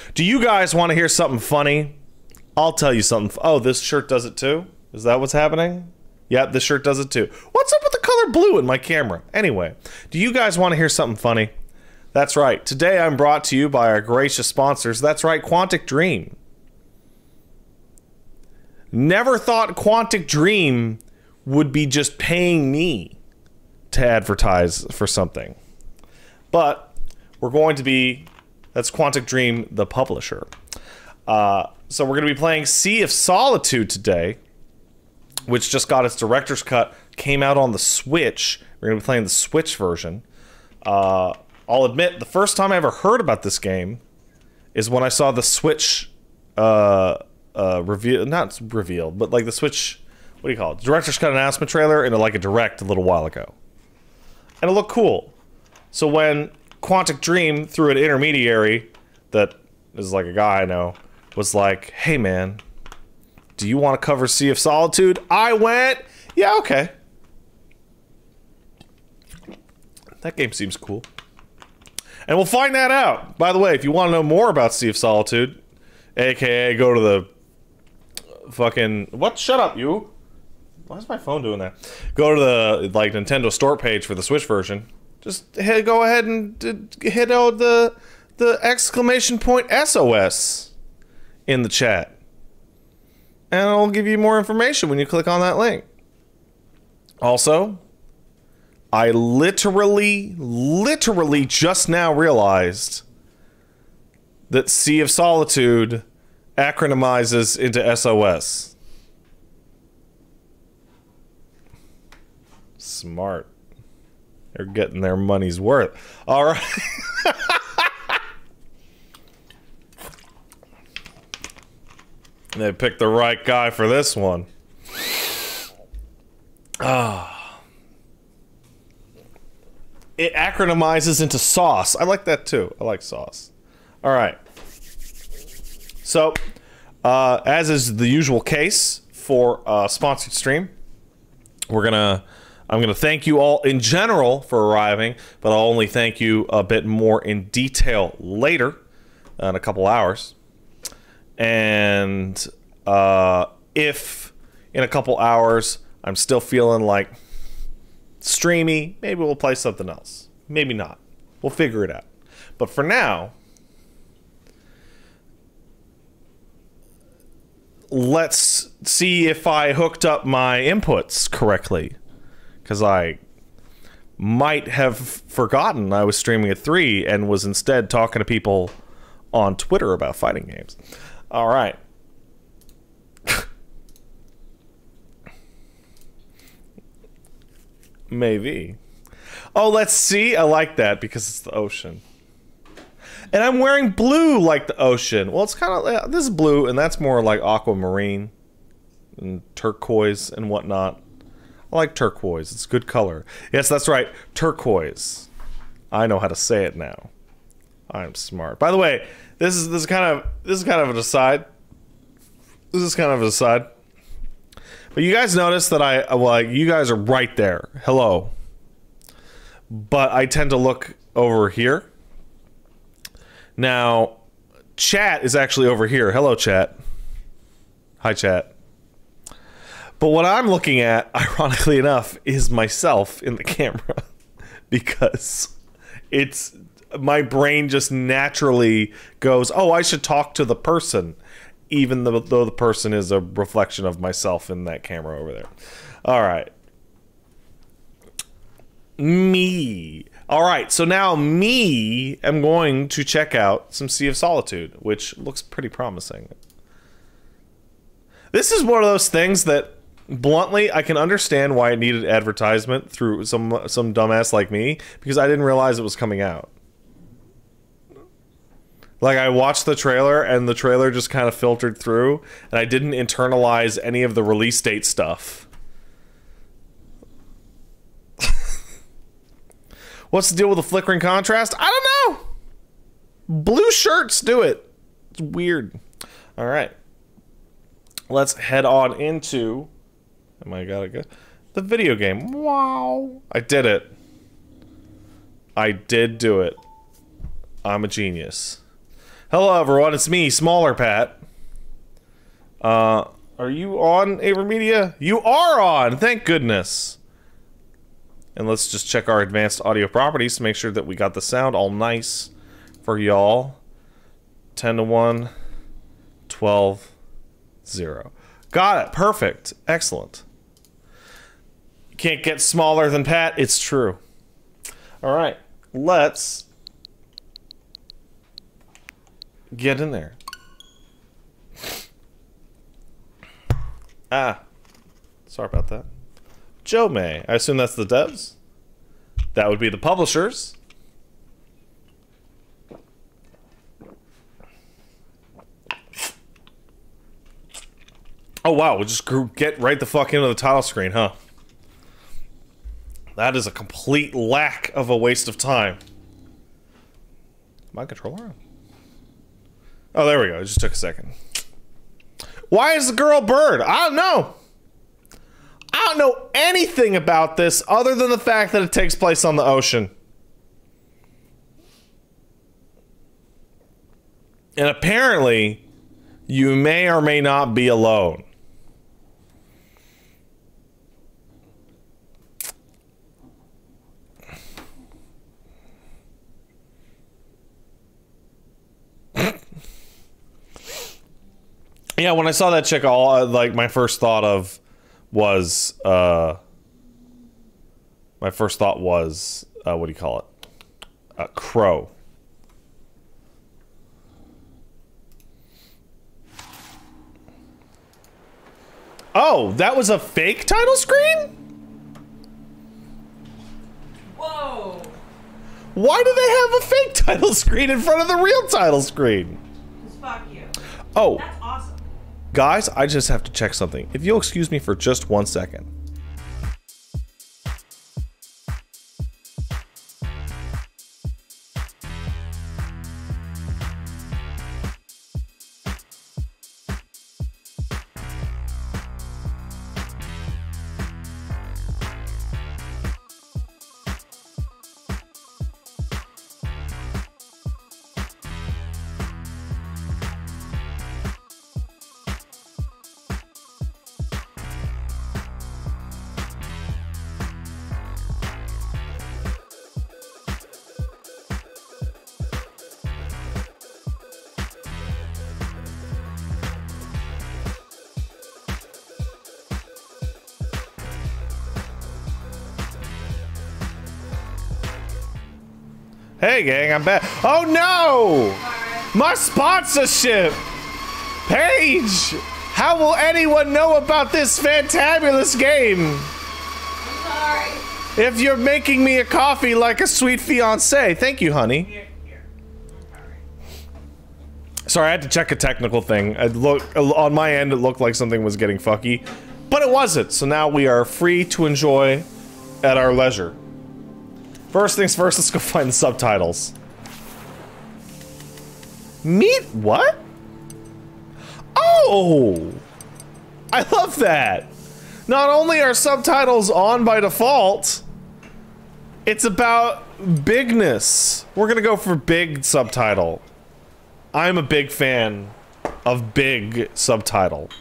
Do you guys want to hear something funny? I'll tell you something. Oh, this shirt does it too? Is that what's happening? Yep, this shirt does it too. What's up with the color blue in my camera? Anyway, do you guys want to hear something funny? That's right. Today I'm brought to you by our gracious sponsors. That's right, Quantic Dream. Never thought Quantic Dream would be just paying me to advertise for something. But we're going to be... That's Quantic Dream, the publisher. So we're going to be playing Sea of Solitude today, which just got its director's cut, came out on the Switch. We're going to be playing the Switch version. I'll admit, the first time I ever heard about this game is when I saw the Switch reveal, not revealed, but like the Switch, what do you call it? Director's cut announcement trailer in like a direct a little while ago. And it looked cool. So when Quantic Dream, through an intermediary that is like a guy I know, was like, hey man, do you want to cover Sea of Solitude? I went, yeah, okay. That game seems cool. And we'll find that out. By the way, if you want to know more about Sea of Solitude, aka go to the fucking... What? Shut up, you. Why is my phone doing that? Go to the like Nintendo store page for the Switch version. Just go ahead and hit out the exclamation point SOS in the chat. And it'll give you more information when you click on that link. Also, I literally just now realized that Sea of Solitude acronymizes into SOS. Smart. They're getting their money's worth. All right. They picked the right guy for this one. It acronymizes into sauce. I like that too. I like sauce. All right. So, as is the usual case for a sponsored stream, I'm gonna thank you all in general for arriving, but I'll only thank you a bit more in detail later, in a couple hours. And if in a couple hours I'm still feeling like streamy, maybe we'll play something else. Maybe not. We'll figure it out. But for now, let's see if I hooked up my inputs correctly. Because I might have forgotten I was streaming at 3 and was instead talking to people on Twitter about fighting games. All right. Maybe. Oh, let's see. I like that because it's the ocean. And I'm wearing blue like the ocean. Well, it's kind of... This is blue, and that's more like aquamarine and turquoise and whatnot. I like turquoise. It's a good color. Yes, that's right. Turquoise. I know how to say it now. I'm smart. By the way, this is kind of an aside. This is kind of an aside. But you guys notice that you guys are right there. Hello. But I tend to look over here. Now, chat is actually over here. Hello, chat. Hi, chat. But what I'm looking at, ironically enough, is myself in the camera. Because it's... My brain just naturally goes, oh, I should talk to the person. Even though the person is a reflection of myself in that camera over there. All right. Me. All right, so now me am going to check out some Sea of Solitude, which looks pretty promising. This is one of those things that, bluntly, I can understand why it needed advertisement through some dumbass like me, because I didn't realize it was coming out. Like, I watched the trailer, and the trailer just kind of filtered through, and I didn't internalize any of the release date stuff. What's the deal with the flickering contrast? I don't know! Blue shirts do it. It's weird. Alright. Let's head on into... Am I got it good? The video game. Wow. I did it. I did do it. I'm a genius. Hello, everyone. It's me, Smaller Pat. Are you on, AverMedia? You are on! Thank goodness. And let's just check our advanced audio properties to make sure that we got the sound all nice for y'all. 10 to 1, 12, 0. Got it. Perfect. Excellent. Can't get smaller than Pat. It's true. All right. Let's get in there. Ah. Sorry about that. Joe May. I assume that's the devs? That would be the publishers. Oh wow, we just get right the fuck into the title screen, huh? That is a complete lack of a waste of time. My controller on? Oh, there we go. It just took a second. Why is the girl a bird? I don't know. I don't know anything about this other than the fact that it takes place on the ocean. And apparently, you may or may not be alone. Yeah, when I saw that chick, all like my first thought was what do you call it? Crow. Oh, that was a fake title screen? Whoa! Why do they have a fake title screen in front of the real title screen? Fuck you. Oh. That's awesome. Guys, I just have to check something. If you'll excuse me for just 1 second. Hey gang, I'm back. Oh no! My sponsorship! Paige! How will anyone know about this fantabulous game? I'm sorry. If you're making me a coffee like a sweet fiancé. Thank you, honey. Here. I'm sorry. Sorry, I had to check a technical thing. On my end, it looked like something was getting fucky. But it wasn't, so now we are free to enjoy at our leisure. First things first, let's go find the subtitles. Meet what? Oh! I love that! Not only are subtitles on by default, it's about bigness. We're gonna go for big subtitle. I'm a big fan of big subtitle.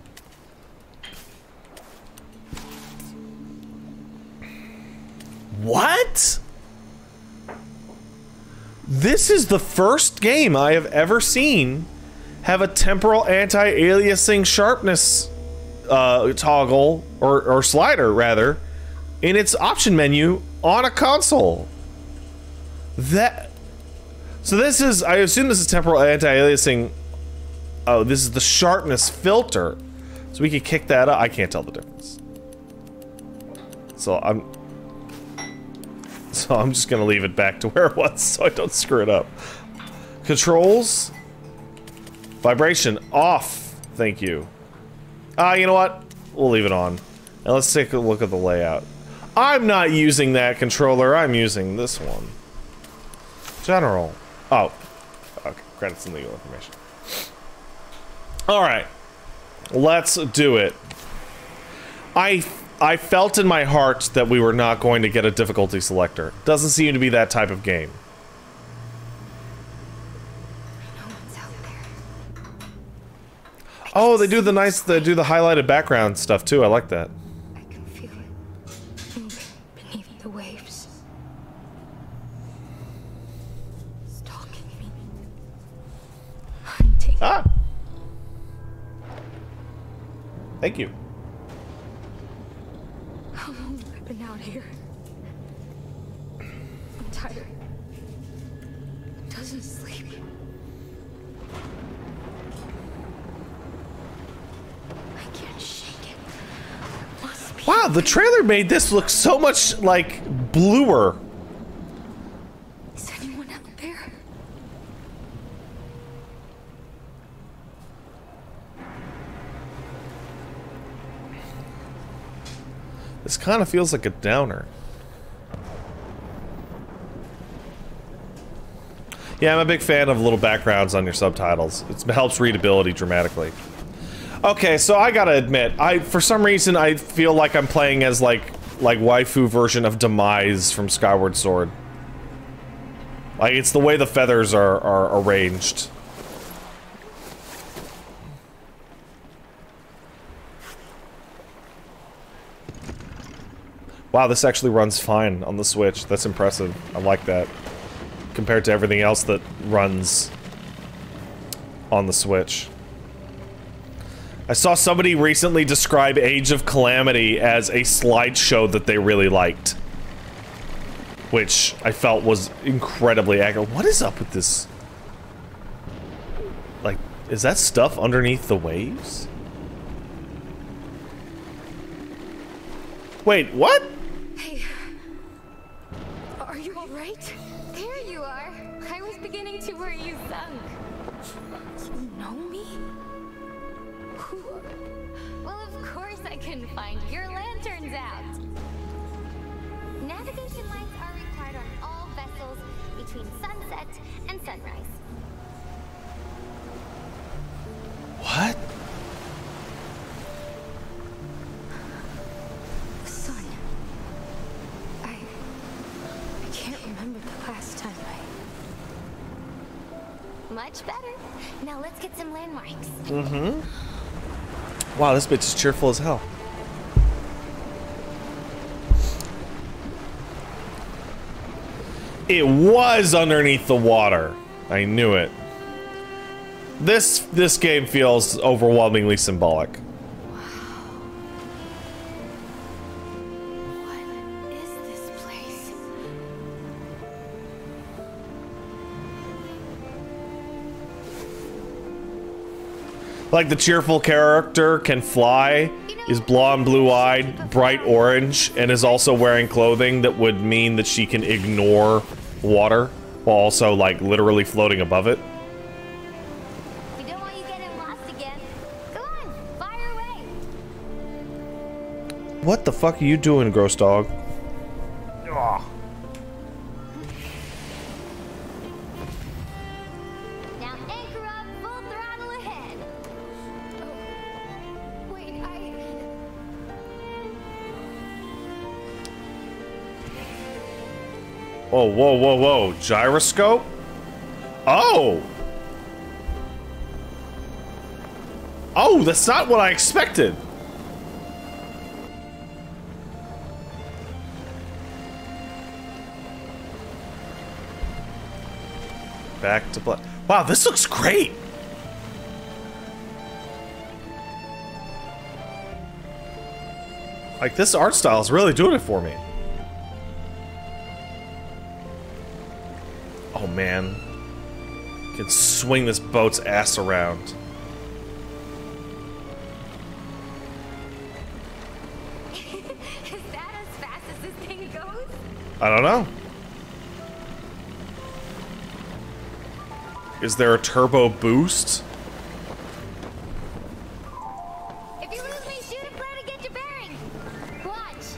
What? This is the first game I have ever seen have a temporal anti-aliasing sharpness toggle, or slider rather, in its option menu on a console. So this is, I assume this is temporal anti-aliasing. Oh, this is the sharpness filter. So we can kick that up. I can't tell the difference. So I'm just gonna leave it back to where it was so I don't screw it up. Controls. Vibration off. Thank you. You know what? We'll leave it on. And let's take a look at the layout. I'm not using that controller. I'm using this one. General. Oh. Okay. Credits and legal information. Alright. Let's do it. I felt in my heart that we were not going to get a difficulty selector. Doesn't seem to be that type of game. Oh, they do the nice, they do the highlighted background stuff too. I like that. I can feel it moving beneath the waves. Stalking me. Hunting. Ah! Thank you. How long have I been out here? I'm tired. Doesn't sleep. I can't shake it. Must be. Wow, the trailer made this look so much like bluer. Is anyone out there? This kind of feels like a downer. Yeah, I'm a big fan of little backgrounds on your subtitles. It helps readability dramatically. Okay, so I gotta admit, for some reason I feel like I'm playing as like waifu version of Demise from Skyward Sword. Like it's the way the feathers are arranged. Wow, this actually runs fine on the Switch. That's impressive. I like that. Compared to everything else that runs on the Switch. I saw somebody recently describe Age of Calamity as a slideshow that they really liked. Which I felt was incredibly accurate. What is up with this? Like, is that stuff underneath the waves? Wait, what? Hey. Are you alright? There you are. I was beginning to worry you sunk. You know me? Who? Well, of course I can find your lanterns out. Navigation lights are required on all vessels between sunset and sunrise. What? The sun. I can't remember the last time Much better. Now let's get some landmarks. Mm-hmm. Wow, this bitch is cheerful as hell. It was underneath the water. I knew it. This game feels overwhelmingly symbolic. What is this place? Like the cheerful character can fly, is blonde, blue-eyed, bright orange, and is also wearing clothing that would mean that she can ignore water while also like literally floating above it. We don't want you getting lost again. Go on, fire away. What the fuck are you doing, gross dog? Ugh. Now anchor up, full throttle ahead. Oh, wait, Oh, whoa, whoa, whoa. Gyroscope? Oh! Oh, that's not what I expected. Back to black. Wow, this looks great. Like, this art style is really doing it for me. Oh, man. Can swing this boat's ass around. Is that as fast as this thing goes? I don't know. Is there a turbo boost? If you lose me, shoot a plan to get your bearing. Watch.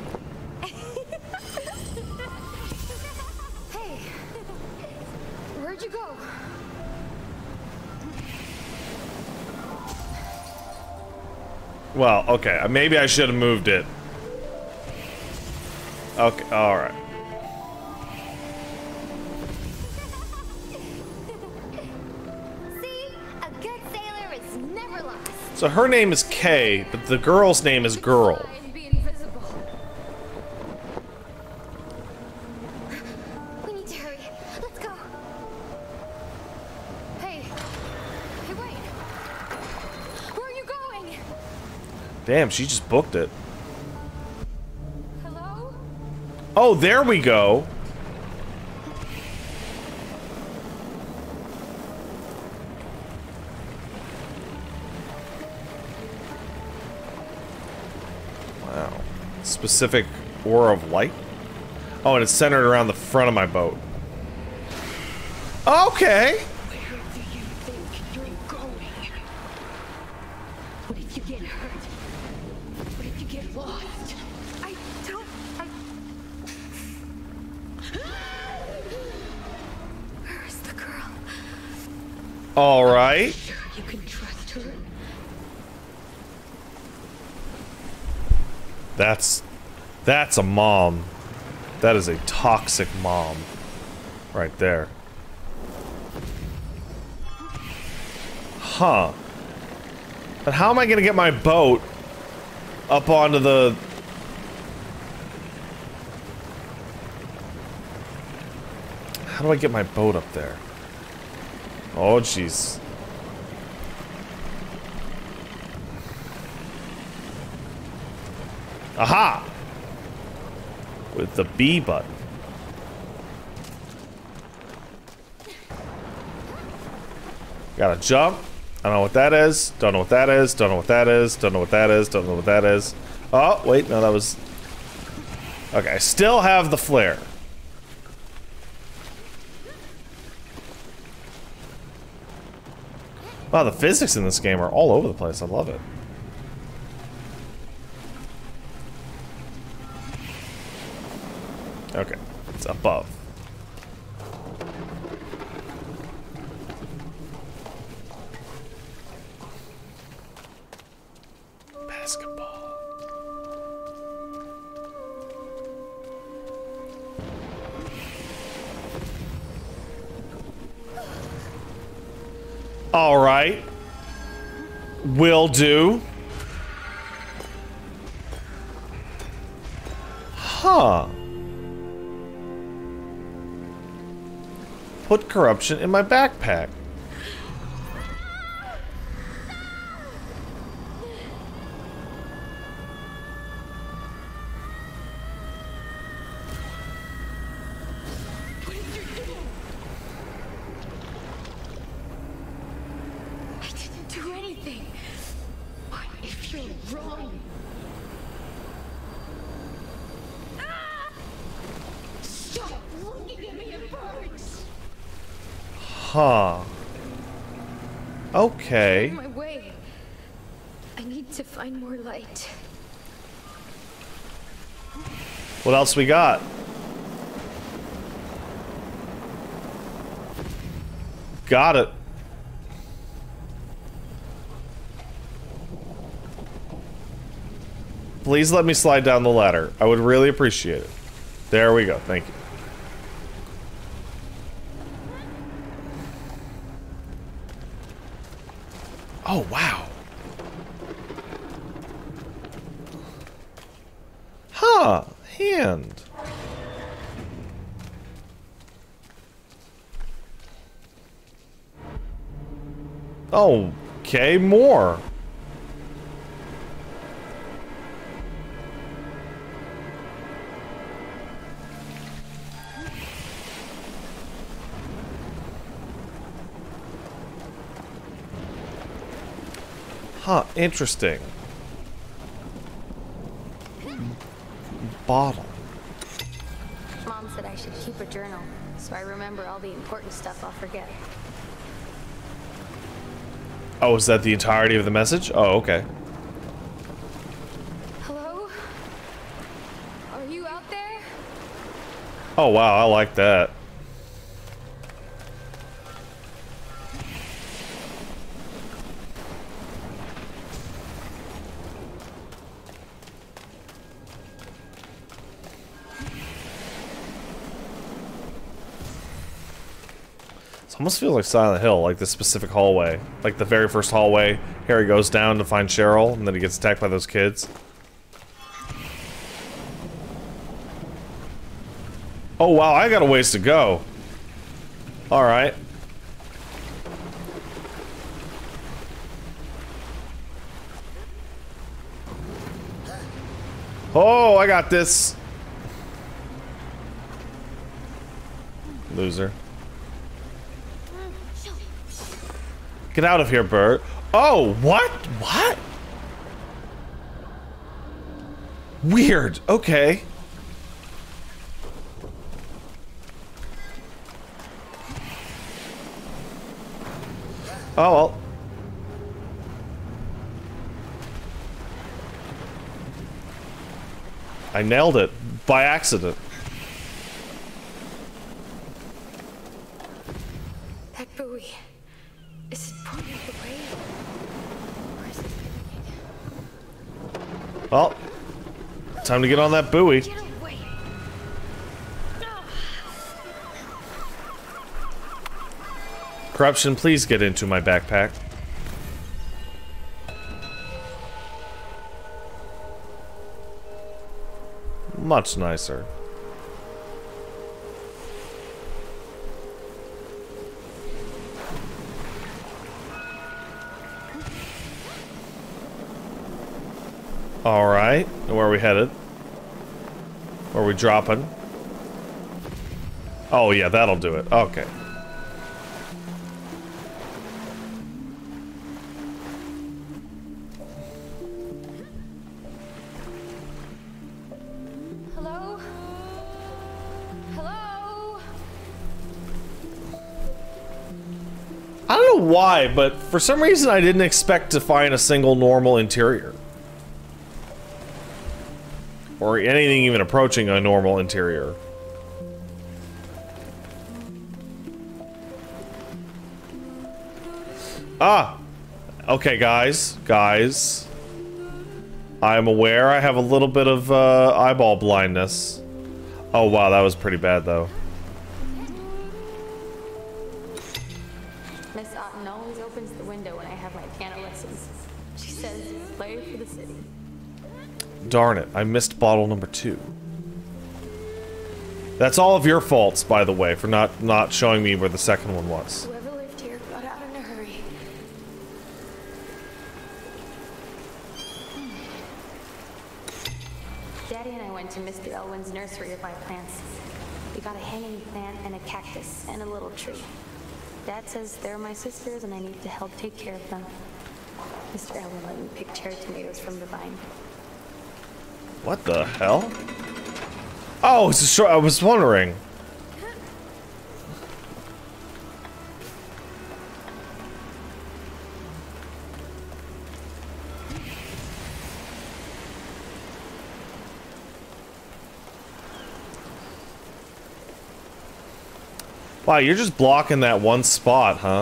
Hey, where'd you go? Well, okay. Maybe I should have moved it. Okay, alright. See? A good sailor is never lost. So her name is Kay, but the girl's name is Girl. Fly and be invisible. We need to hurry. Let's go. Hey. Hey, wait. Where are you going? Damn, she just booked it. Hello? Oh, there we go. Wow. Specific aura of light? Oh, and it's centered around the front of my boat. Okay. Where do you think you're going? What if you get hurt? What if you get lost? I don't... Where's the girl? All right. Sure you can trust her? That's a mom. That is a toxic mom. Right there. Huh. But how am I gonna get my boat up onto the... How do I get my boat up there? Oh, jeez. Aha! With the B button. Gotta jump. I don't know what that is. Don't know what that is. Don't know what that is. Don't know what that is. Don't know what that is. Oh, wait. No, that was... Okay, I still have the flare. Wow, the physics in this game are all over the place. I love it. Okay, it's above. Basketball. All right. Will do. Huh. Put corruption in my backpack. What did you do? I didn't do anything. What if you're wrong? Stop looking at me, it hurts! Huh. Okay. On my way. I need to find more light. What else we got? Got it. Please let me slide down the ladder. I would really appreciate it. There we go. Thank you. Oh, wow. Huh. Hand. Okay, more. Huh, interesting. Bottle. Mom said I should keep a journal, so I remember all the important stuff I'll forget. Oh, is that the entirety of the message? Oh, okay. Hello? Are you out there? Oh, wow, I like that. It's Almost feels like Silent Hill, like this specific hallway. Like the very first hallway, Harry goes down to find Cheryl, and then he gets attacked by those kids. Oh wow, I got a ways to go. Alright. Oh, I got this. Loser. Get out of here, Bert. Oh, what? What? Weird. Okay. Oh, well. I nailed it by accident. That buoy. Is it pointing the way? Or is it giving it? Well, time to get on that buoy. Get away! Corruption, please get into my backpack. Much nicer. Alright, where are we headed? Where are we dropping? Oh yeah, that'll do it. Okay. Hello? Hello? I don't know why, but for some reason I didn't expect to find a single normal interior. Or anything even approaching a normal interior. Ah! Okay, guys. Guys. I'm aware I have a little bit of eyeball blindness. Oh wow, that was pretty bad though. Miss Otten always opens the window when I have my piano lessons. She says, play for the city. Darn it, I missed bottle number 2. That's all of your faults, by the way, for not showing me where the second one was. Whoever lived here got out in a hurry. Daddy and I went to Mr. Elwin's nursery to buy plants. We got a hanging plant and a cactus and a little tree. Dad says they're my sisters and I need to help take care of them. Mr. Elwin let me pick cherry tomatoes from the vine. What the hell? Oh, it's a short. I was wondering. Wow, you're just blocking that one spot, huh?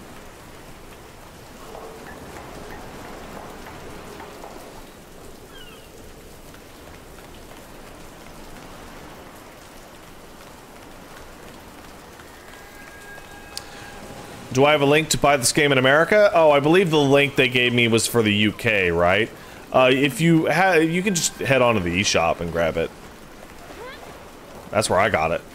Do I have a link to buy this game in America? Oh, I believe the link they gave me was for the UK, right? If you have, you can just head on to the eShop and grab it. That's where I got it.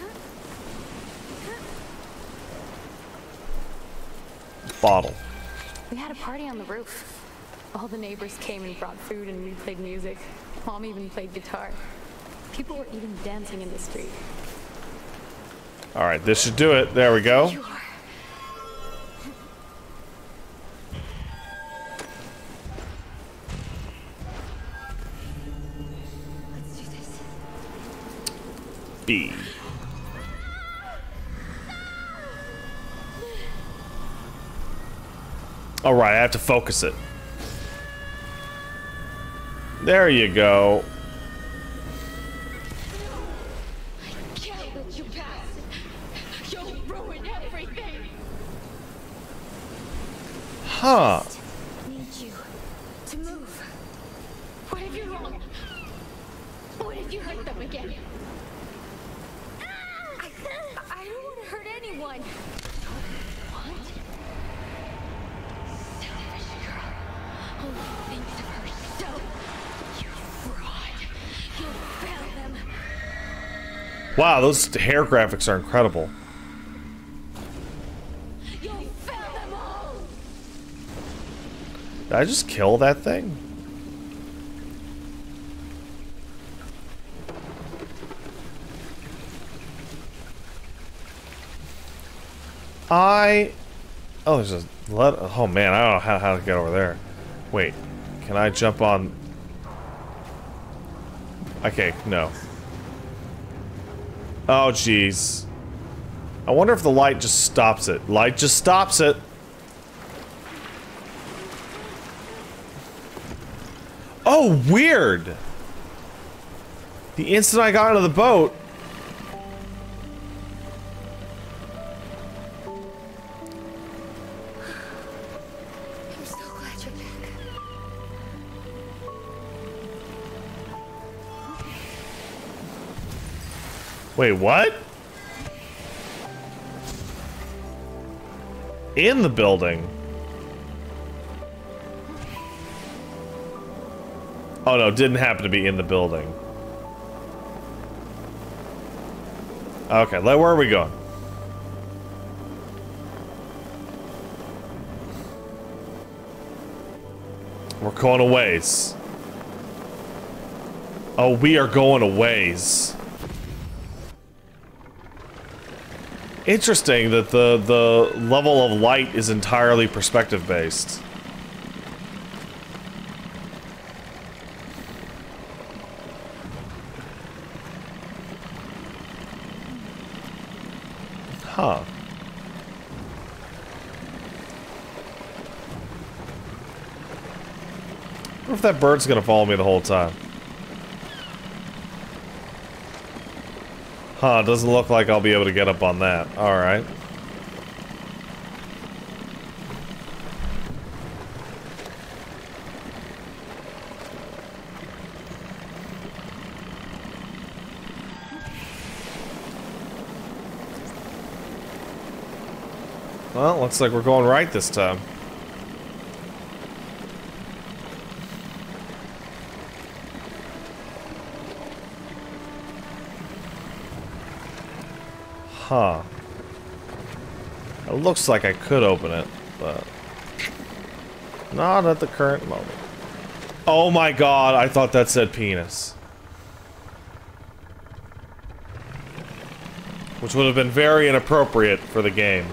Bottle. We had a party on the roof. All the neighbors came and brought food and we played music. Mom even played guitar. People were even dancing in the street. Alright, this should do it. There we go. You are. Let's do this. B. Alright, I have to focus it. There you go. I can't let you pass. You'll ruin everything. Huh. Need you to move. What if you're wrong? What if you hurt them again? I don't want to hurt anyone. thinks of herself. You fraud. You failed them. Wow, those hair graphics are incredible. You failed them all. Did I just kill that thing? Oh, there's a oh man, I don't know how to get over there. Wait, can I jump on? Okay, no. Oh jeez. I wonder if the light just stops it. Light just stops it. Oh, weird. The instant I got out of the boat. I'm so glad you're back. Wait, what? In the building. Oh no, didn't happen to be in the building. Okay, where are we going? We're going a ways. Oh, we are going a ways. Interesting that the level of light is entirely perspective based. Huh. I wonder if that bird's gonna follow me the whole time. Huh, doesn't look like I'll be able to get up on that. Alright. Well, looks like we're going right this time. Huh. It looks like I could open it, but not at the current moment. Oh my god, I thought that said penis. Which would have been very inappropriate for the game.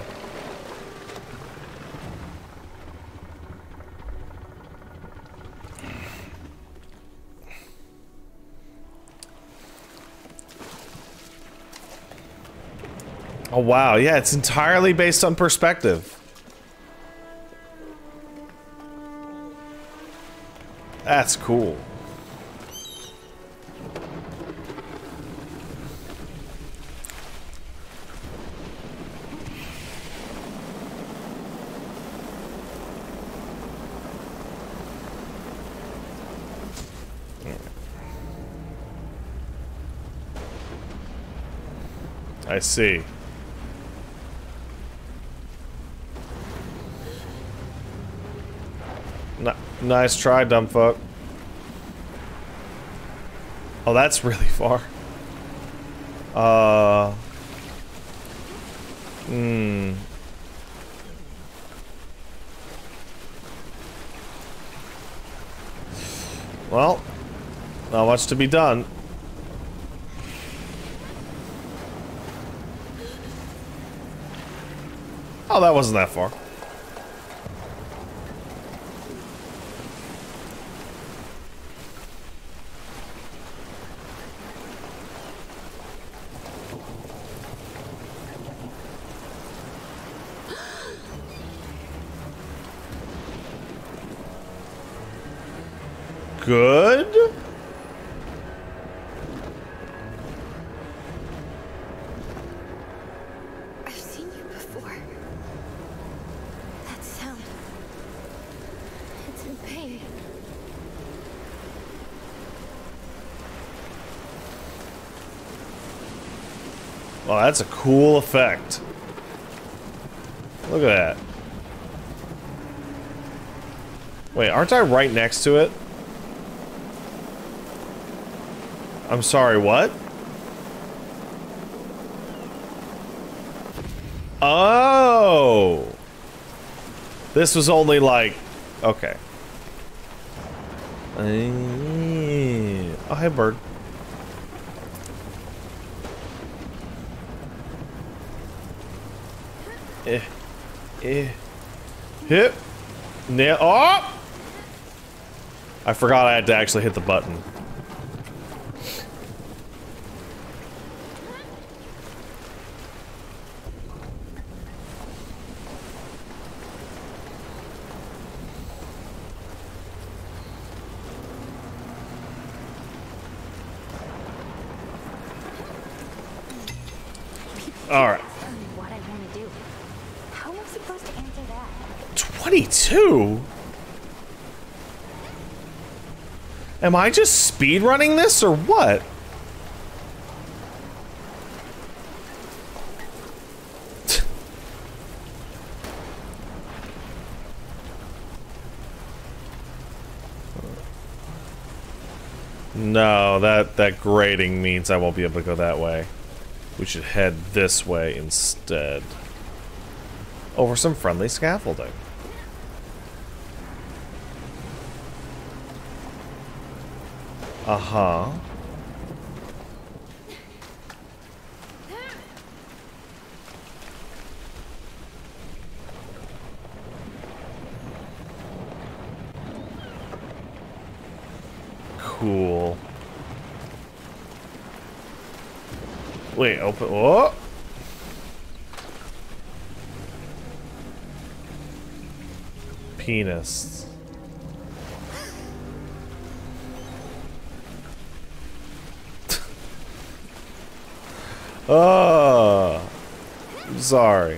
Oh wow, yeah, it's entirely based on perspective. That's cool. I see. Nice try, dumb fuck. Oh, that's really far. Well, not much to be done. Oh, that wasn't that far. Good? I've seen you before. That sound. It's in pain. Well, that's a cool effect. Look at that. Wait, aren't I right next to it? I'm sorry, what? Oh! This was only like... Okay. Oh, hey, bird. Hit. Nail. Oh! I forgot I had to actually hit the button. All right. What I want to do. How am I supposed to answer that? 22? Am I just speed running this or what? No, that grating means I won't be able to go that way. We should head this way instead. Over some friendly scaffolding. Uh-huh. Cool. Wait, open. Oh! Penis. Oh, I'm sorry.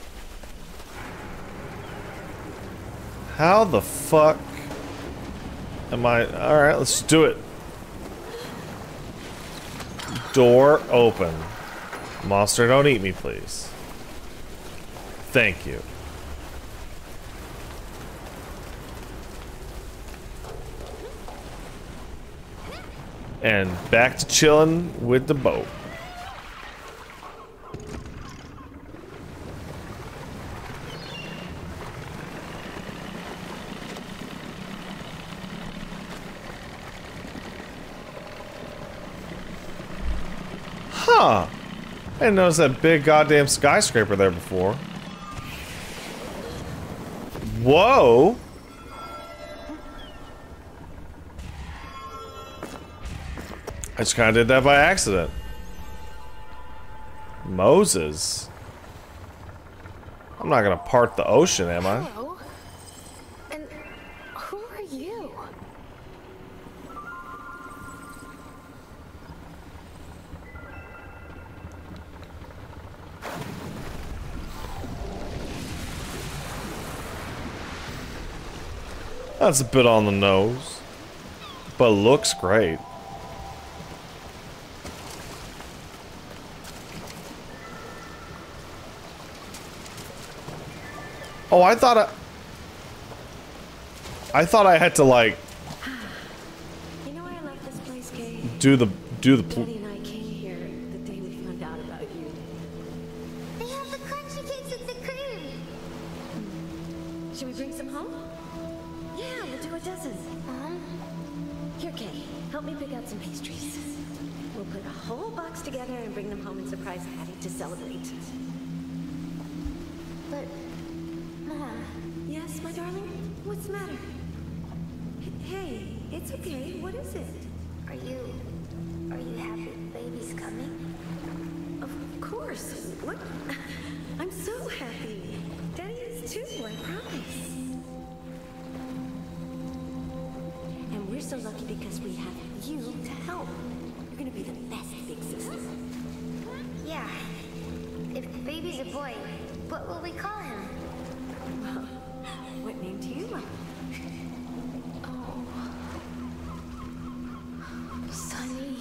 How the fuck am I? All right, let's do it. Door open. Monster, don't eat me, please. Thank you. And back to chilling with the boat. Huh. I didn't notice that big goddamn skyscraper there before. Whoa. I just kind of did that by accident. Moses. I'm not gonna part the ocean, am I? Hello? And who are you? That's a bit on the nose, but looks great. Oh, I thought I had to like You know why I left this place, Kay? do the Daddy and I came here the day we found out about you. They have the crunchy cakes at the crib. Should we bring some home? Yeah, we'll do a dozen. Here, Kay, help me pick out some pastries. We'll put a whole box together and bring them home and surprise Patty to celebrate. But, Mom, Yes, my darling? What's the matter? Hey, it's okay. What is it? are you happy baby's coming? Of course. What? I'm so happy. Daddy is too, I promise. And we're so lucky because we have you to help. You're gonna be the best big sister. Yeah. If the baby's a boy, what will we call him? What name do you like? Sonny.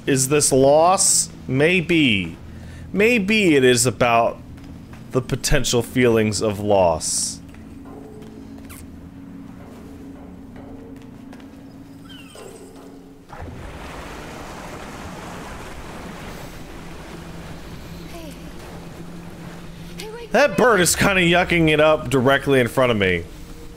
Is this loss? Maybe. Maybe it is about the potential feelings of loss. That bird is kind of yucking it up directly in front of me.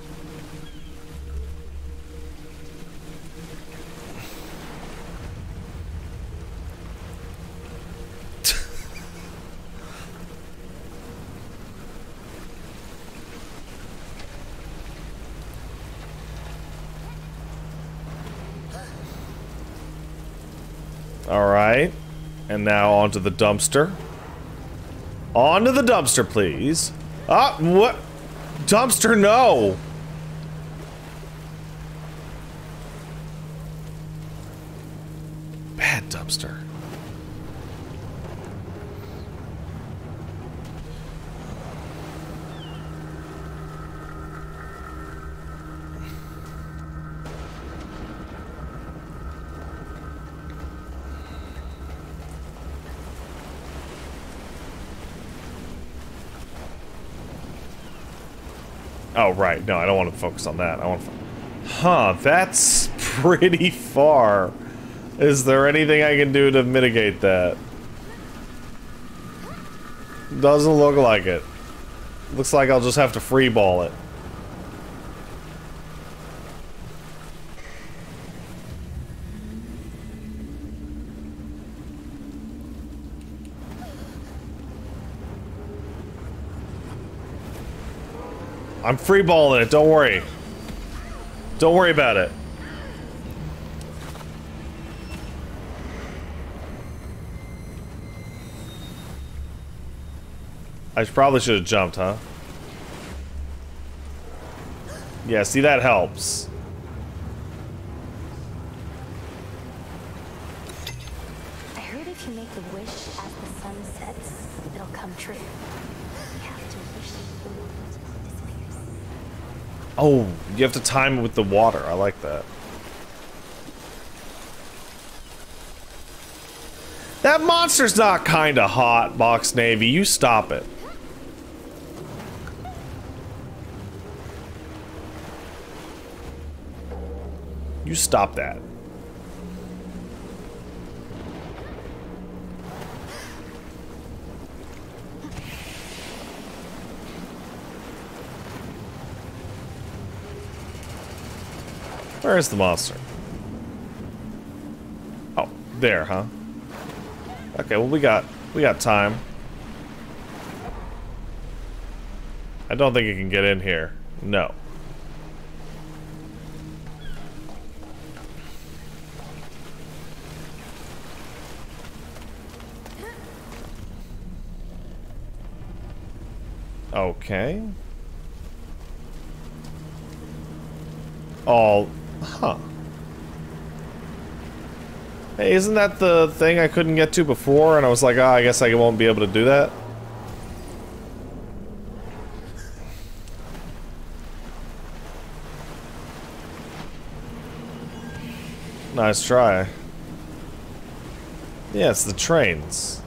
Alright. And now onto the dumpster. Onto the dumpster, please. Ah, what? Dumpster, no! Bad dumpster. Oh, right. No, I don't want to focus on that. I want to... Huh, that's pretty far. Is there anything I can do to mitigate that? Doesn't look like it. Looks like I'll just have to free ball it. I'm free balling it, don't worry. Don't worry about it. I probably should have jumped, huh? Yeah, see, that helps. I heard if you make a wish as the sun sets, it'll come true. You have to wish the world disappears. Oh, you have to time it with the water. I like that. That monster's not kinda hot, Box Navy. You stop it. You stop that. Where is the monster? Oh, there, huh? Okay, well we got time. I don't think it can get in here. No. Okay. Oh, huh. Hey, isn't that the thing I couldn't get to before? And I was like, I guess I won't be able to do that. Nice try. Yeah, it's the trains.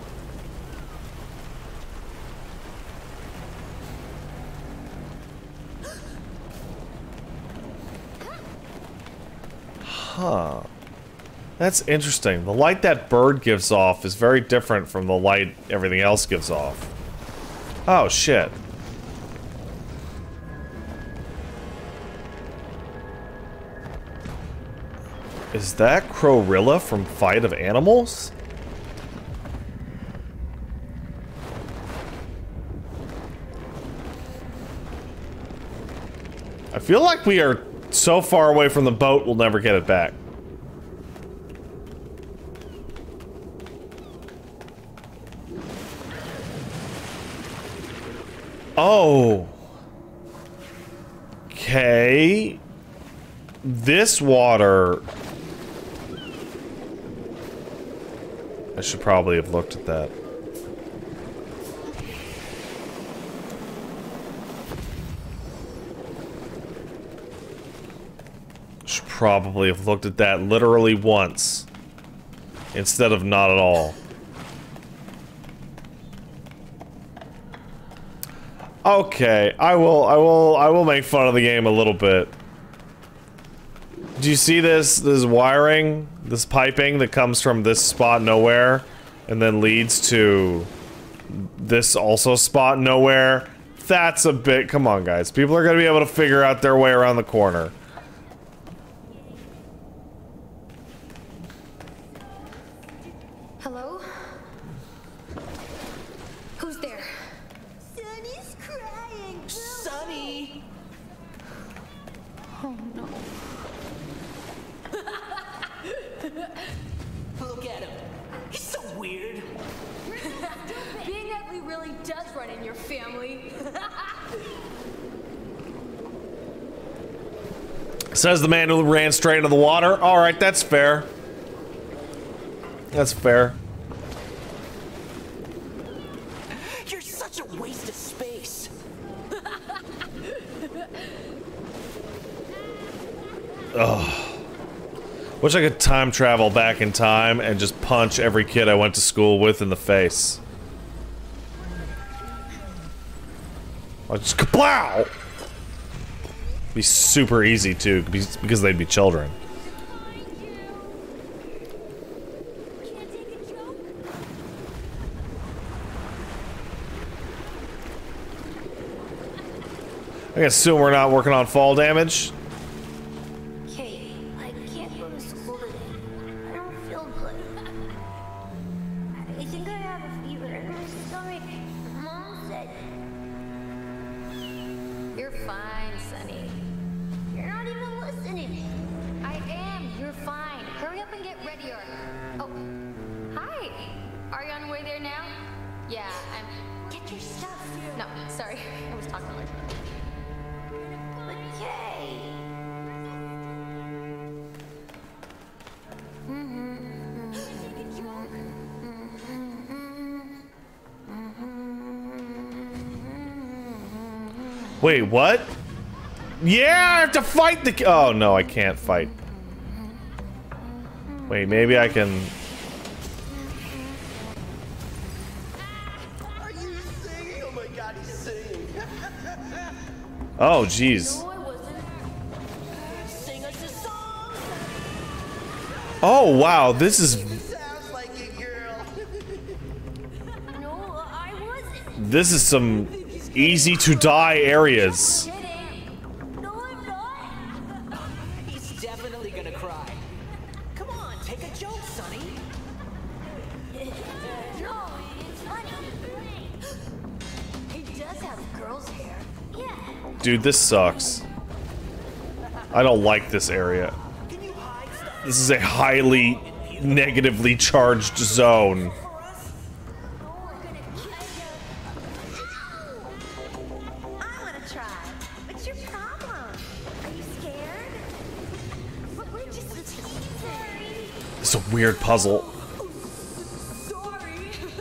Huh. That's interesting. The light that bird gives off is very different from the light everything else gives off. Oh, shit. Is that Crowrilla from Fight of Animals? I feel like we are so far away from the boat, we'll never get it back. Oh. Okay. This water... I should probably have looked at that. Should probably have looked at that literally once. instead of not at all. Okay, I will make fun of the game a little bit. Do you see this wiring, this piping that comes from this spot nowhere and then leads to this also spot nowhere? That's a bit, come on guys. People are gonna be able to figure out their way around the corner. Hello? Who's there? Sonny's crying. Sonny! Oh no. Look at him. He's so weird. Being ugly really does run in your family. Says the man who ran straight into the water. Alright, that's fair. That's fair. You're such a waste of space. Wish I could time travel back in time and just punch every kid I went to school with in the face. I'll just kaplow! Be super easy too, because they'd be children. I assume we're not working on fall damage. Hey, I can't go to school today. I don't feel good. I think I have a fever in my stomach. Mom said. You're fine, Sonny. You're not even listening. I am. You're fine. Hurry up and get ready or... Oh. Hi. Are you on your way there now? Yeah, I'm... Get your stuff. No, sorry. I was talking like... But Kay. Wait, what? Yeah, I have to fight the. Oh no, I can't fight. Wait, maybe I can. Are you singing? Oh my god, he's singing. Oh, jeez. No, I wasn't. Sing us a song. Oh wow, this is Sounds like it, girl. No, I wasn't. this is some easy to die areas. No, I'm not. He's definitely gonna cry. Come on, take a joke, Sonny. No, it's funny. He does have girl's hair. Yeah. Dude, this sucks. I don't like this area. Can you hide stuff This is a highly negatively charged zone. for us? I want to try. What's your problem? Are you scared? But we're just teasing. It's a weird puzzle. Sorry.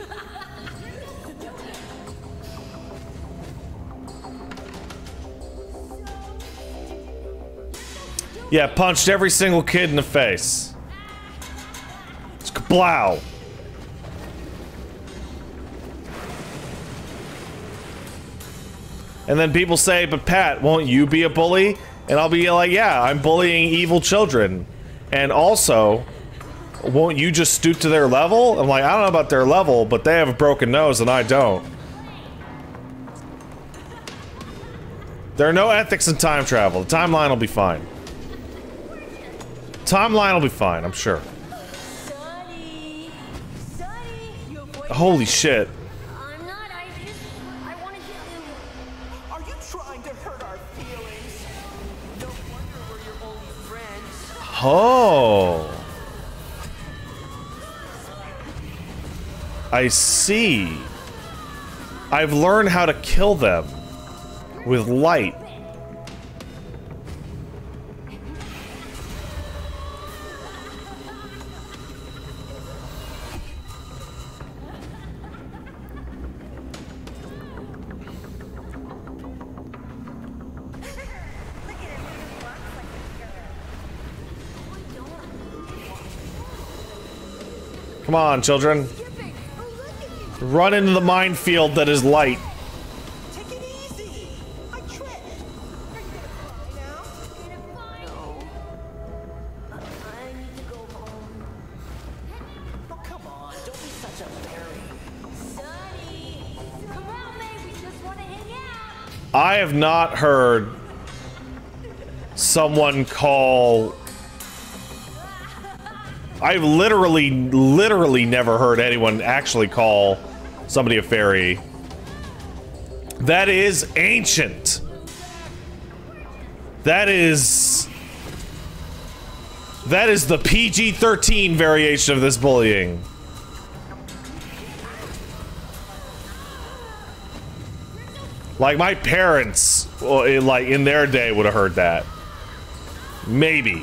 Yeah, punched every single kid in the face. It's kablow. And then people say, but Pat, won't you be a bully? And I'll be like, yeah, I'm bullying evil children. And also, won't you just stoop to their level? I'm like, I don't know about their level, but they have a broken nose and I don't. There are no ethics in time travel. The timeline will be fine. Timeline will be fine, I'm sure. Sonny. Sonny. You avoid Holy shit. I'm not. I want to kill you. Are you trying to hurt our feelings? No wonder we're your only friends. Oh. I see. I've learned how to kill them with light. Look at him. He walks like a killer. Come on, children. Run into the minefield that is light. Take it easy. I tripped. Are you gonna cry now? I need to go home. Oh, come on. Don't be such a berry. Sonny, come on, man. We just want to hang out. I have not heard someone call... I've literally never heard anyone actually call somebody a fairy. That is ancient. That is the PG-13 variation of this bullying. Like, my parents, well, in their day, would have heard that. Maybe.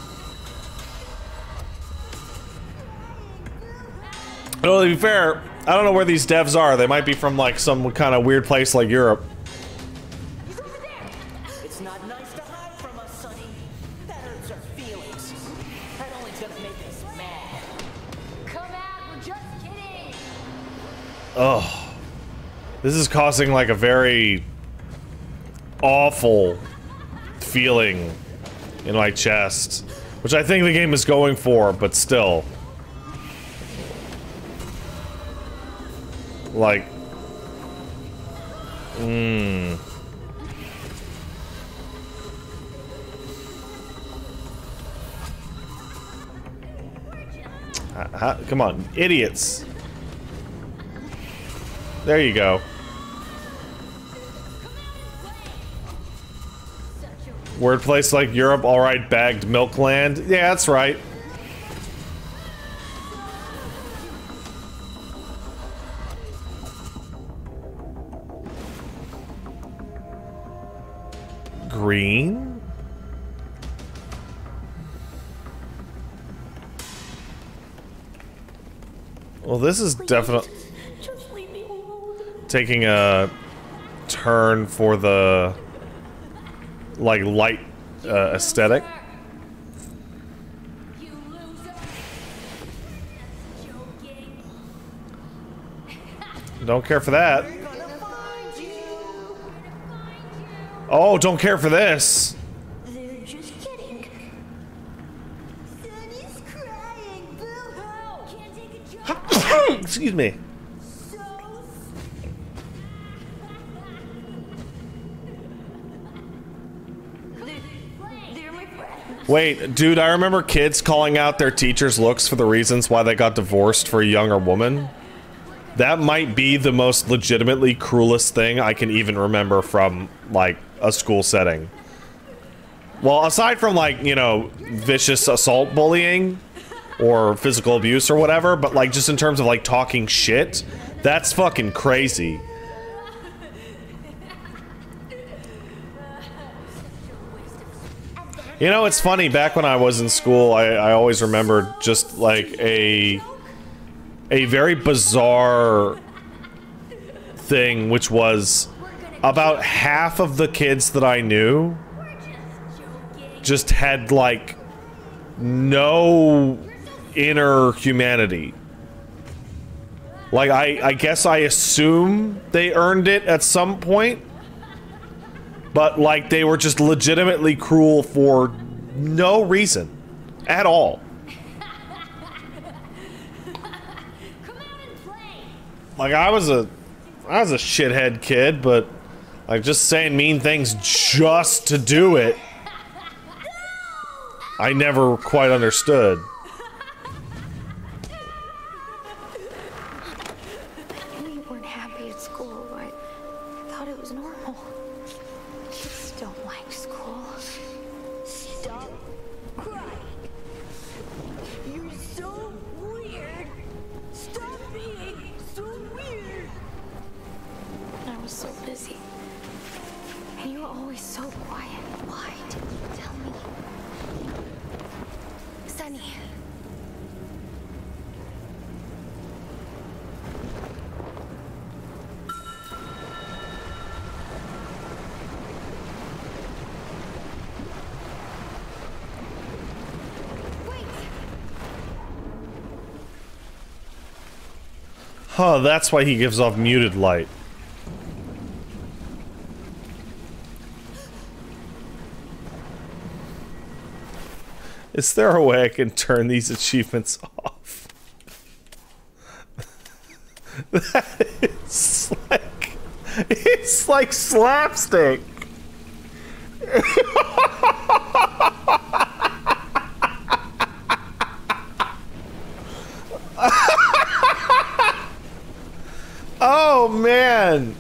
Well, to be fair, I don't know where these devs are. They might be from, like, some kind of weird place like Europe. It's not nice to hide from us, Sonny. That hurts our feelings. That only's gonna make us mad. Come out. We're just kidding. Ugh. This is causing, like, a very awful feeling in my chest. Which I think the game is going for, but still. Like... Come on, idiots. There you go. Word place like Europe, alright, bagged milk land. Yeah, that's right. Green? Well, this is definitely Just leave me alone. taking a turn for the like light aesthetic. You loser. Joking. Don't care for that. We're gonna find you. Oh, don't care for this. They're just kidding. Sonny's crying. Boo-hoo. Can't take a joke. Excuse me. So they're my friends. Wait, dude, I remember kids calling out their teachers' looks for the reasons why they got divorced for a younger woman. That might be the most legitimately cruelest thing I can even remember from, like, a school setting. Well, aside from, like, you know, vicious assault bullying or physical abuse or whatever, but, like, just in terms of, like, talking shit, that's fucking crazy. You know, it's funny, back when I was in school, I always remembered just, like, a very bizarre thing, which was about half of the kids that I knew just had, like, no inner humanity. Like, I guess I assume they earned it at some point, but, like, they were just legitimately cruel for no reason at all. Like, I was a shithead kid, but, like, just saying mean things just to do it, I never quite understood. I knew you weren't happy at school, but I thought it was normal. Kids don't like school. Stop crying. You're so weird. Stop being so weird. I was so busy. And you were always so quiet. Why didn't you tell me? Sonny. Wait. Oh, that's why he gives off muted light. Is there a way I can turn these achievements off? That is like... It's like slapstick. Oh, man.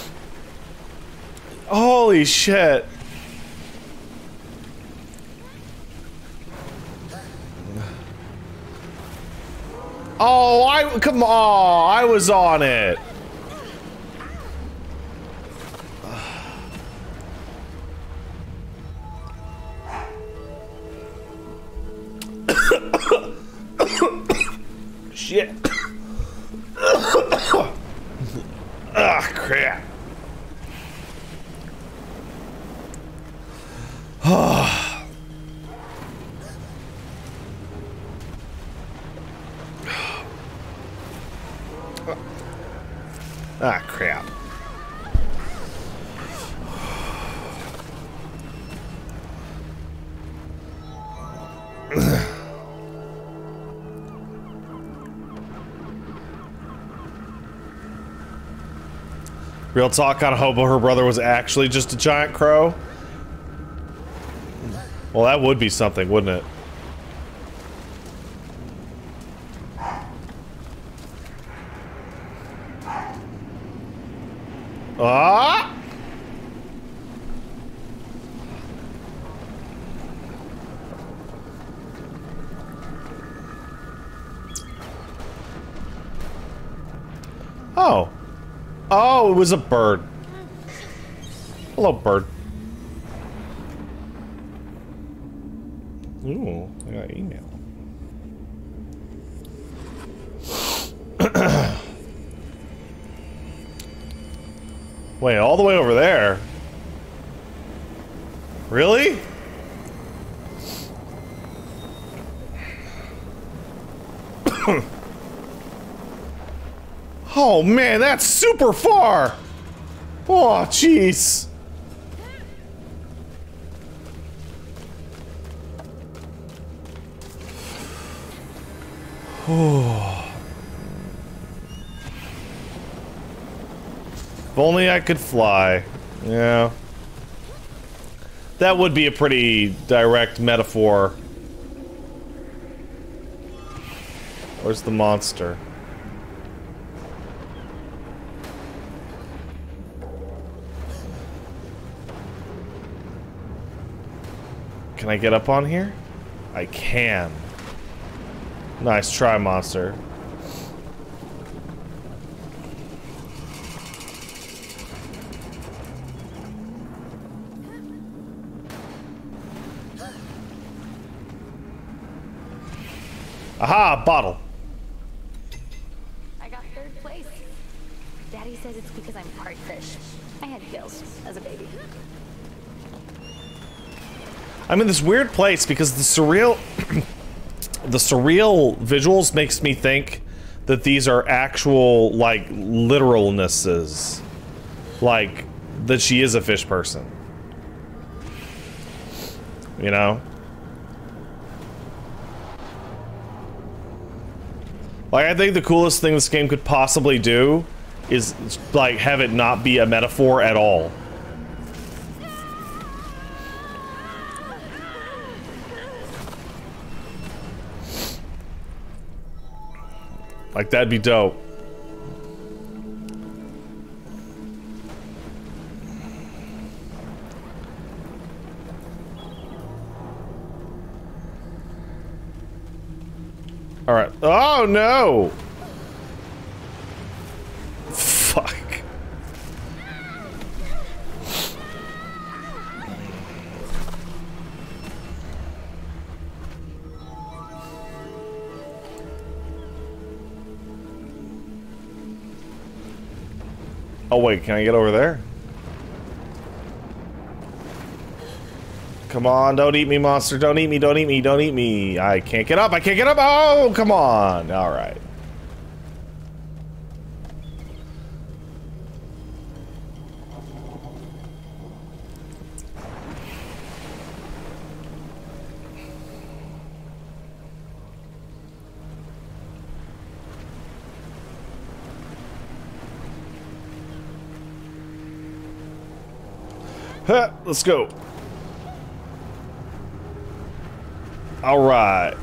Holy shit. Oh, come on, I was on it. Shit. Ah, crap. Ah, crap. Real talk, on hope her brother was actually just a giant crow. Well, that would be something, wouldn't it? Ah! Oh. Oh, it was a bird. Hello, bird. Ooh, I got an email. Wait, all the way over there? Really? Oh man, that's super far! Oh, jeez. If only I could fly. Yeah. That would be a pretty direct metaphor. Where's the monster? Can I get up on here? I can. Nice try, monster. Aha, bottle. I got 3rd place. Daddy says it's because I'm part fish. I had gills as a baby. I'm in this weird place because the surreal the surreal visuals makes me think that these are actual, like, literalnesses. Like, that she is a fish person. You know? Like, I think the coolest thing this game could possibly do is, like, have it not be a metaphor at all. Like, that'd be dope. Alright. Oh, no! Fuck. Oh wait, can I get over there? Come on, don't eat me, monster. Don't eat me, don't eat me, don't eat me. I can't get up, I can't get up. Oh, come on. Alright. Huh, let's go. All right.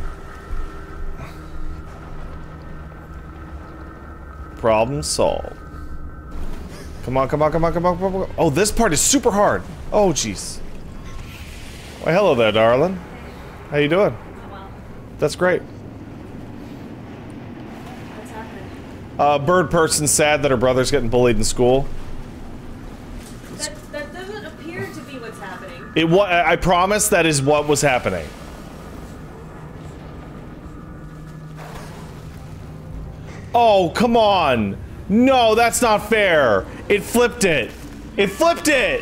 Problem solved. Come on, come on, come on, come on, come on. Oh, this part is super hard. Oh, jeez. Why, hello there, darling. How you doing? Well, That's great. what's happening? Bird person sad that her brother's getting bullied in school. That doesn't appear to be what's happening. I promise that is what was happening. Oh, come on. No, that's not fair. It flipped it. It flipped it.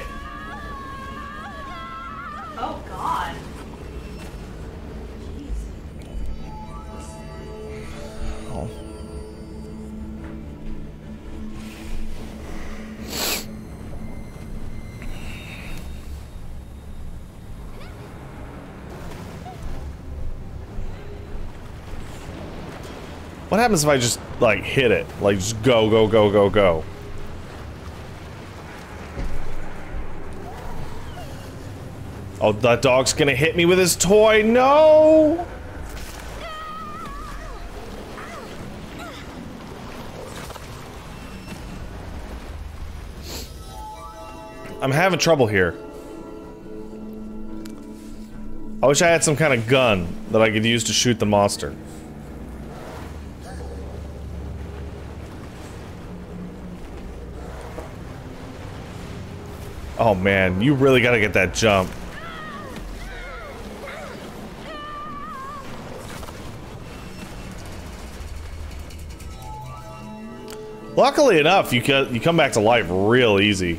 Oh God. Jeez. Oh. What happens if I just, like, hit it? Like, just go, go, go, go, go. Oh, that dog's gonna hit me with his toy. No! I'm having trouble here. I wish I had some kind of gun that I could use to shoot the monster. Oh man, you really gotta get that jump. Luckily enough, you come back to life real easy.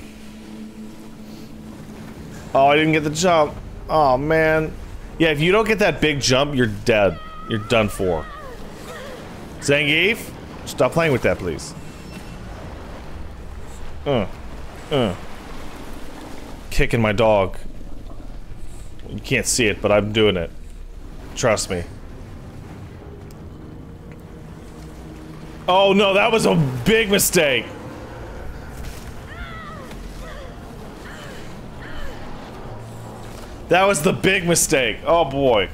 Oh, I didn't get the jump. Oh man. Yeah, if you don't get that big jump, you're dead. You're done for. Zangief, stop playing with that, please. Kicking my dog. You can't see it, but I'm doing it. Trust me. Oh no, that was a big mistake. That was the big mistake. Oh boy.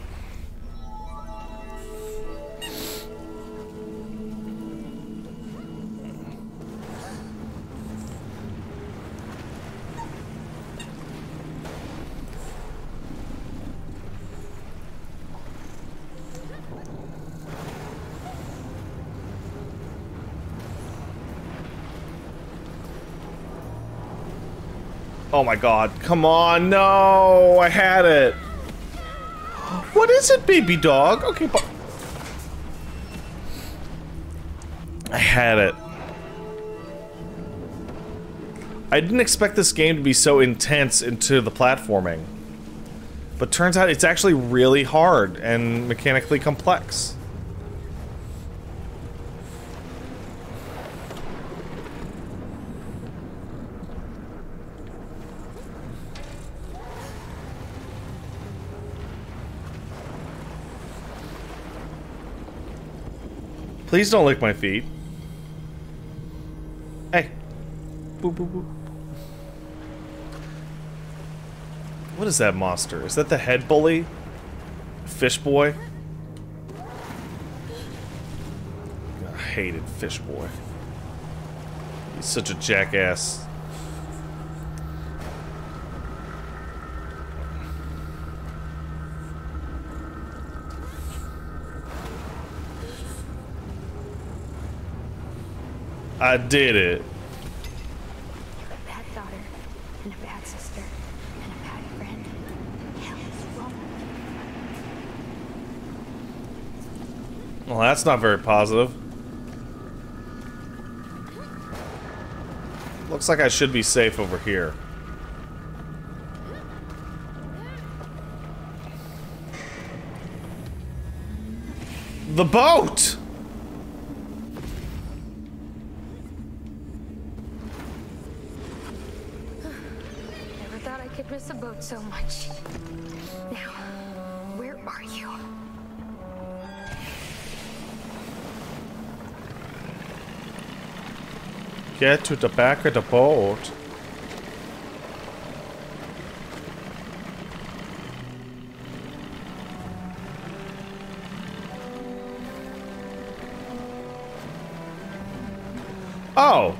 Oh my god, come on, no, I had it. What is it, baby dog? Okay, I had it. I didn't expect this game to be so intense into the platforming. But turns out it's actually really hard and mechanically complex. Please don't lick my feet. Hey. Boop, boop, boop. What is that monster? Is that the head bully? Fish boy? I hated Fish boy. He's such a jackass. I did it. A bad daughter, and a bad sister, and a bad friend. Hell is wrong. Well, that's not very positive. Looks like I should be safe over here. The boat! Never thought I could miss a boat so much. Now, where are you? Get to the back of the boat. Oh.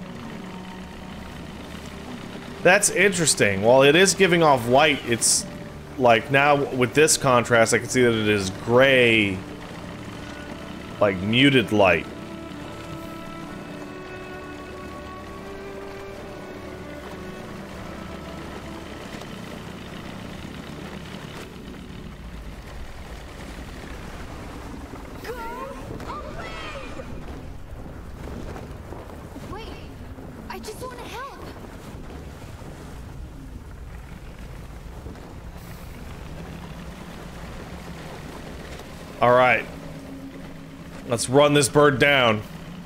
That's interesting. While it is giving off light, it's like now with this contrast, I can see that it is gray, like muted light. Wait, I just want to help. All right. Let's run this bird down.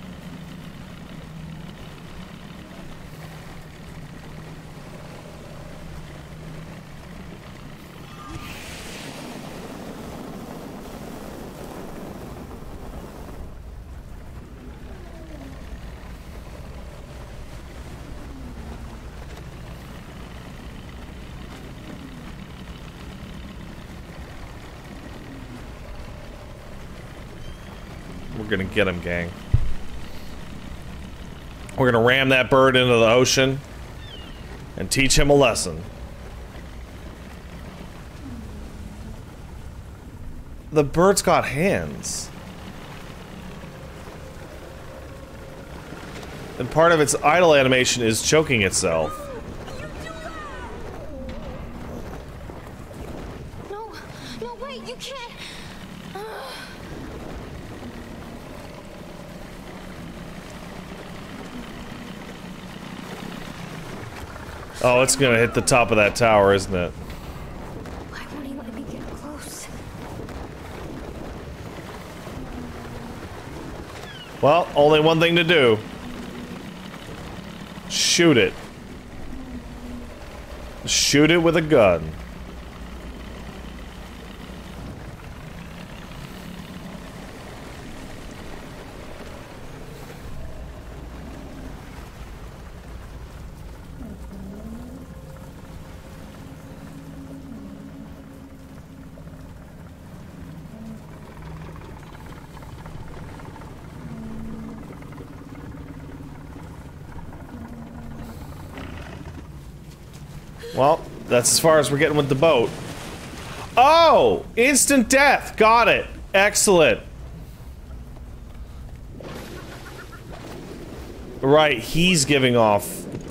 We're gonna get him, gang. We're gonna ram that bird into the ocean and teach him a lesson. The bird's got hands. And part of its idle animation is choking itself. No, no, wait, you can't. Oh, it's gonna hit the top of that tower, isn't it? Why won't he let me get close? Well, only one thing to do. Shoot it. Shoot it with a gun. Well, that's as far as we're getting with the boat. Oh! Instant death! Got it! Excellent. Right, he's giving off.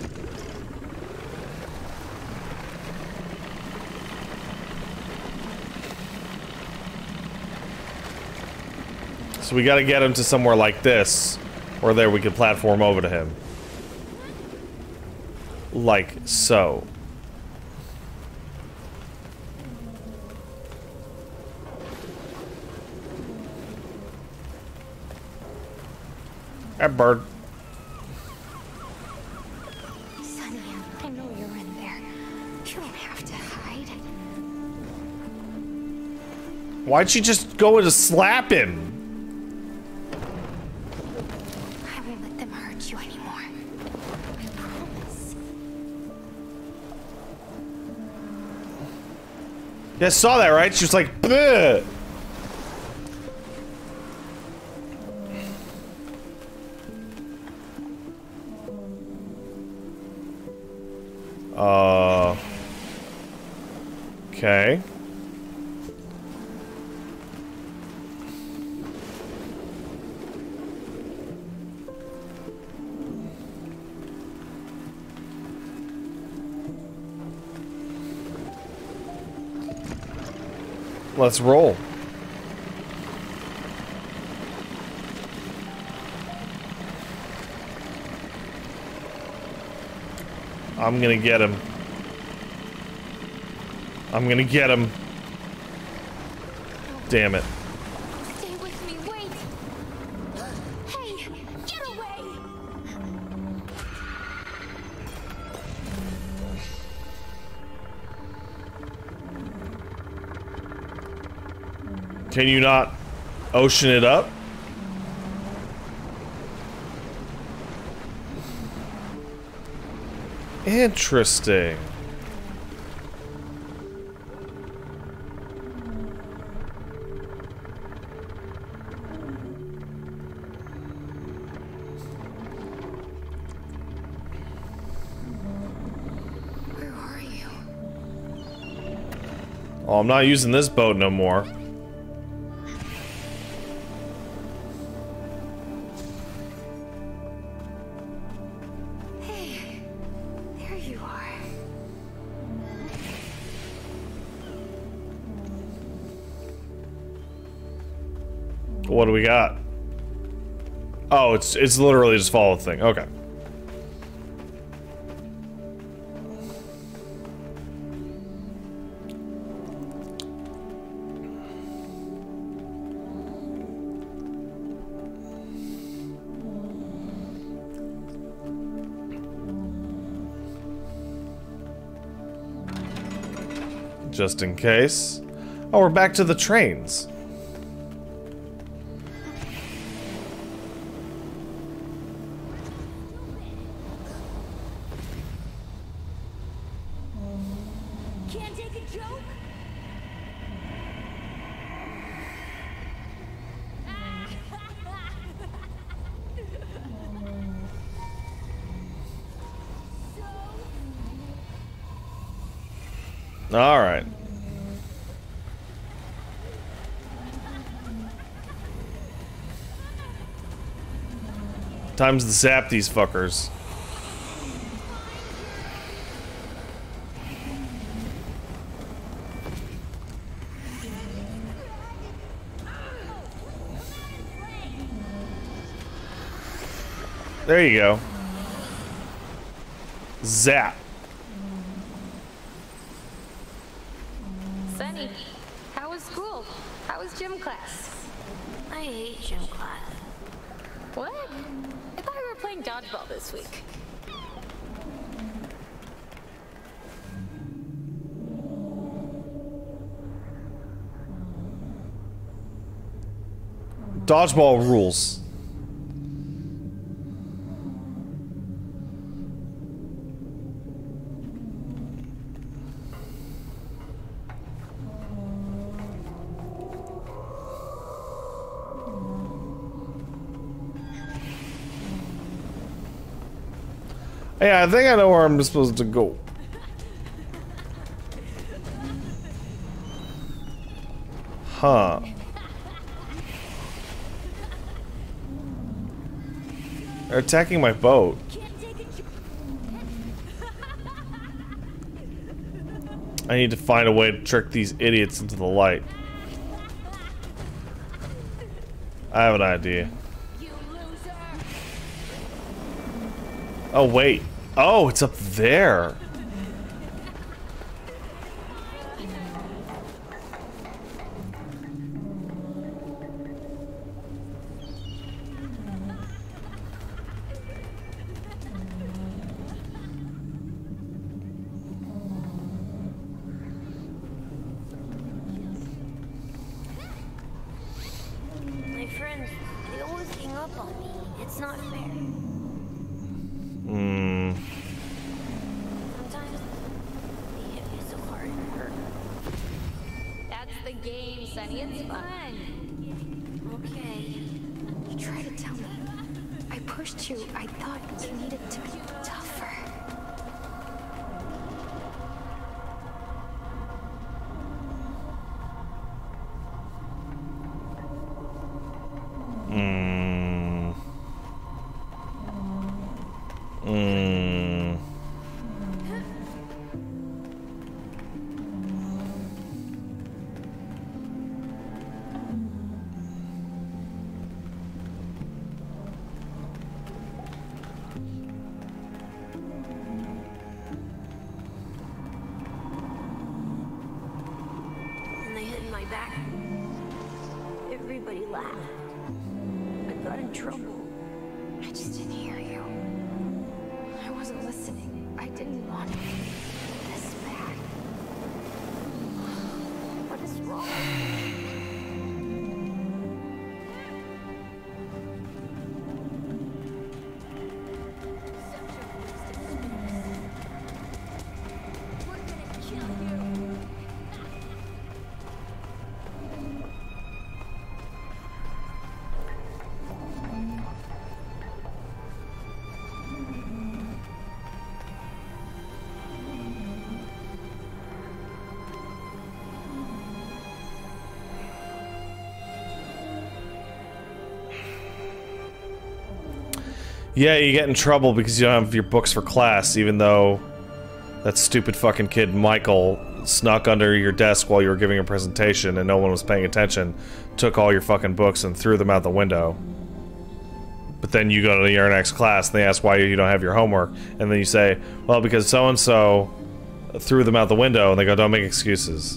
So we gotta get him to somewhere like this. Or there we can platform over to him. Like so. That bird. Sonny, I know you're in there. You don't have to hide. Why'd she just go in to slap him? I won't let them hurt you anymore. I promise. You guys saw that, right? She was like, bleh. Okay. Let's roll. I'm gonna get him. I'm gonna get him. Damn it. Stay with me, wait! Hey, get away! Can you not ocean it up? Interesting. Oh, I'm not using this boat no more. Hey, there you are. What do we got? Oh, it's literally just follow the thing. Okay. Just in case. Oh, we're back to the trains. Can't take a joke? All right. Time's to zap these fuckers. There you go. Zap. Sunny, how was school? How was gym class? I hate gym class. What? I thought we were playing dodgeball this week. Dodgeball rules. Yeah, I think I know where I'm supposed to go. Huh. They're attacking my boat. I need to find a way to trick these idiots into the light. I have an idea. Oh, wait. Oh, it's up there. My friends, they always hang up on me. It's not fair. Sometimes they hit me so hard it hurt. That's the game, Sunny. It's fun. Okay. You try to tell me. I pushed you. I thought you needed to be tougher. And they hit my back. Everybody laughed. I got in trouble. I just didn't hear you. I wasn't listening. I didn't want it this bad. What is wrong? We're gonna kill you. Yeah, you get in trouble because you don't have your books for class, even though that stupid fucking kid Michael snuck under your desk while you were giving a presentation and no one was paying attention, took all your fucking books and threw them out the window. But then you go to your next class and they ask why you don't have your homework, and then you say, well, because so-and-so threw them out the window, and they go, don't make excuses.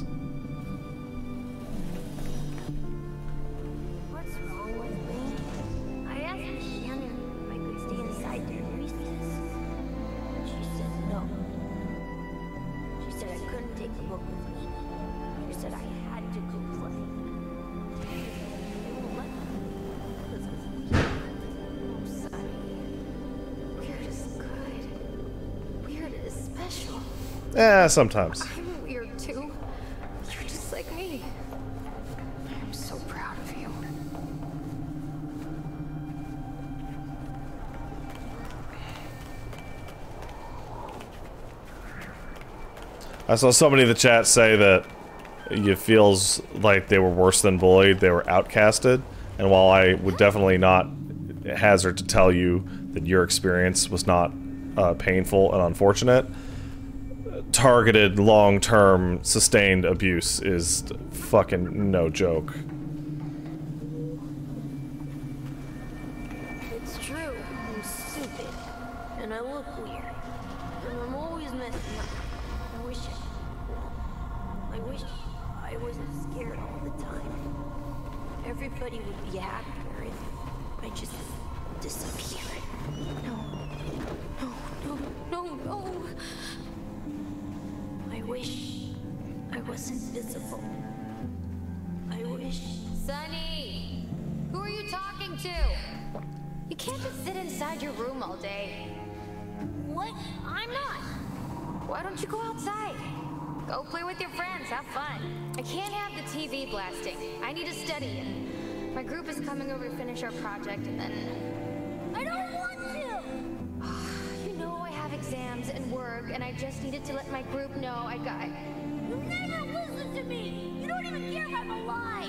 What's wrong with me? I asked Shannon if I could stay inside during recess. She said no. She said I couldn't take the book with me. She said I had to go play. They won't let me. Because I'm Sunny. Weird is good. Weird is special. Sometimes. I'm weird too. You're just like me. I'm so proud of you. I saw somebody in the chat say that it feels like they were worse than bullied, they were outcasted. And while I would definitely not hazard to tell you that your experience was not painful and unfortunate, targeted, long-term, sustained abuse is fucking no joke. It's true. I'm stupid. And I look weird. And I'm always messing up. I wish I wasn't scared all the time. Everybody would be happier if I just disappeared. No. I wish I was invisible. I wish... Sunny! Who are you talking to? You can't just sit inside your room all day. What? I'm not. Why don't you go outside? Go play with your friends, have fun. I can't have the TV blasting. I need to study. My group is coming over to finish our project and then... I don't want to! You know I have exams and work and I just needed to let my group know I got... You never listen to me! You don't even care if I'm alive!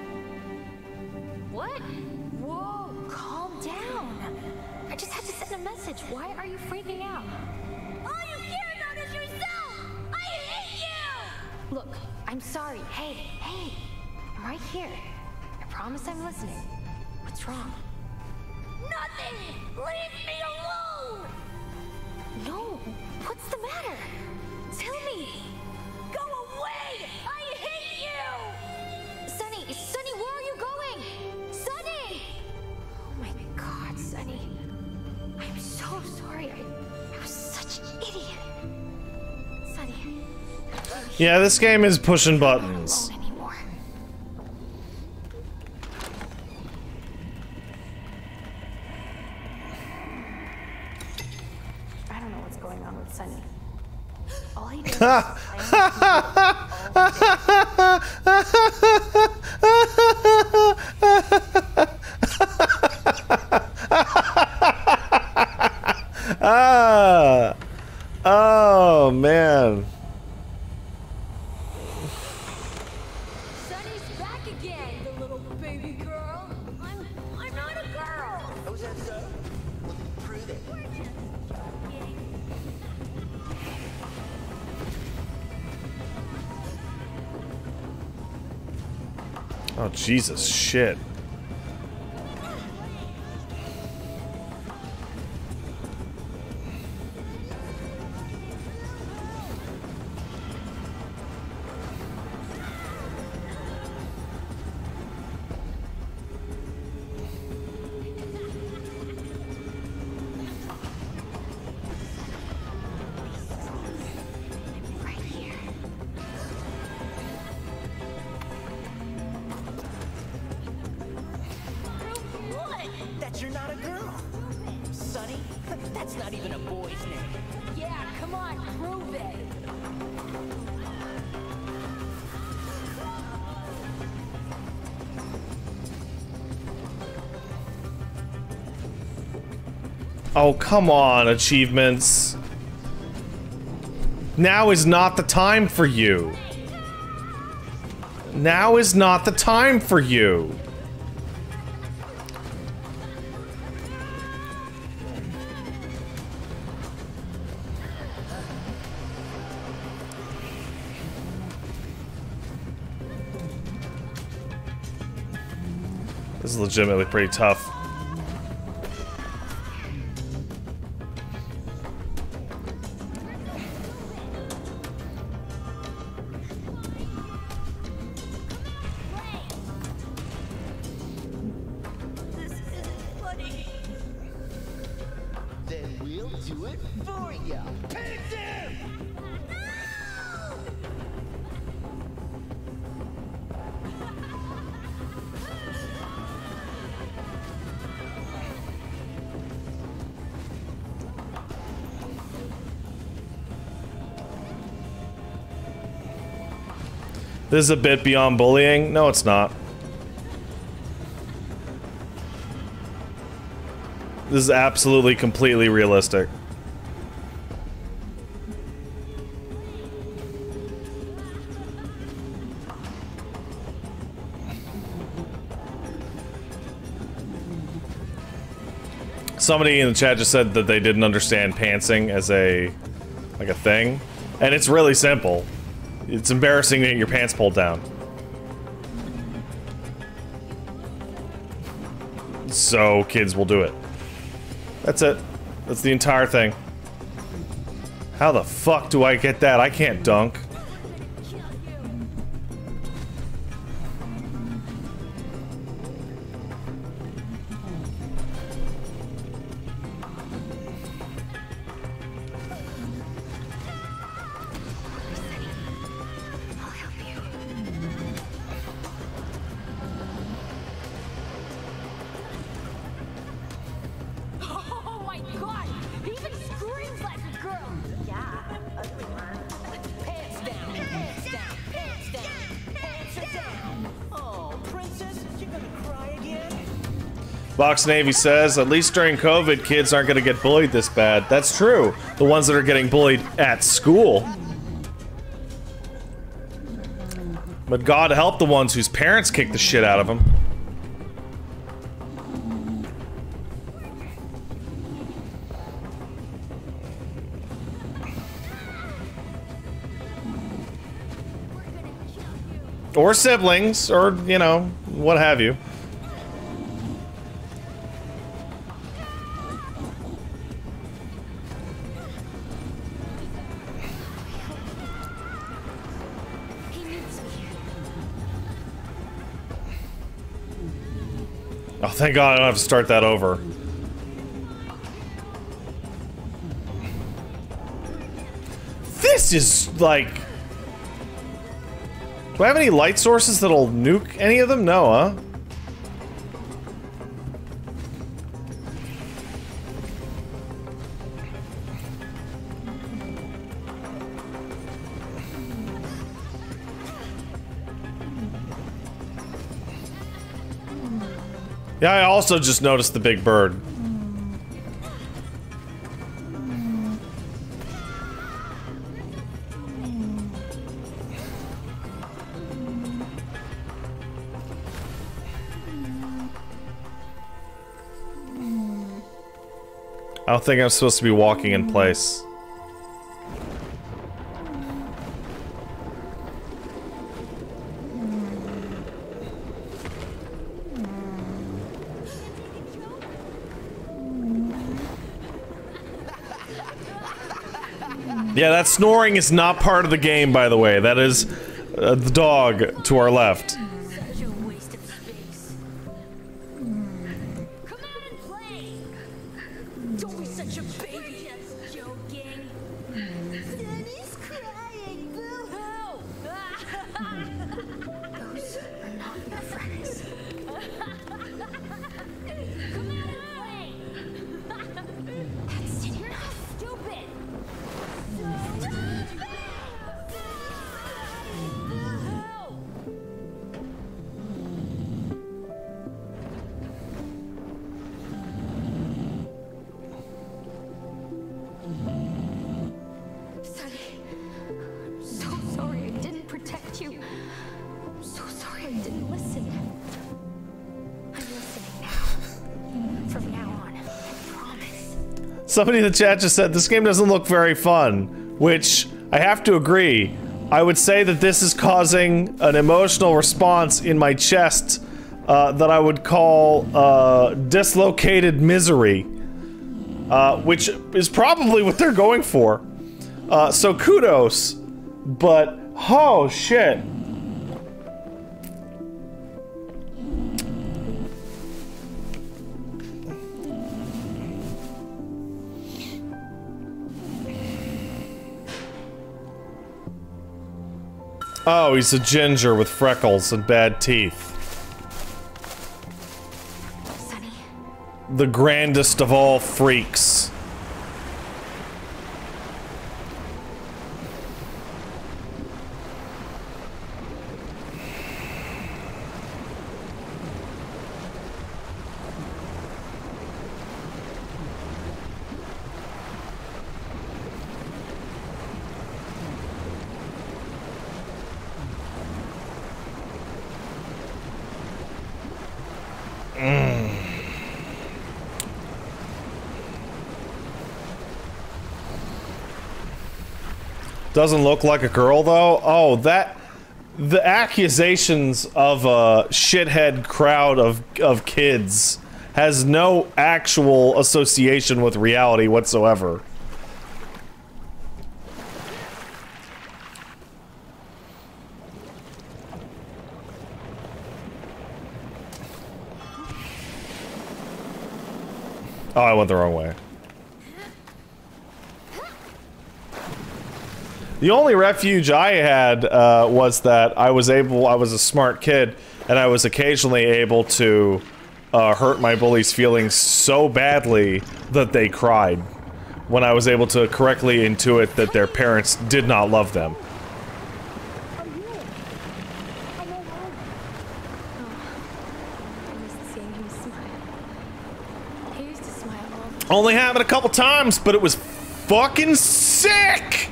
What? Whoa, calm down. I just had to send a message. Why are you freaking out? All you care about is yourself! I hate you! Look, I'm sorry. Hey, I'm right here. I promise I'm listening. What's wrong? Nothing! Leave me alone! No, what's the matter? Tell me. Go away! I hate you! Sunny, where are you going? Sunny! Oh my God, Sunny. I'm so sorry. I was such an idiot. Sunny. Yeah, this game is pushing buttons. I'm not alone anymore. I don't know what's going on with Sunny. All he does is Oh man. Sunny's back again, the little baby girl. I'm not a girl. Oh, is that so? Well, prove it. We're just joking. Oh Jesus, shit. right here. What? That you're not a girl. Sunny? That's not even a boy's name. Yeah, come on, prove it. Oh, come on, achievements. Now is not the time for you. Now is not the time for you. is legitimately pretty tough. Then we'll do it for ya. Pin it down! This is a bit beyond bullying. No, it's not. This is absolutely, completely realistic. Somebody in the chat just said that they didn't understand pantsing as a thing, and it's really simple. It's embarrassing to get your pants pulled down. So kids will do it. That's it. That's the entire thing. How the fuck do I get that? I can't dunk. Oh my god! He even screams like a girl! Yeah, ugly one. Pants down, pants down, pants down, pants are down. Oh, princess, you're gonna cry again? Box Navy says, at least during COVID, kids aren't gonna get bullied this bad. That's true. The ones that are getting bullied at school. But God help the ones whose parents kick the shit out of them. Or siblings, or, you know, what have you. Oh, thank God I don't have to start that over. This is, like... Do I have any light sources that'll nuke any of them? No, huh? Yeah, I also just noticed the big bird. I don't think I'm supposed to be walking in place. Yeah, that snoring is not part of the game, by the way. That is the dog to our left. Such a waste of space. Come out and play! Don't be such a baby! Just joking. Daddy's crying! Boo-hoo! Those are not your friends. Come out and play! That's you're not stupid! Sonny, I'm so sorry I didn't protect you. I'm so sorry I didn't listen. I'm listening now. From now on, I promise. Somebody in the chat just said, this game doesn't look very fun, which I have to agree. I would say that this is causing an emotional response in my chest that I would call dislocated misery, which is probably what they're going for. So kudos, but oh shit. Oh, he's a ginger with freckles and bad teeth. Sonny. The grandest of all freaks. Doesn't look like a girl, though? Oh, that... The accusations of a shithead crowd of kids has no actual association with reality whatsoever. Oh, I went the wrong way. The only refuge I had was that I was a smart kid, and I was occasionally able to hurt my bully's feelings so badly that they cried, when I was able to correctly intuit that their parents did not love them. Only happened a couple times, but it was fucking sick!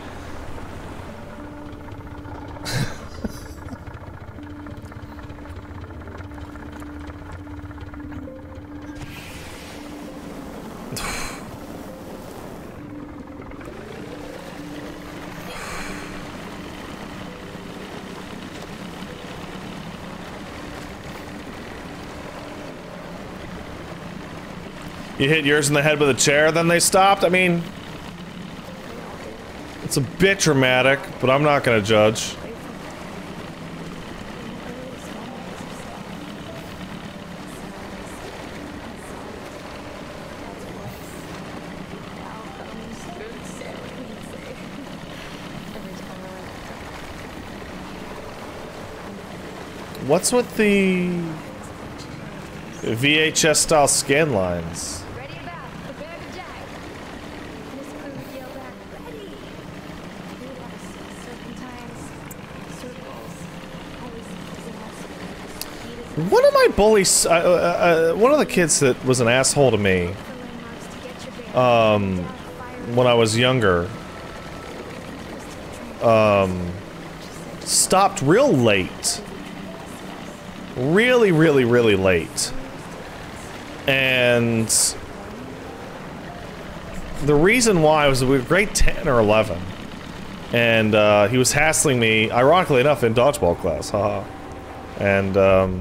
You hit yours in the head with a chair, then they stopped? I mean... It's a bit dramatic, but I'm not gonna judge. What's with the... VHS-style scan lines? Ready about. Prepare to die. This crew would yell back, ready! Relapse, serpentines, circles, always using us. One of my bullies, one of the kids that was an asshole to me, when I was younger, stopped real late. Really, really, really late. And the reason why was we were grade 10 or 11. And he was hassling me, ironically enough, in dodgeball class, haha. And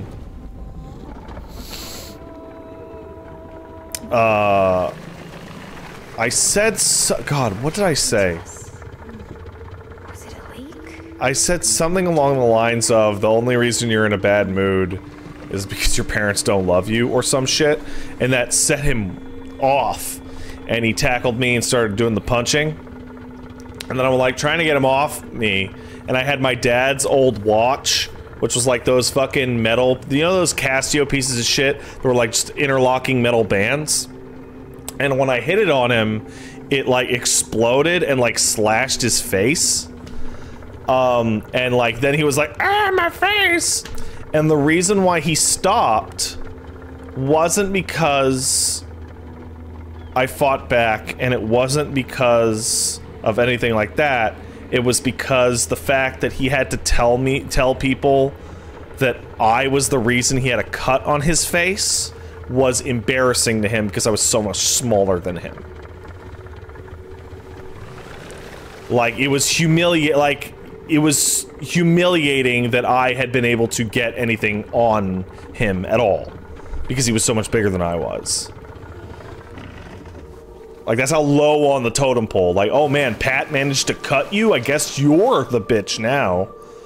I said God, what did I say? Was it a leak? I said something along the lines of, the only reason you're in a bad mood is because your parents don't love you, or some shit, and that set him off. And he tackled me and started doing the punching. And then I'm like trying to get him off me, and I had my dad's old watch, which was like those fucking metal, you know those Casio pieces of shit that were like just interlocking metal bands? And when I hit it on him, it like exploded and like slashed his face. And like then he was like, ah, my face! And the reason why he stopped wasn't because I fought back, and it wasn't because of anything like that. It was because the fact that he had to tell people that I was the reason he had a cut on his face was embarrassing to him because I was so much smaller than him. Like, it was humiliating. Like, it was humiliating that I had been able to get anything on him at all. Because he was so much bigger than I was. Like, that's how low on the totem pole. Like, oh man, Pat managed to cut you? I guess you're the bitch now.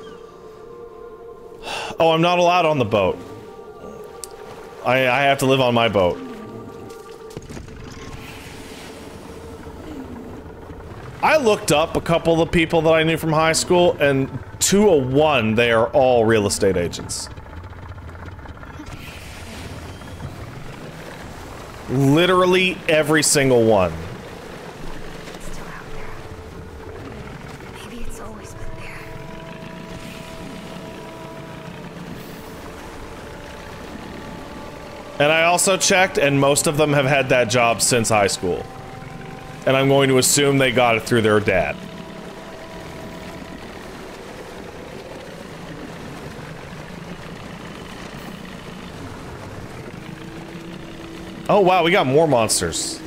Oh, I'm not allowed on the boat. I have to live on my boat. I looked up a couple of the people that I knew from high school, and 201, they are all real estate agents. Literally every single one. It's still out there. Maybe it's always been there. And I also checked, and most of them have had that job since high school. And I'm going to assume they got it through their dad. Oh wow, we got more monsters.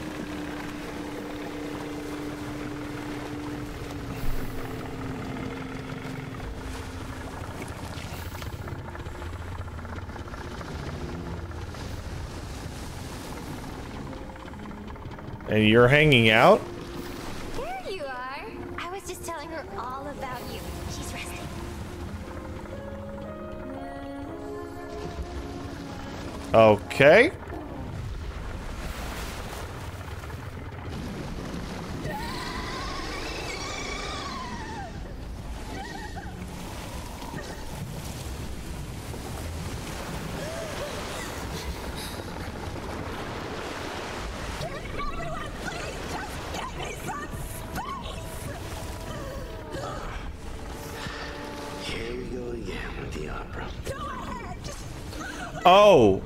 And you're hanging out? There you are. I was just telling her all about you. She's resting. Okay. Here we go again with the opera. Oh.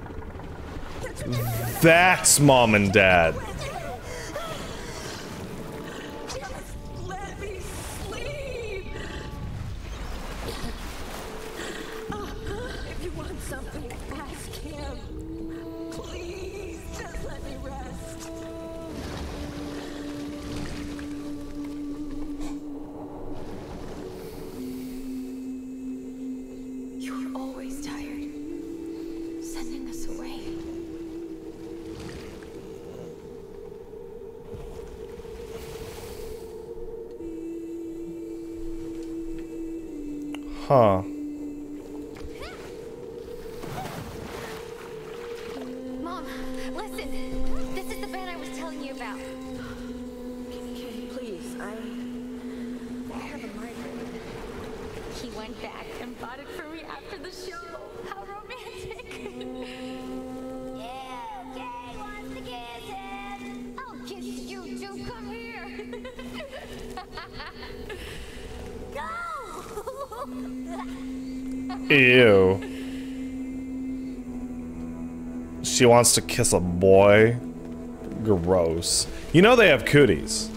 That's Mom and Dad. Let me sleep. If you want something, ask him. Please, just let me rest. You were always tired. Sending us away. Huh. Mom, listen. This is the van I was telling you about. Okay, please, I have a migraine. He went back and bought it for me after the show. How romantic. Yeah, okay, wants to kiss him. I'll kiss you too. Come here. Go! Ew. She wants to kiss a boy? Gross. You know they have cooties.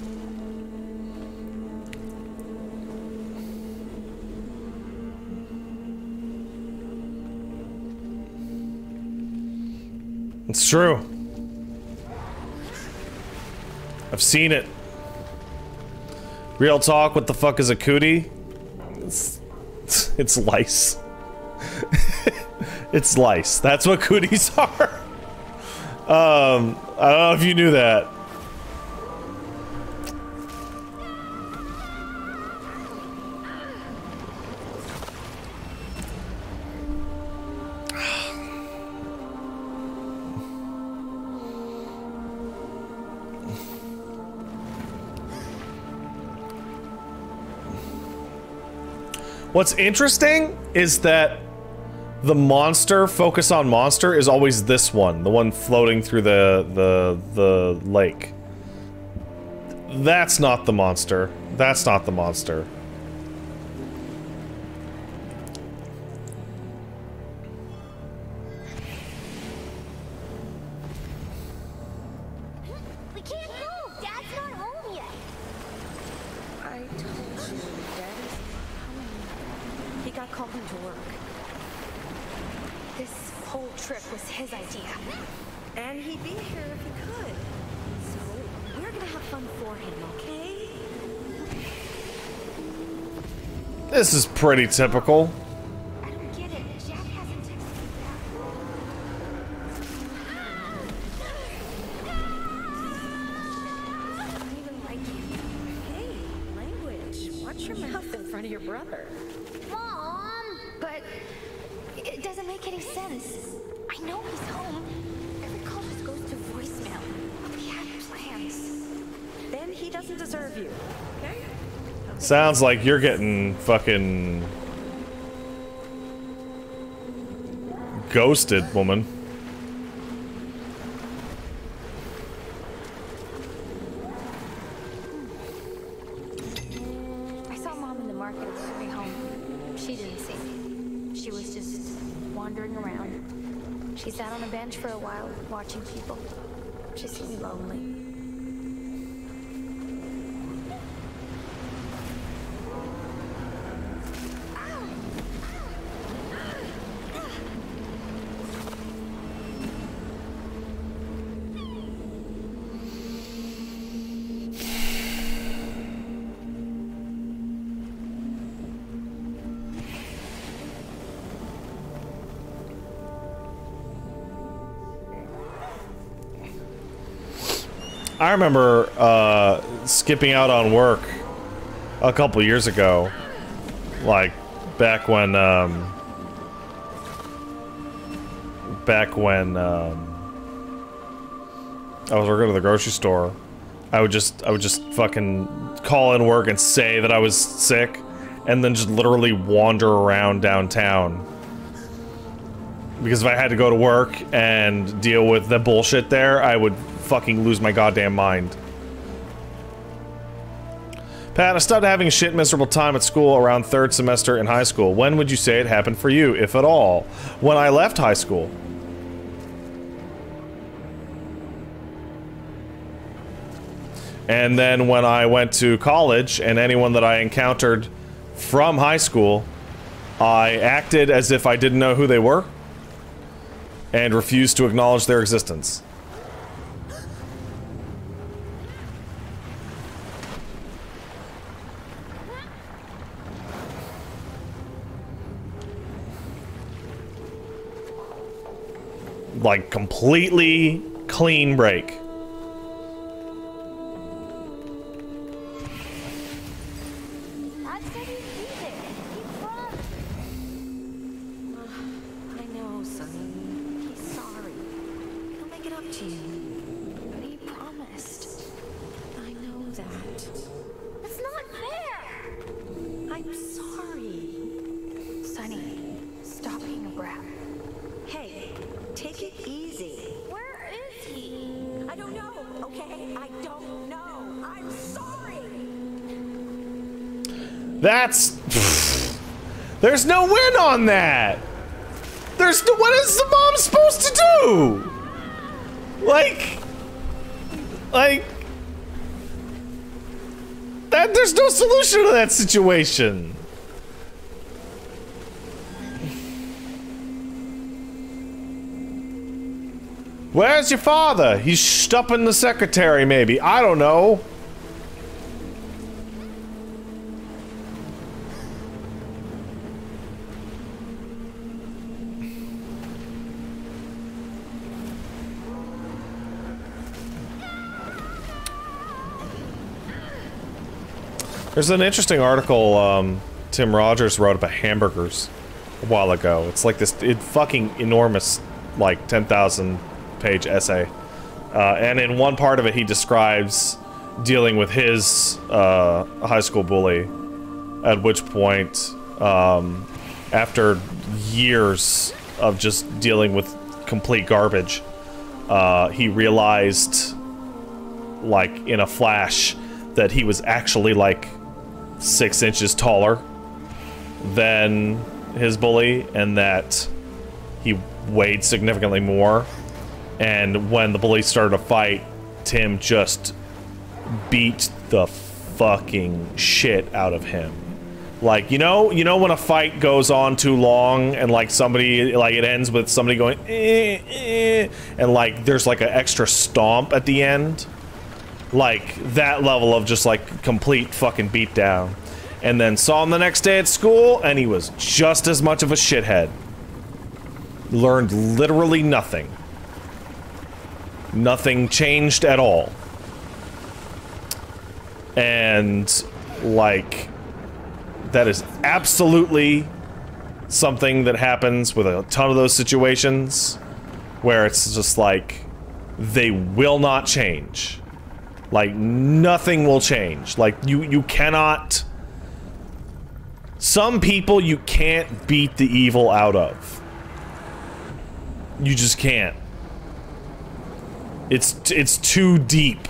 It's true. I've seen it. Real talk, what the fuck is a cootie? It's lice. It's lice. That's what cooties are. I don't know if you knew that. What's interesting is that the monster, focus on monster, is always this one, the one floating through the lake. That's not the monster. That's not the monster. We can't go. Dad's not home yet. I told you, Dad is coming. He got called into work. This whole trip was his idea. And he'd be here if he could. So, we're gonna have fun for him, okay? This is pretty typical. I don't get it. Jack hasn't texted me back. I don't even like you. Hey, language. Watch your mouth in front of your brother. Mom! But it doesn't make any sense. I know he's home. Every call just goes to voicemail. He had plans. Then he doesn't deserve you. Okay? Sounds like you're getting fucking ghosted, woman. I saw Mom in the market on the way home. She didn't see me. She was just wandering around. She sat on a bench for a while, watching people. She seemed lonely. I remember skipping out on work a couple years ago, like back when I was working at the grocery store. I would just fucking call in work and say that I was sick, and then just literally wander around downtown. Because if I had to go to work and deal with the bullshit there, I would fucking lose my goddamn mind. Pat, I stopped having a shit miserable time at school around 3rd semester in high school. When would you say it happened for you, if at all? When I left high school. And then when I went to college, and anyone that I encountered from high school, I acted as if I didn't know who they were and refused to acknowledge their existence. Like, completely clean break. Dad said he'd be there. He promised. I know, Sonny. He's sorry. He'll make it up to you. But he promised. I know that. It's not fair! I'm sorry. Sonny, stop being a brat. Hey, take it easy. Where is he? I don't know, okay? I don't know. I'm sorry. That's... There's no win on that! There's no... What is the mom supposed to do? Like... That, there's no solution to that situation. Where's your father? He's stopping the secretary, maybe. I don't know. There's an interesting article Tim Rogers wrote about hamburgers a while ago. It's like this fucking enormous, like 10,000 page essay. And in one part of it he describes dealing with his high school bully, at which point, after years of just dealing with complete garbage, he realized, like in a flash, that he was actually like 6 inches taller than his bully, and that he weighed significantly more. And when the bully started a fight, Tim just beat the fucking shit out of him. Like, you know when a fight goes on too long and like somebody, like it ends with somebody going and like there's like an extra stomp at the end? Like that level of just like complete fucking beatdown. and then saw him the next day at school, and he was just as much of a shithead. Learned literally nothing. Nothing changed at all. And, like, that is absolutely something that happens with a ton of those situations where it's just like, they will not change. Like, nothing will change. Like, you cannot... Some people you can't beat the evil out of. You just can't. It's too deep.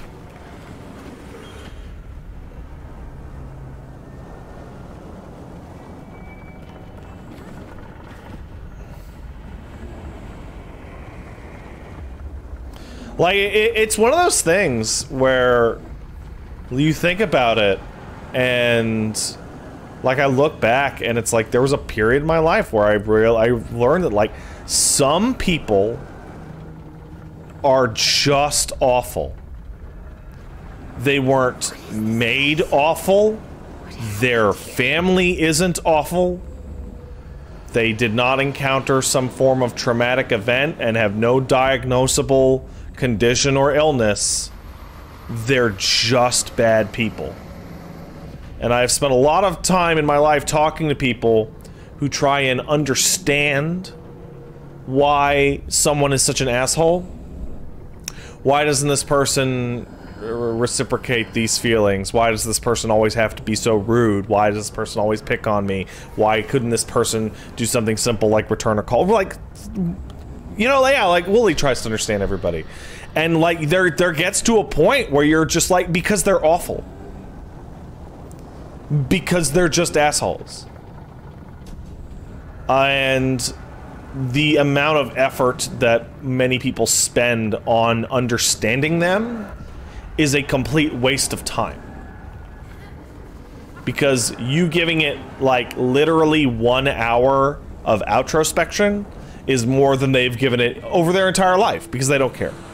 Like, it's one of those things where you think about it, and like, I look back and it's like there was a period in my life where I learned that, like, some people are just awful. They weren't made awful. Their family isn't awful. They did not encounter some form of traumatic event and have no diagnosable condition or illness. They're just bad people. And I've spent a lot of time in my life talking to people who try and understand why someone is such an asshole. Why doesn't this person reciprocate these feelings? Why does this person always have to be so rude? Why does this person always pick on me? Why couldn't this person do something simple like return a call? Like, you know, yeah, like, Wooly tries to understand everybody. And, like, there gets to a point where you're just like, because they're awful. Because they're just assholes. And the amount of effort that many people spend on understanding them is a complete waste of time. Because you giving it, like, literally 1 hour of outrospection is more than they've given it over their entire life, because they don't care.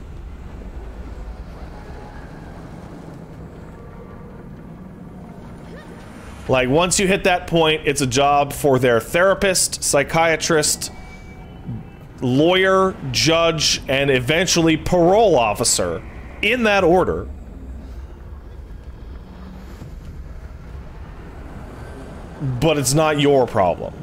Like, once you hit that point, it's a job for their therapist, psychiatrist, lawyer, judge, and eventually parole officer, in that order. But it's not your problem.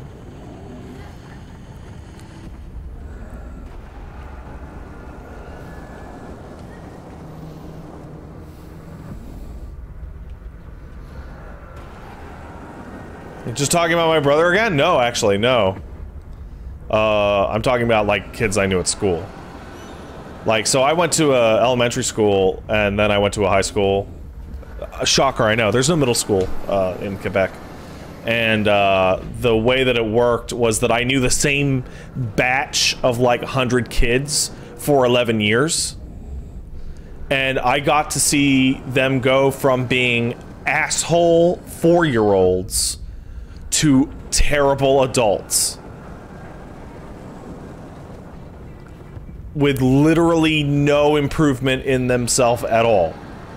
Just talking about my brother again? No, actually, no. I'm talking about, like, kids I knew at school. Like, so I went to a elementary school, and then I went to a high school. A shocker, I know. There's no middle school in Quebec. And the way that it worked was that I knew the same batch of, like, 100 kids for 11 years. And I got to see them go from being asshole 4-year-olds to terrible adults. With literally no improvement in themselves at all.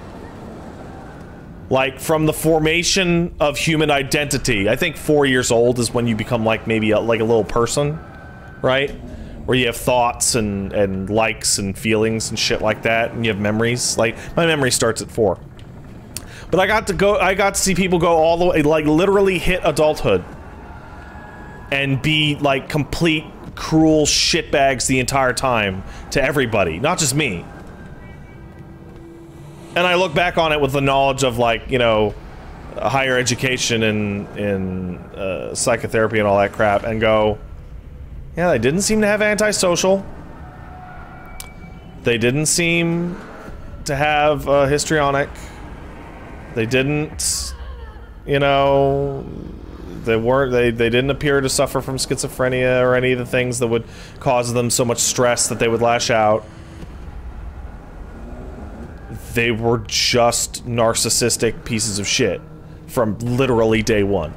Like, from the formation of human identity, I think 4 years old is when you become, like, maybe like a little person, right? Where you have thoughts and likes and feelings and shit like that, and you have memories. Like, my memory starts at 4. But I got to see people go all the way, like, literally hit adulthood. And be, like, complete cruel shitbags the entire time to everybody, not just me. And I look back on it with the knowledge of, like, you know, higher education and psychotherapy and all that crap, and go, yeah, they didn't seem to have antisocial. They didn't seem to have histrionic. They didn't, you know, they didn't appear to suffer from schizophrenia or any of the things that would cause them so much stress that they would lash out. They were just narcissistic pieces of shit from literally day one.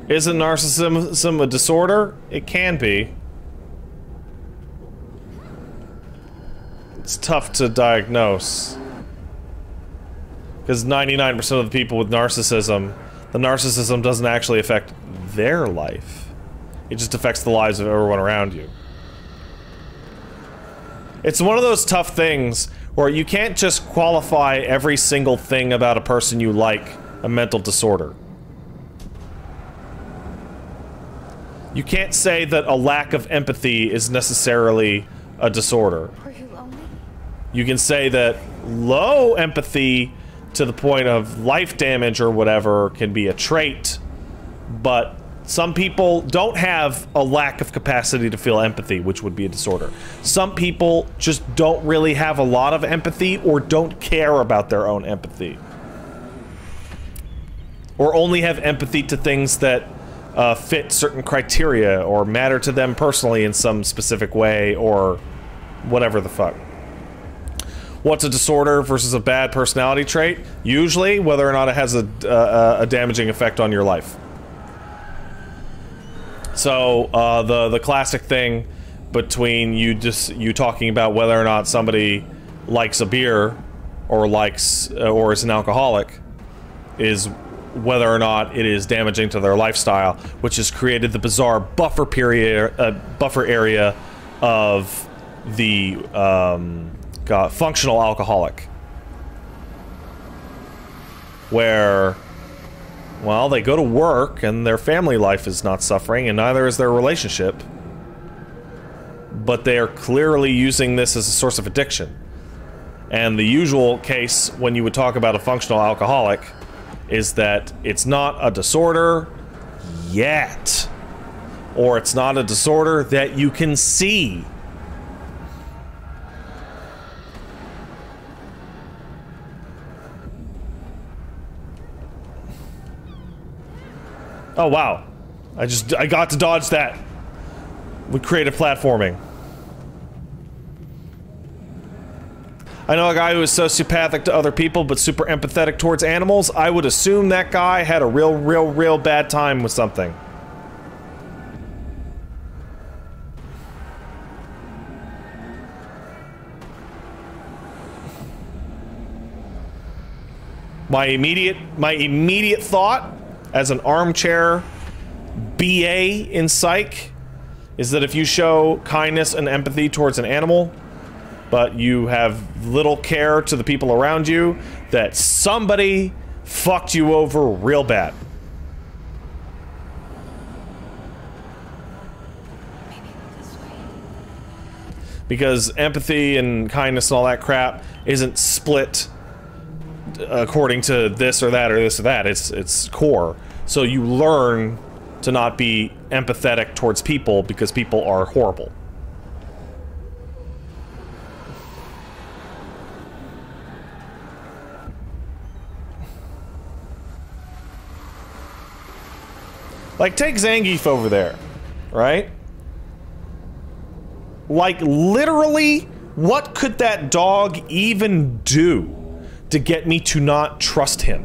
Isn't narcissism a disorder? It can be. It's tough to diagnose. Because 99% of the people with narcissism, the narcissism doesn't actually affect their life. It just affects the lives of everyone around you. It's one of those tough things where you can't just qualify every single thing about a person you like a mental disorder. You can't say that a lack of empathy is necessarily a disorder. Were you lonely? You can say that low empathy to the point of life damage or whatever can be a trait, but some people don't have a lack of capacity to feel empathy, which would be a disorder. Some people just don't really have a lot of empathy or don't care about their own empathy. Or only have empathy to things that fit certain criteria or matter to them personally in some specific way or whatever the fuck. What's a disorder versus a bad personality trait? Usually, whether or not it has a damaging effect on your life. So, the classic thing between you talking about whether or not somebody likes a beer or or is an alcoholic is whether or not it is damaging to their lifestyle, which has created the bizarre buffer area of the functional alcoholic, where, well, they go to work and their family life is not suffering and neither is their relationship, but they are clearly using this as a source of addiction. And the usual case when you would talk about a functional alcoholic is that it's not a disorder yet, or it's not a disorder that you can see. Oh wow, I got to dodge that with creative platforming. I know a guy who is sociopathic to other people but super empathetic towards animals. I would assume that guy had a real bad time with something. My immediate thought as an armchair BA in psych is that if you show kindness and empathy towards an animal, but you have little care to the people around you, that somebody fucked you over real bad. Because empathy and kindness and all that crap isn't split according to this or that or this or that. It's core. So you learn to not be empathetic towards people because people are horrible. Like, take Zangief over there, right? Like, literally, what could that dog even do to get me to not trust him?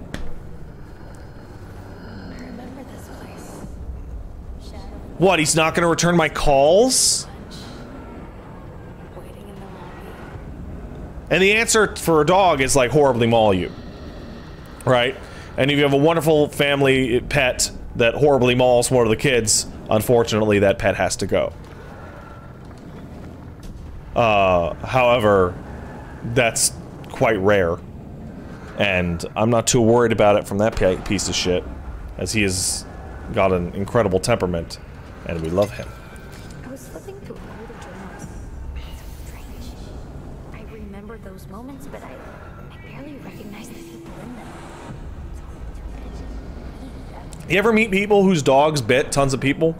I remember this place. Shadow. What, he's not gonna return my calls? Waiting in the lobby. And the answer for a dog is, like, horribly maul you. Right? And if you have a wonderful family pet that horribly mauls one of the kids, unfortunately that pet has to go. However, that's quite rare. And I'm not too worried about it from that piece of shit, as he has got an incredible temperament, and we love him. I was flipping through older journals. So strange. I remember those moments, but I barely recognized the people in them. You ever meet people whose dogs bit tons of people?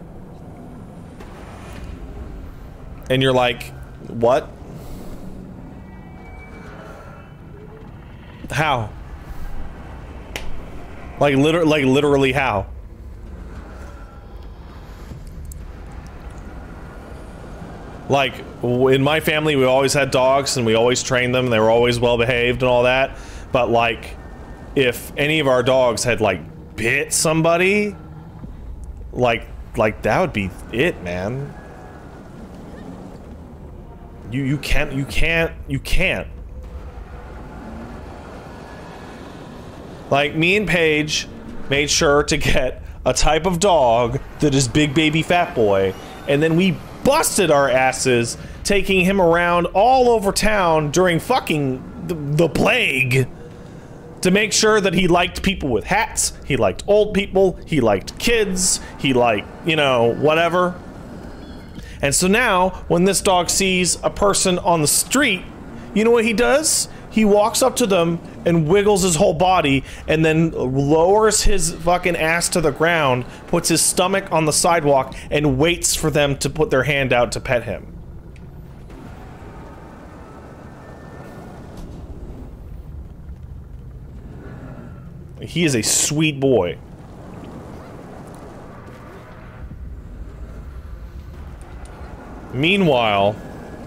And you're like, what? How? Like literally how? Like, in my family, we always had dogs and we always trained them. They were always well behaved and all that. But like, if any of our dogs had like bit somebody, like that would be it, man. You can't. Like, me and Paige made sure to get a type of dog that is Big Baby Fat Boy, and then we busted our asses taking him around all over town during fucking the plague to make sure that he liked people with hats, he liked old people, he liked kids, he liked, you know, whatever. And so now, when this dog sees a person on the street, you know what he does? He walks up to them and wiggles his whole body and then lowers his fucking ass to the ground, puts his stomach on the sidewalk, and waits for them to put their hand out to pet him. He is a sweet boy. Meanwhile,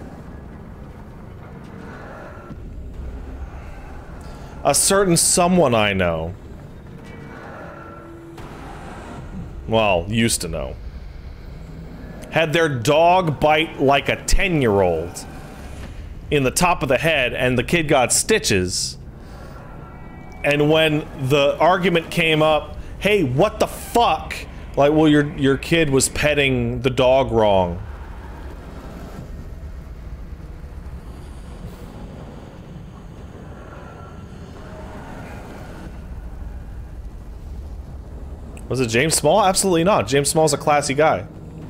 a certain someone I know, well, used to know, had their dog bite like a 10-year-old in the top of the head, and the kid got stitches. And when the argument came up, hey, what the fuck? Like, well, your kid was petting the dog wrong. Was it James Small? Absolutely not. James Small's a classy guy.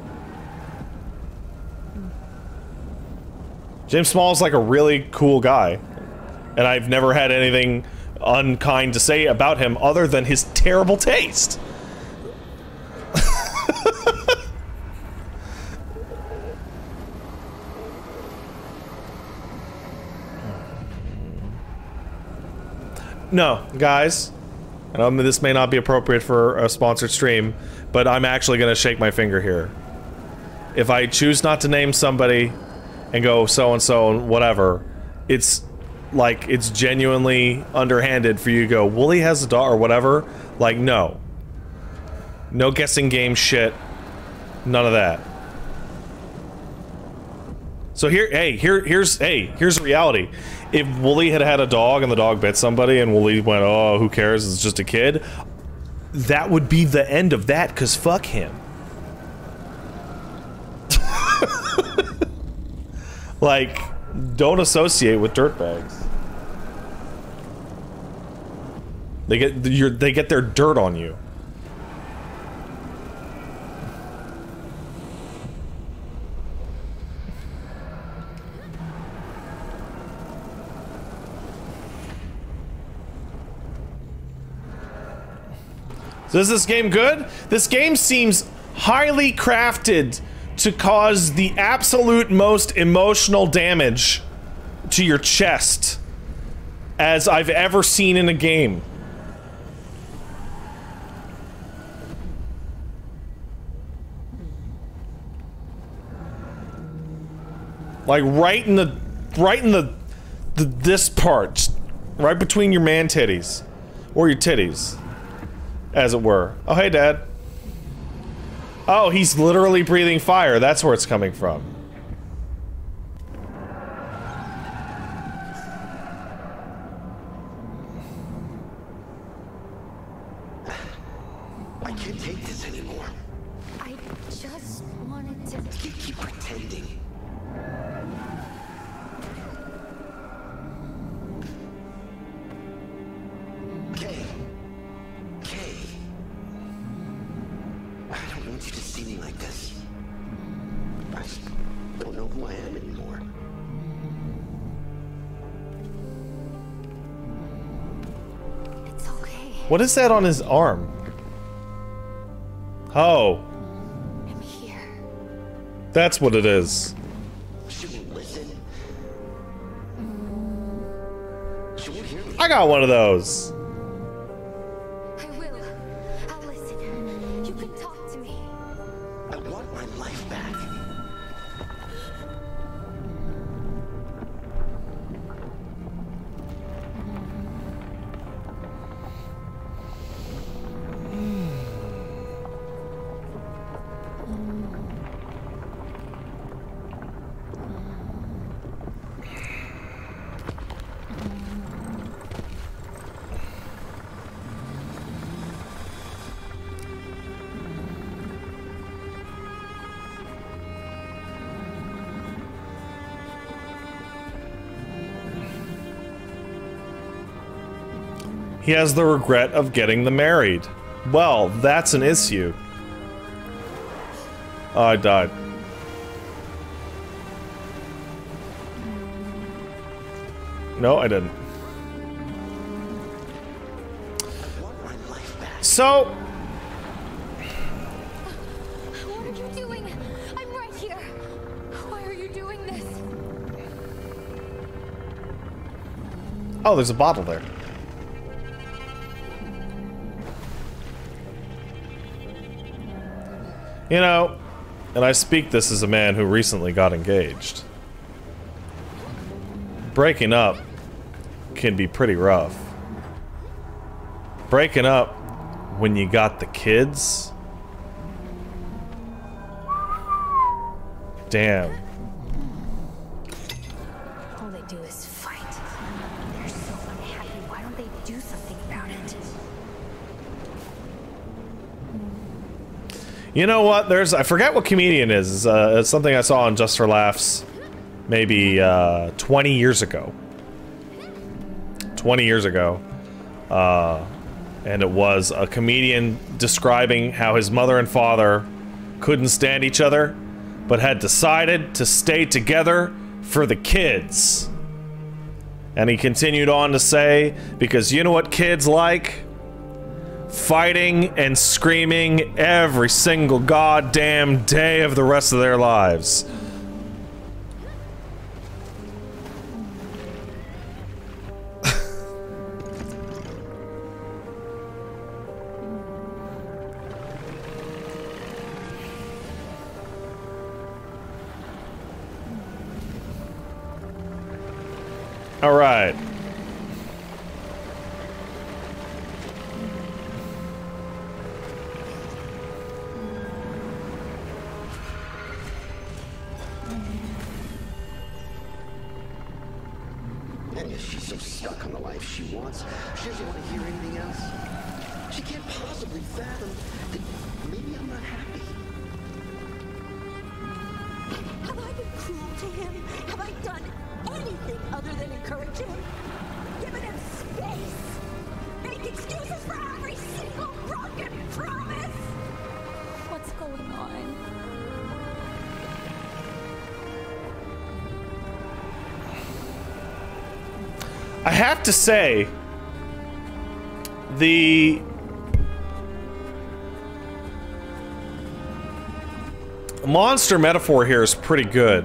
James Small's like a really cool guy. And I've never had anything unkind to say about him other than his terrible taste. No, guys. I know this may not be appropriate for a sponsored stream, but I'm actually gonna shake my finger here. If I choose not to name somebody and go so-and-so and whatever, it's like, it's genuinely underhanded for you to go, Wooly has a dog or whatever. Like, no. No guessing game shit. None of that. So here's the reality. If Wooly had had a dog and the dog bit somebody and Wooly went, oh, who cares, it's just a kid, that would be the end of that, because fuck him. Like, don't associate with dirtbags. They get their dirt on you. So is this game good? This game seems highly crafted to cause the absolute most emotional damage to your chest as I've ever seen in a game. Like right in this part, right between your man titties, or your titties, as it were. Oh, hey, Dad. Oh, he's literally breathing fire. That's where it's coming from. I can't take this anymore. I just wanted to... You keep pretending. Kay. I don't want you to see me like this. I just don't know who I am anymore. It's okay. What is that on his arm? Oh. I'm here. That's what it is. She won't listen. She won't hear me. I got one of those. I will. I'll listen. You can talk to me. I want my life back. He has the regret of getting them married. Well, that's an issue. Oh, I died. No, I didn't. So... What are you doing? I'm right here. Why are you doing this? Oh, there's a bottle there. You know, and I speak this as a man who recently got engaged. Breaking up can be pretty rough. Breaking up when you got the kids? Damn. All they do is fight. They're so unhappy. Why don't they do something about it? You know what? There's... I forget what comedian it is. It's something I saw on Just for Laughs maybe 20 years ago. 20 years ago. And it was a comedian describing how his mother and father couldn't stand each other, but had decided to stay together for the kids. And he continued on to say, because you know what kids like? Fighting and screaming every single goddamn day of the rest of their lives. All right. And if she's so stuck on the life she wants, she doesn't want to hear anything else. She can't possibly fathom that maybe I'm not happy. Have I been cruel to him? Have I done anything other than encourage him? Given him space? Make excuses for every single broken promise? What's going on? I have to say, the monster metaphor here is pretty good.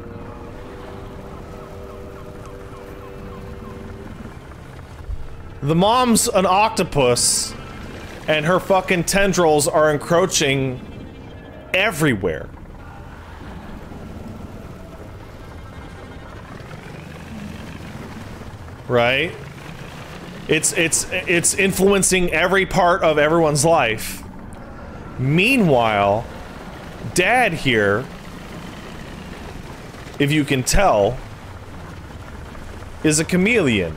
The mom's an octopus, and her fucking tendrils are encroaching everywhere. Right? It's influencing every part of everyone's life. Meanwhile, Dad here, if you can tell, is a chameleon.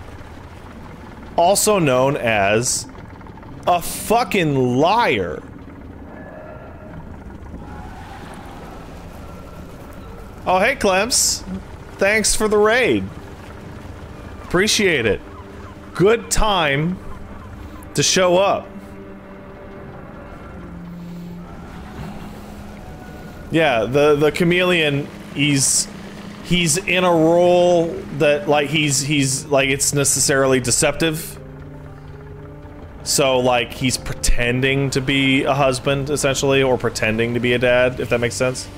Also known as a fucking liar. Oh, hey, Clemps. Thanks for the raid. Appreciate it. Good time to show up. Yeah, the chameleon, he's in a role that like he's like it's necessarily deceptive. So like he's pretending to be a husband essentially, or pretending to be a dad, if that makes sense.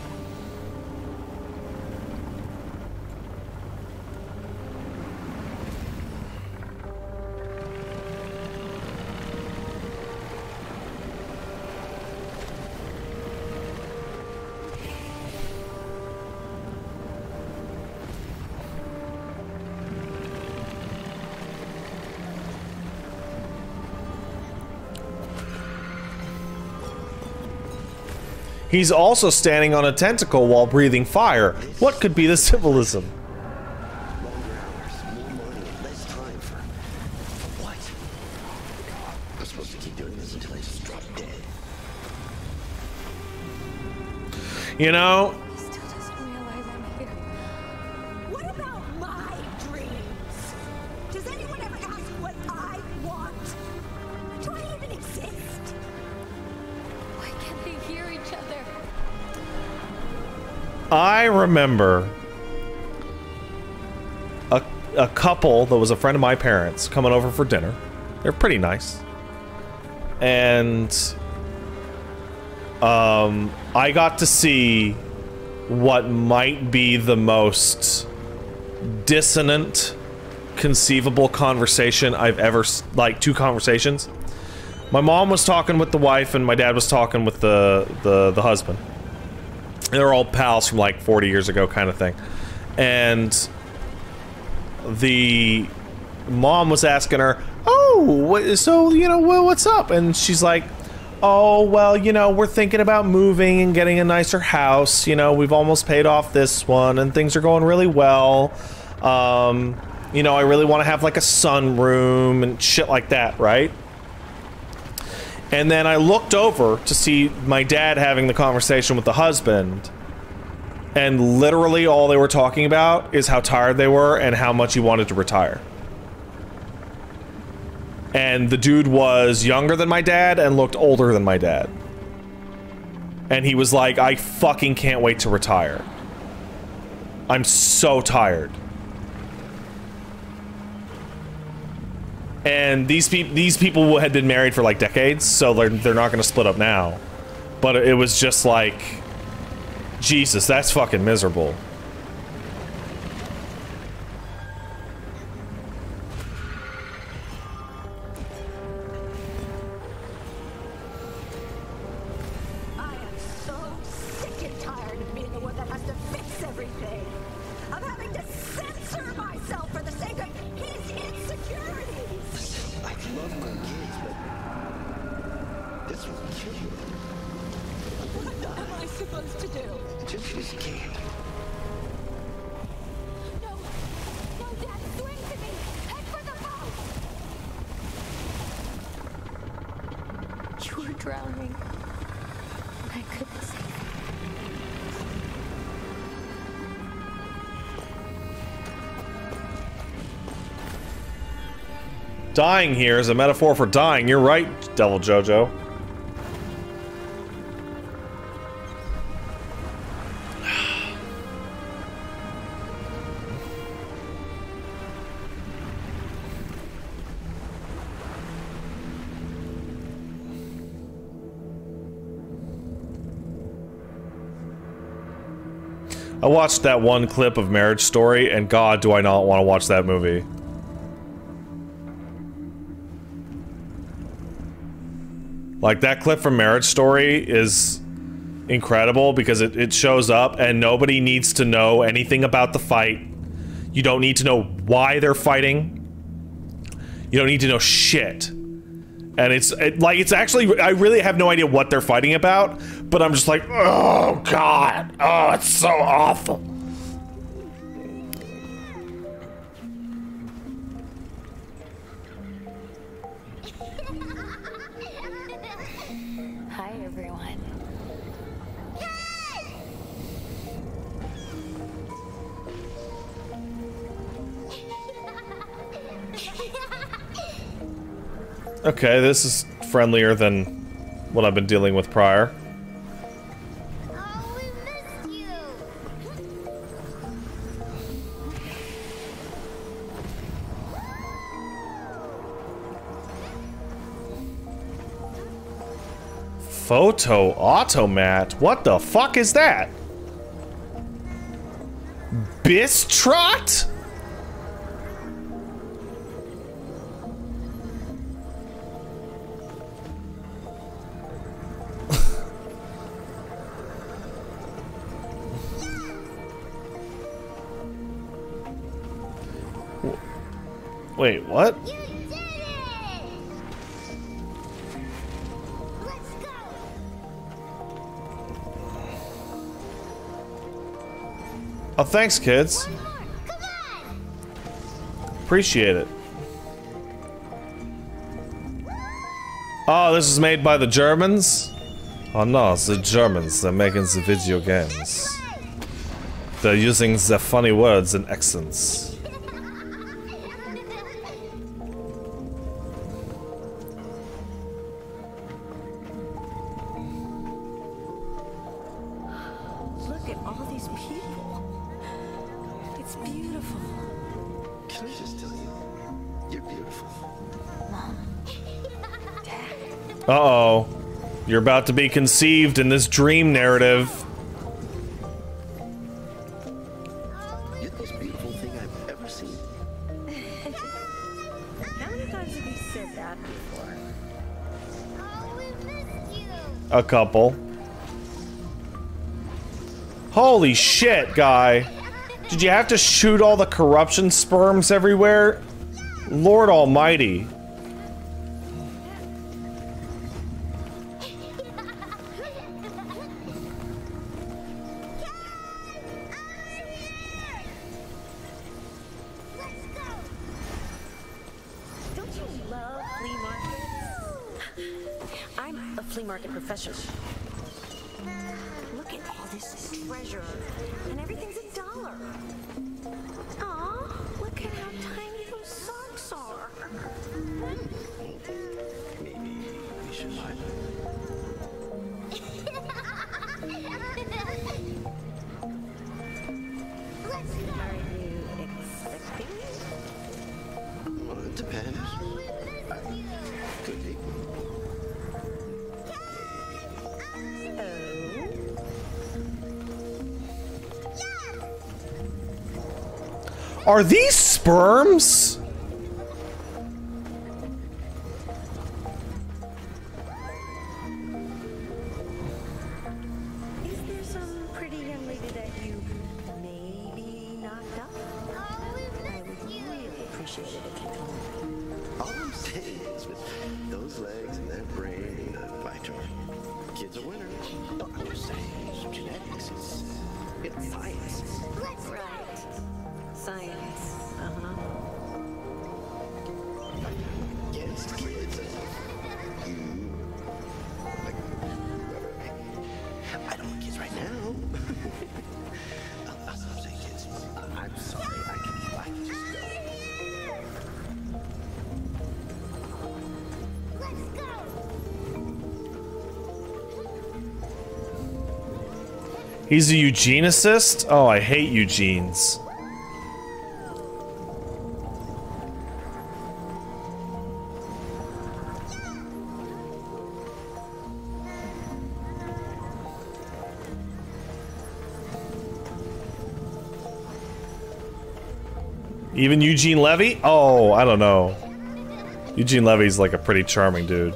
He's also standing on a tentacle while breathing fire. What could be the symbolism? Longer hours, more money, and less time for what? I'm supposed to keep doing this until I just drop dead. You know, He still doesn't realize I'm here. What about my dreams? Does anyone ever ask what I want? I remember a couple that was a friend of my parents coming over for dinner. They're pretty nice. And I got to see what might be the most dissonant conceivable conversation I've ever, like, two conversations. My mom was talking with the wife and my dad was talking with the husband. They're all pals from like 40 years ago kind of thing. And the mom was asking her, oh, so, you know, well, what's up? And she's like, oh, well, you know, we're thinking about moving and getting a nicer house. You know, we've almost paid off this one and things are going really well. You know, I really want to have like a sunroom and shit like that, right? And then I looked over to see my dad having the conversation with the husband. And literally all they were talking about is how tired they were and how much he wanted to retire. And the dude was younger than my dad and looked older than my dad. And he was like, I fucking can't wait to retire. I'm so tired. And these people had been married for like decades, so they're not going to split up now. But it was just like, Jesus, that's fucking miserable. I am so sick and tired of being the one that has to fix everything. Of having to censor myself for the sake of his insecurities. I love my kids, but this will kill you. What am I supposed to do? Just can't. No, Dad, swing to me. Head for the boat. You were drowning. I couldn't save you. Dying here is a metaphor for dying. You're right, Devil Jojo. I watched that one clip of Marriage Story, and God, do I not want to watch that movie. Like, that clip from Marriage Story is incredible because it shows up and nobody needs to know anything about the fight. You don't need to know why they're fighting. You don't need to know shit. And it's actually, I really have no idea what they're fighting about, but I'm just like, oh God, oh, it's so awful. Hi, everyone. Okay, this is friendlier than what I've been dealing with prior. Oh, we missed you. Photo automat? What the fuck is that? Bistrot? Wait, what? You did it! Let's go! Oh, thanks, kids. One more, come on! Appreciate it. Oh, this is made by the Germans? Oh no, it's the Germans. They're making the video games. They're using the funny words and accents. Look at all these people. It's beautiful. Can I just tell you, you're beautiful. Uh-oh. You're about to be conceived in this dream narrative. You're the most beautiful thing I've ever seen. How many times have you said that before? A couple. Holy shit, guy. Did you have to shoot all the corruption sperms everywhere? Lord almighty. Don't you love flea markets? I'm a flea market professional. Look at all this treasure, and everything's $1. Aw, look at how tiny those socks are. Maybe we should buy them. Are you expecting me? Well, it depends. Could be. Are these sperms? Is there some pretty young lady that you maybe knocked up? I would really appreciate it if you told me. All I'm saying is, with those legs and that brain and a fighter, kids are winners. No, I'm just saying, genetics is, it's science. Right. Science. Uh-huh. Against kids. Like, whoever. I don't want kids right now. I'll stop saying kids. I'm sorry. I can just go. He's a eugenicist? Oh, I hate Eugenes. Even Eugene Levy? Oh, I don't know. Eugene Levy's like a pretty charming dude.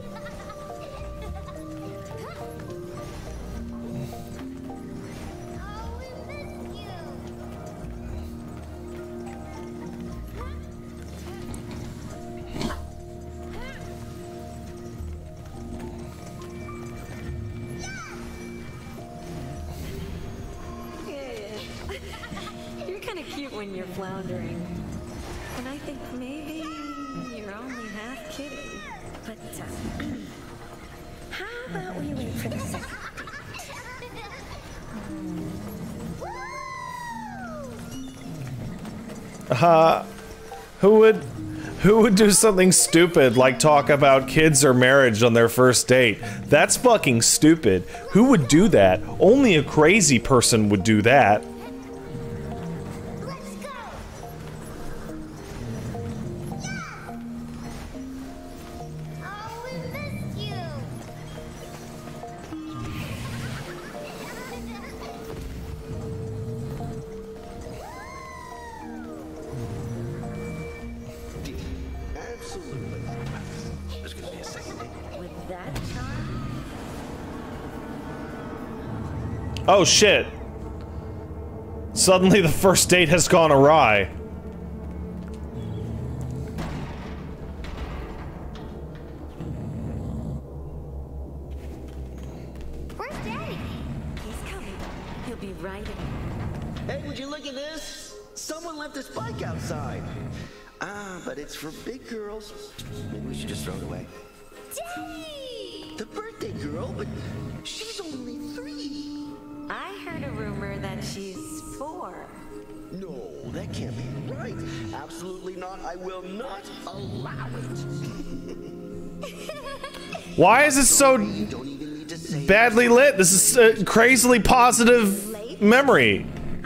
You're kind of cute when you're floundering. And I think maybe you're only half kidding. But, how about we wait for the second Who would do something stupid like talk about kids or marriage on their first date? That's fucking stupid. Who would do that? Only a crazy person would do that. Absolutely. There's gonna be a second date. with that charm? Oh shit. Suddenly the first date has gone awry. Where's Daddy? He's coming. He'll be right in. Hey, would you look at this? Someone left this bike outside. Ah, but it's for big girls. Maybe we should just throw it away. Daddy! The birthday girl, but she's only 3. I heard a rumor that she's 4. No, that can't be right. Absolutely not. I will not allow it. Why is it so You don't even need to say badly lit? This is a crazily positive memory.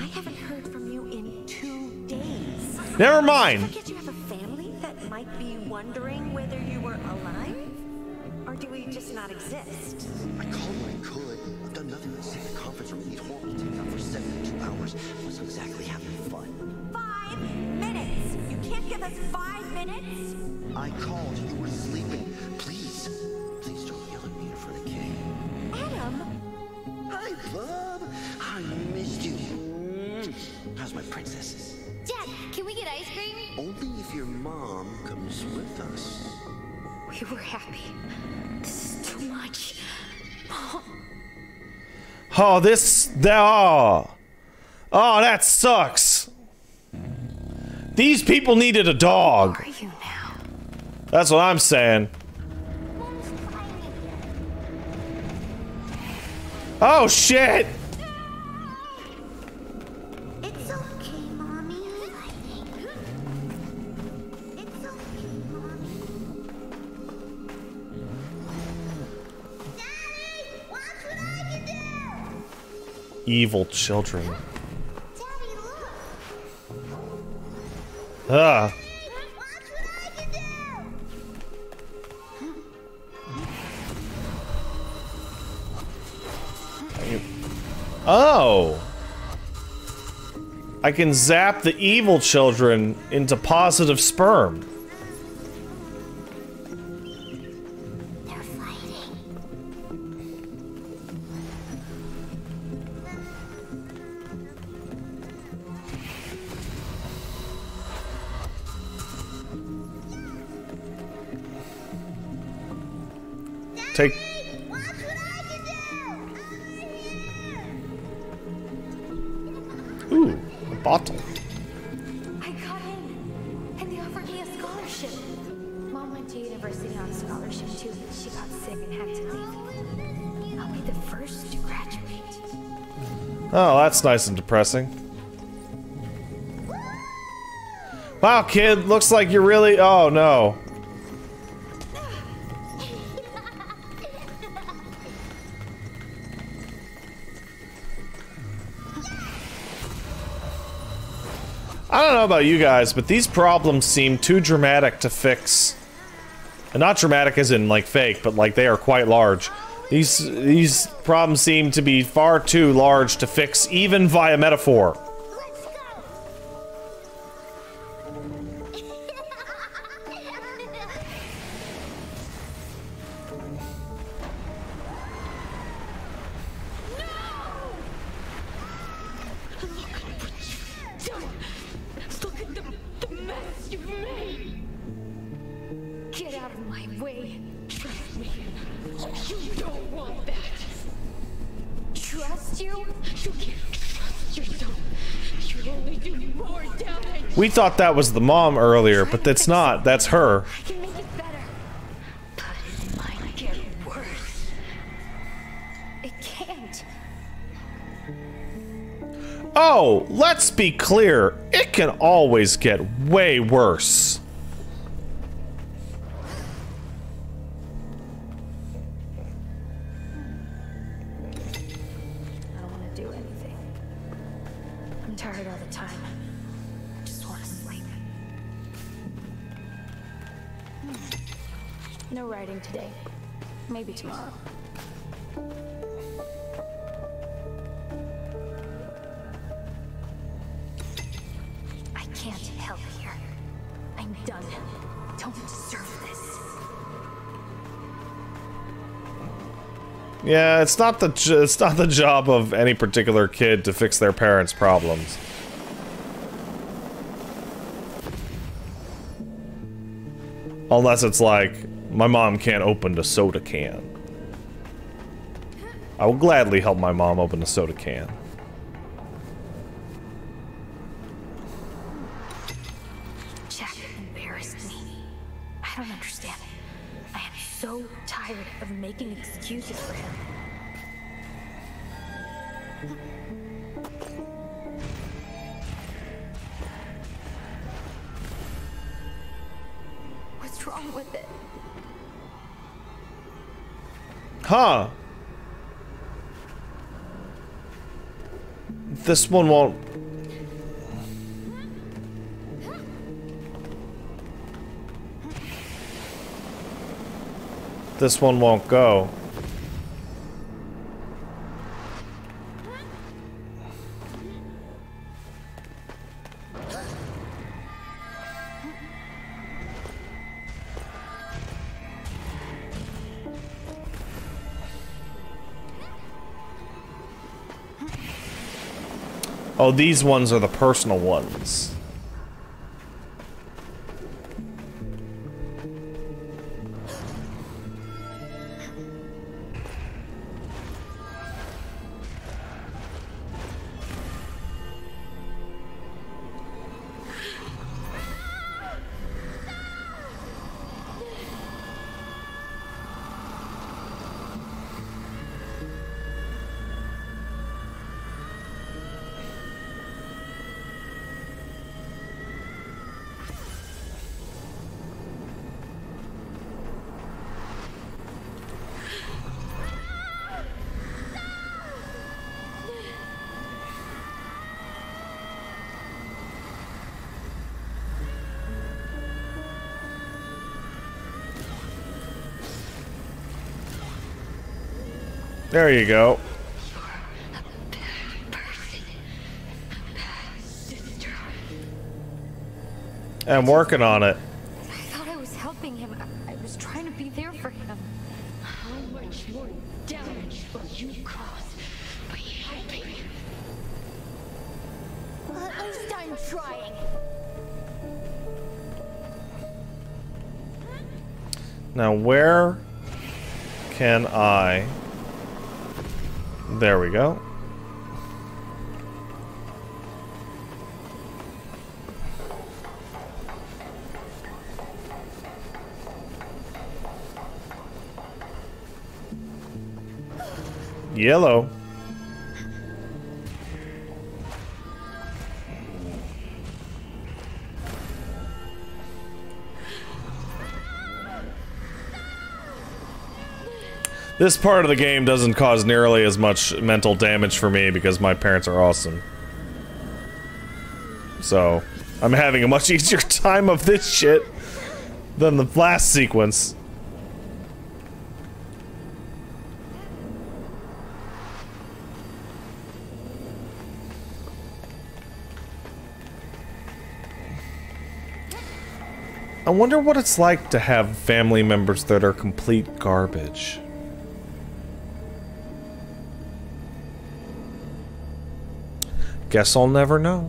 Never mind. Forget you have a family that might be wondering whether you were alive? Or do we just not exist? I called when I could. I've done nothing but sit in the conference room in these horrible take-out for 72 hours. I wasn't exactly having fun. 5 minutes! You can't give us 5 minutes? I called. You were sleeping. Please. Please don't yell at me in front of Kay. Adam! Hi, bub. I missed you. How's my princesses? Dad, can we get ice cream? Only if your mom comes with us. We were happy. This is too much. Oh, this... Oh, that sucks. These people needed a dog. Where are you now? That's what I'm saying. Oh, shit! It's okay, Mommy. It's okay, Mommy. Daddy, watch what I can do! Evil children. Daddy, look! Ah. Watch what I can do! Oh. I can zap the evil children into positive sperm. They're fighting. Take... Watch what I can do! Ooh, a bottle. I got in, and they offered me a scholarship. Mom went to university on scholarship too, but she got sick and had to leave. I'll be the first to graduate. Oh, that's nice and depressing. Wow, kid, looks like you're really... Oh, no. I don't know about you guys, but these problems seem too dramatic to fix. And not dramatic as in, like, fake, but, like, they are quite large. These problems seem to be far too large to fix, even via metaphor. Let's go! Look at the mess you've made! Get out of my way. Trust me. You don't want that. Trust you? You can't trust yourself. You only do more damage. We thought that was the mom earlier, but that's not. That's her. I can make it better. But it might get worse. It can't. Oh, let's be clear. It can always get way worse. I don't want to do anything. I'm tired all the time. Just want to sleep. No writing today. Maybe tomorrow. I can't help here. I'm done. Don't deserve this. Yeah, it's not the job of any particular kid to fix their parents' problems. Unless it's like, my mom can't open a soda can. I will gladly help my mom open a soda can. Jack embarrassed me. I don't understand. I am so tired of making excuses for him. What's wrong with it? Huh. This one won't... this one won't go. Oh, these ones are the personal ones. There you go. I'm working on it. I thought I was helping him. I was trying to be there for him. How much more damage will you cause by helping? Well, at least I'm trying. Now where can I... There we go. Yellow. This part of the game doesn't cause nearly as much mental damage for me because my parents are awesome. So, I'm having a much easier time of this shit than the last sequence. I wonder what it's like to have family members that are complete garbage. Guess I'll never know.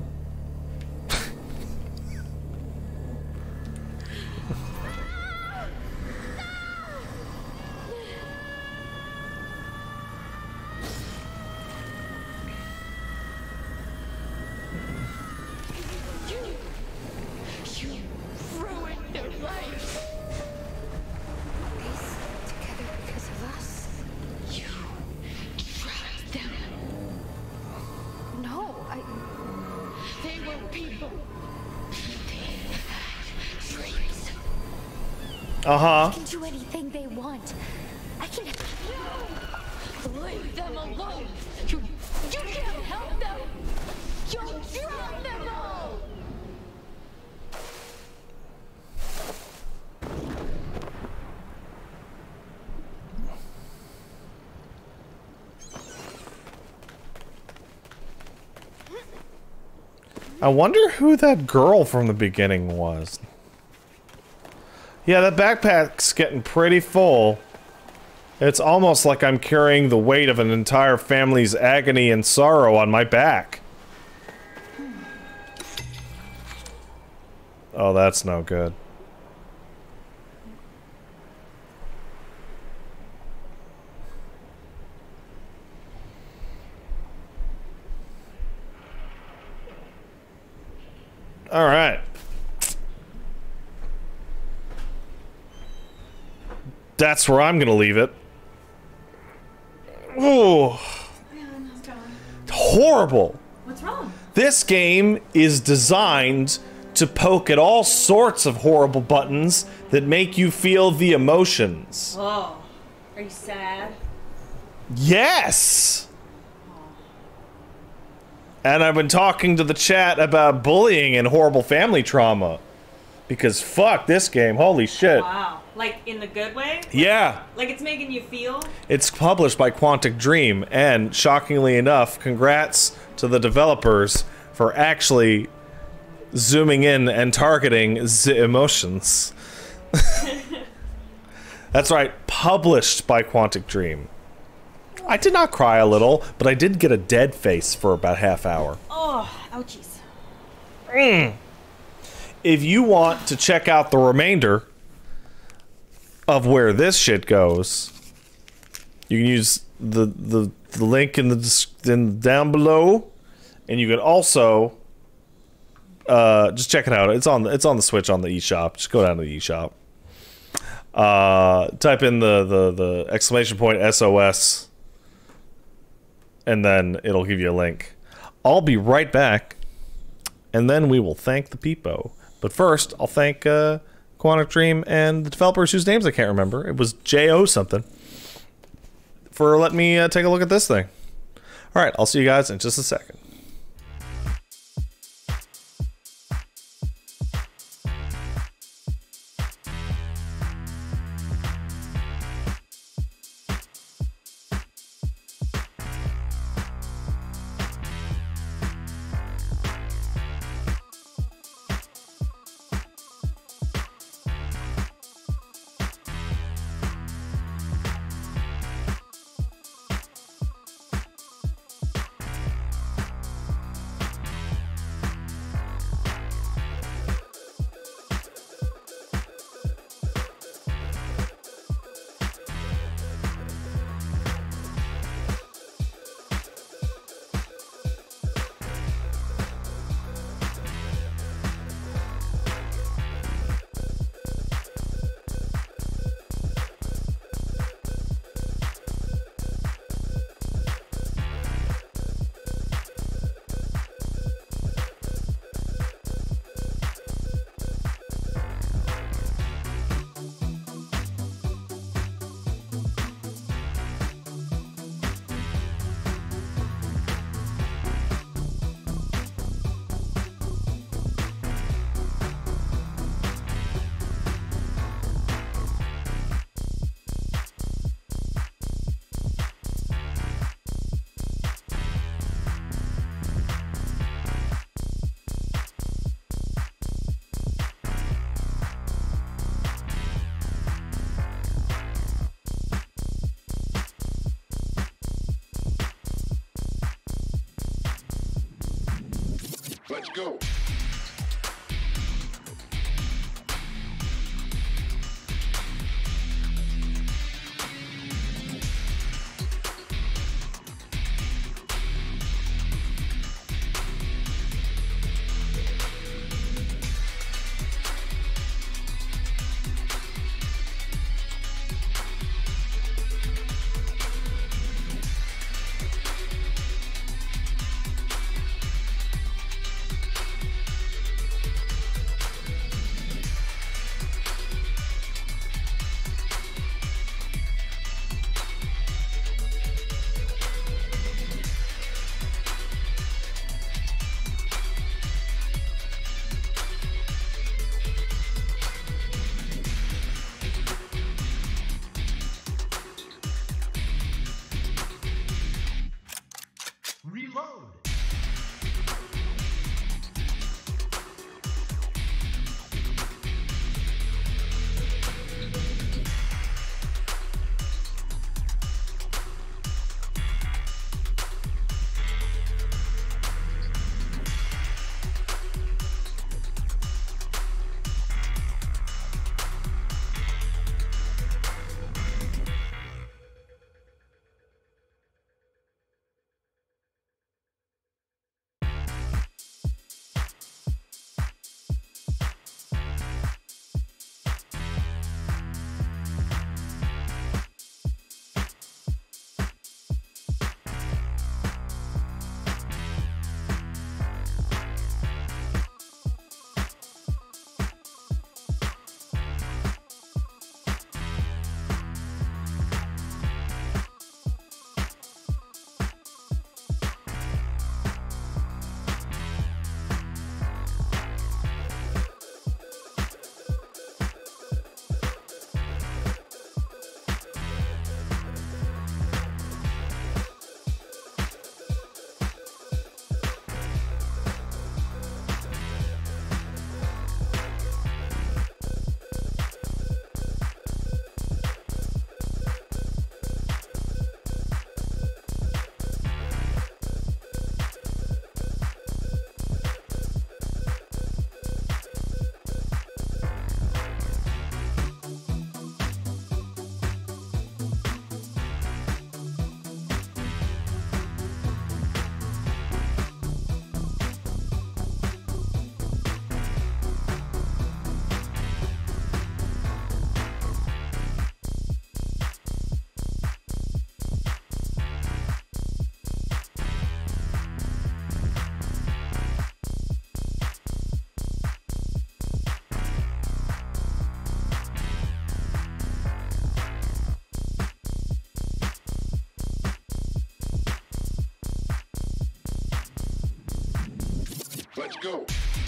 They can do anything they want. I can... Leave them alone! You can't help them! You'll drown them all! I wonder who that girl from the beginning was. Yeah, that backpack's getting pretty full. It's almost like I'm carrying the weight of an entire family's agony and sorrow on my back. Oh, that's no good. All right. That's where I'm gonna leave it. Ooh. Horrible. What's wrong? This game is designed to poke at all sorts of horrible buttons that make you feel the emotions. Oh, are you sad? Yes! And I've been talking to the chat about bullying and horrible family trauma. Because fuck this game, holy shit. Wow. Like in the good way? Yeah. Like it's making you feel? It's published by Quantic Dream, and shockingly enough, congrats to the developers for actually zooming in and targeting the emotions. That's right, published by Quantic Dream. I did not cry a little, but I did get a dead face for about half hour. Oh, ouchies. If you want to check out the remainder of where this shit goes, you can use the link in down below, and you can also just check it out. It's on the Switch on the eShop. Just go down to the eShop. Type in the exclamation point SOS, and then it'll give you a link. I'll be right back, and then we will thank the peepo. But first, I'll thank Quantic Dream and the developers whose names I can't remember. It was J.O. something. For letting me take a look at this thing. Alright, I'll see you guys in just a second. Let's go. Let's go.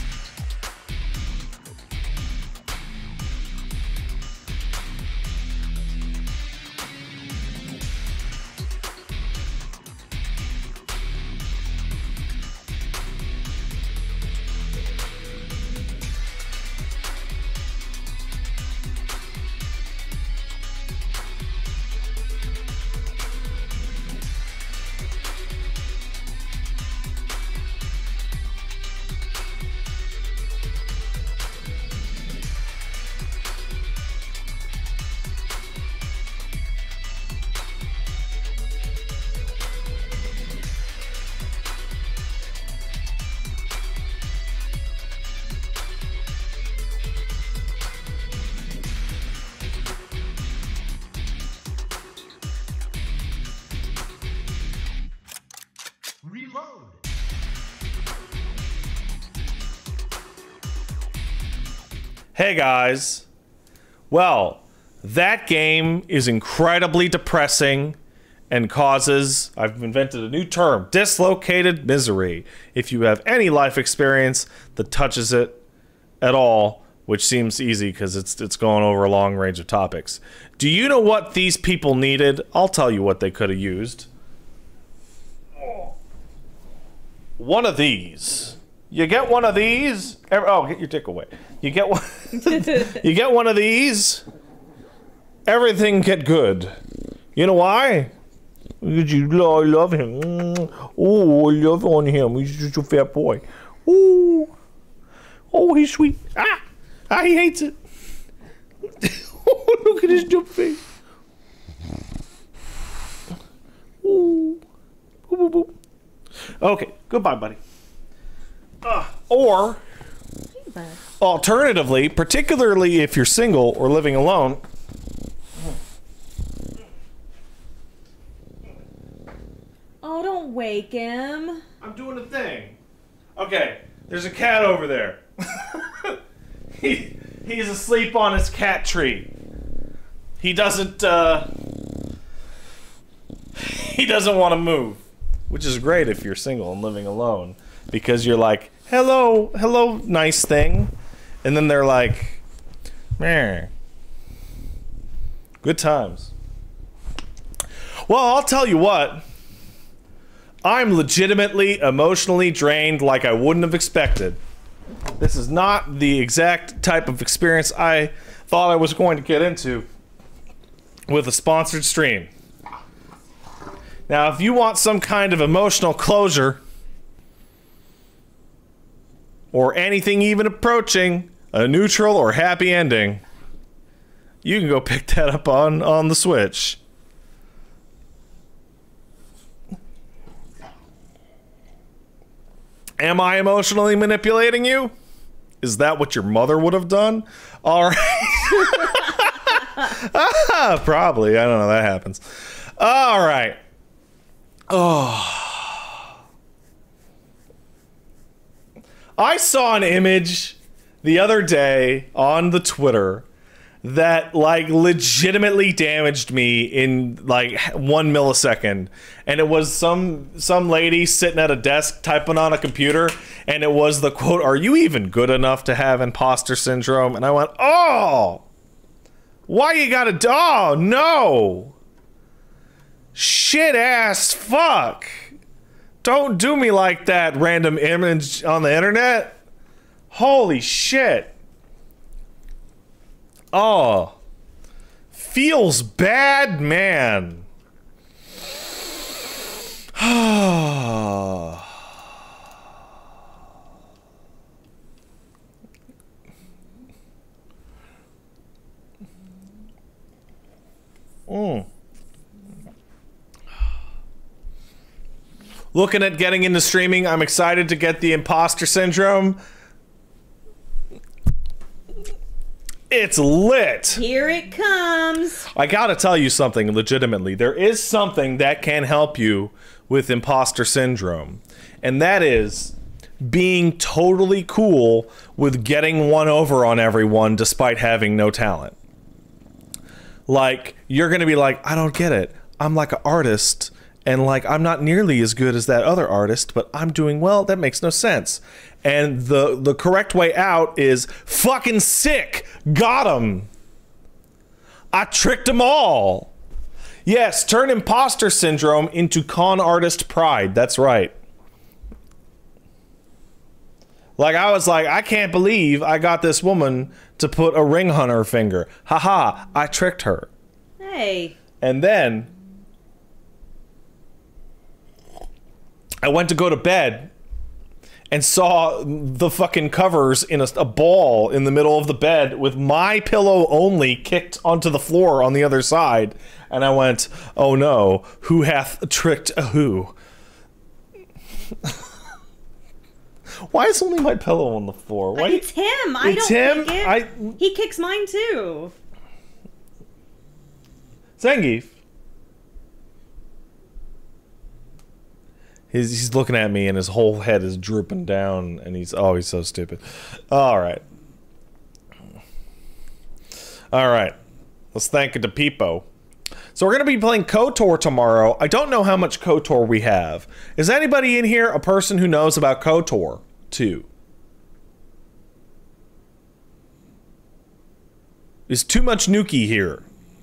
Reload. Hey guys. Well, that game is incredibly depressing and causes, I've invented a new term, dislocated misery. If you have any life experience that touches it at all, which seems easy because it's going over a long range of topics. Do you know what these people needed? I'll tell you what they could have used. One of these. You get one of these. Oh, get your dick away. You get one. You get one of these. Everything get good. You know why? Because I love him. Oh, I love on him. He's just a fat boy. Ooh. Oh, he's sweet. Ah, he hates it. Look at his dumb face. Ooh. Boop, boop, boop. Okay, goodbye, buddy. Or, alternatively, particularly if you're single or living alone, Oh, don't wake him. I'm doing a thing. Okay, there's a cat over there. He's asleep on his cat tree. He doesn't want to move. Which is great if you're single and living alone. Because you're like, hello, nice thing. And then they're like, meh. Good times. Well, I'll tell you what. I'm legitimately emotionally drained like I wouldn't have expected. This is not the exact type of experience I thought I was going to get into with a sponsored stream. Now, if you want some kind of emotional closure, or anything even approaching a neutral or happy ending, you can go pick that up on the Switch. Am I emotionally manipulating you? Is that what your mother would have done? All right. Probably. I don't know. That happens. All right. Oh. I saw an image the other day on the Twitter that like legitimately damaged me in like 1 millisecond, and it was some lady sitting at a desk typing on a computer, and it was the quote, "Are you even good enough to have imposter syndrome?" And I went, oh, why you gotta, oh no, shit ass fuck, don't do me like that, random image on the internet. Holy shit. Oh, feels bad, man. Looking at getting into streaming, I'm excited to get the imposter syndrome. It's lit. Here it comes. I gotta tell you something legitimately. There is something that can help you with imposter syndrome. And that is being totally cool with getting one over on everyone despite having no talent. Like, you're gonna be like, I don't get it. I'm like an artist and like I'm not nearly as good as that other artist, but I'm doing well. That makes no sense. And the correct way out is fucking sick. Got him. I tricked them all. Yes, turn imposter syndrome into con artist pride. That's right. Like, I was like, I can't believe I got this woman to put a ring on her finger. Haha, I tricked her. Hey. And then I went to go to bed and saw the fucking covers in a ball in the middle of the bed with my pillow only kicked onto the floor on the other side. And I went, oh no, who hath tricked a who? Why is only my pillow on the floor? Why? It's him. I It's don't him? kick it. He kicks mine too. Zangief. He's looking at me and his whole head is drooping down and he's so stupid. All right. Let's thank the Peepo. So we're going to be playing KOTOR tomorrow. I don't know how much KOTOR we have. Is anybody in here a person who knows about KOTOR 2? Is too much Nuki here?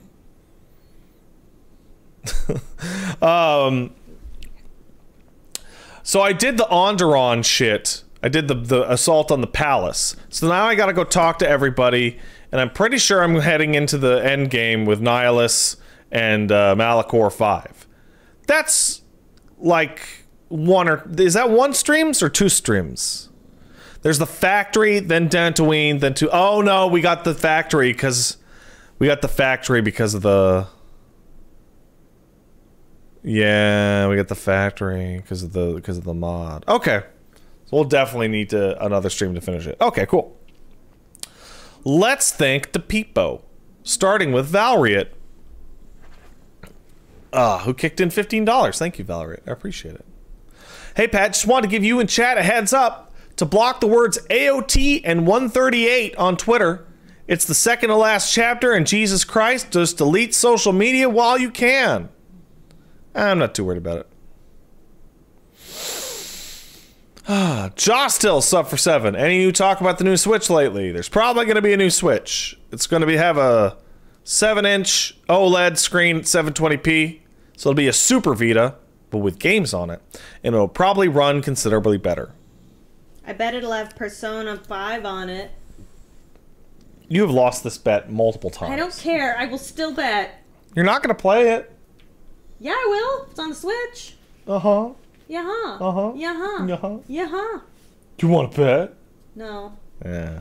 So I did the Onderon shit. I did the assault on the palace. So now I gotta go talk to everybody, and I'm pretty sure I'm heading into the end game with Nihilus and Malachor 5. That's like is that one streams or 2 streams? There's the factory, then Dantooine, then oh no, we got the factory because of the. Yeah, we got the factory because of the mod. Okay, so we'll definitely need another stream to finish it. Okay, cool. Let's thank the Peepo, starting with Valriot. Who kicked in $15. Thank you, Valriot. I appreciate it. Hey, Pat, just wanted to give you in chat a heads up to block the words AOT and 138 on Twitter. It's the second to last chapter, and Jesus Christ, just delete social media while you can. I'm not too worried about it. Joss still sub for 7. Any new talk about the new Switch lately? There's probably going to be a new Switch. It's going to have a 7-inch OLED screen at 720p. So it'll be a Super Vita, but with games on it. And it'll probably run considerably better. I bet it'll have Persona 5 on it. You have lost this bet multiple times. I don't care. I will still bet. You're not going to play it. Yeah, I will. It's on the Switch. Uh-huh. Yeah-huh. Uh-huh. Yeah-huh. Yeah-huh. Yeah-huh. Do you want to bet? No. Yeah.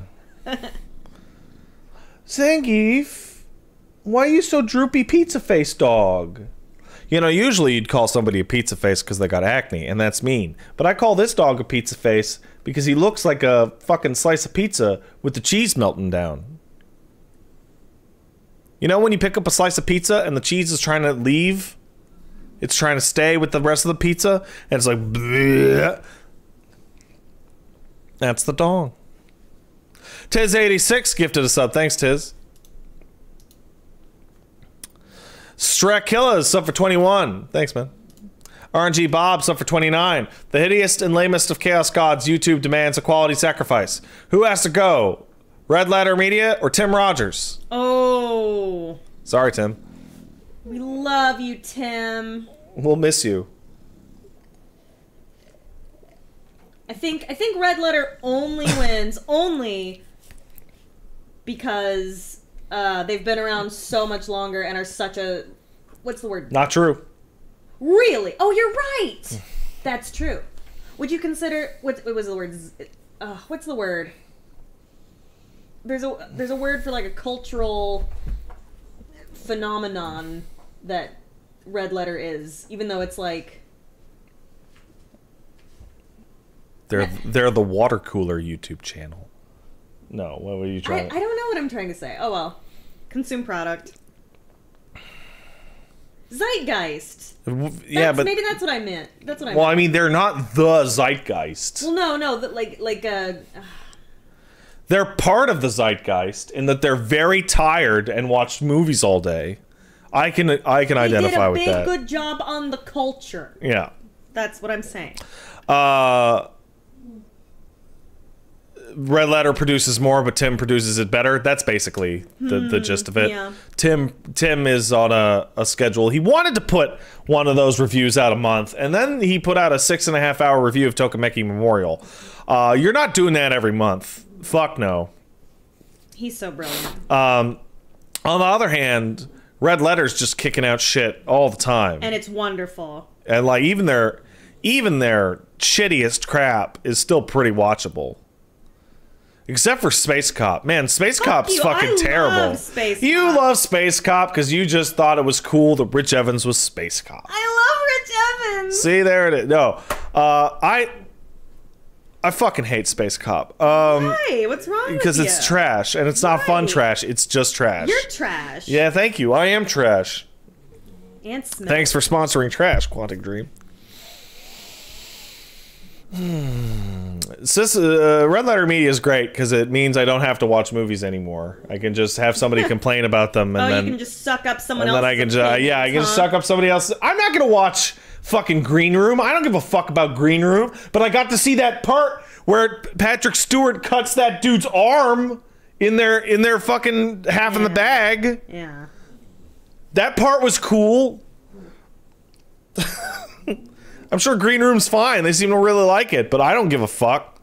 Zangief, why are you so droopy pizza face, dog? You know, usually you'd call somebody a pizza face because they got acne, and that's mean. But I call this dog a pizza face because he looks like a fucking slice of pizza with the cheese melting down. You know when you pick up a slice of pizza and the cheese is trying to leave? It's trying to stay with the rest of the pizza, and it's like, bleh. That's the dog. Tiz86 gifted a sub. Thanks, Tiz. Strakilla is sub for 21. Thanks, man. RNG Bob sub for 29. The hideous and lamest of Chaos Gods, YouTube demands a quality sacrifice. Who has to go? Red Ladder Media or Tim Rogers? Oh. Sorry, Tim. We love you, Tim. We'll miss you. I think Red Letter only wins only because they've been around so much longer and are such a what's the word? Not true. Really? Oh, you're right. That's true. Would you consider what was the word? What's the word? There's a word for like a cultural phenomenon that Red Letter is, even though it's like they're the water cooler YouTube channel. No, what were you trying? I don't know what I'm trying to say. Oh well, consume product. Zeitgeist. Yeah, but maybe that's what I meant. That's what I meant. Well, I mean, they're not the zeitgeist. Well, no, they're part of the zeitgeist in that they're very tired and watch movies all day. I can identify with He did a that. big good job on the culture. Yeah. That's what I'm saying. Red Letter produces more, but Tim produces it better. That's basically the gist of it. yeah. Tim is on a schedule. He wanted to put one of those reviews out a month, and then he put out a 6.5 hour review of Tokimeki Memorial. You're not doing that every month. Fuck no. He's so brilliant. On the other hand, Red Letter's just kicking out shit all the time. And it's wonderful. And like even their shittiest crap is still pretty watchable. Except for Space Cop. Man, Space Cop's you. fucking I terrible. love Space You Cop. love Space Cop because you just thought it was cool that Rich Evans was Space Cop. I love Rich Evans. See, there it is. No. I fucking hate Space Cop. Why? What's wrong with you? Because it's trash, and it's not fun Right. trash. It's just trash. You're trash. Yeah, thank you. I am trash. And Smith. Thanks for sponsoring trash, Quantic Dream. Red Letter Media is great because it means I don't have to watch movies anymore. I can just have somebody complain about them, and Oh, then you can just suck up someone and else's then I can just I can opinions, just suck up somebody else. I'm not gonna watch fucking Green Room. I don't give a fuck about Green Room. But I got to see that part where Patrick Stewart cuts that dude's arm in their fucking half in the bag. Yeah. That part was cool. I'm sure Green Room's fine. They seem to really like it, but I don't give a fuck.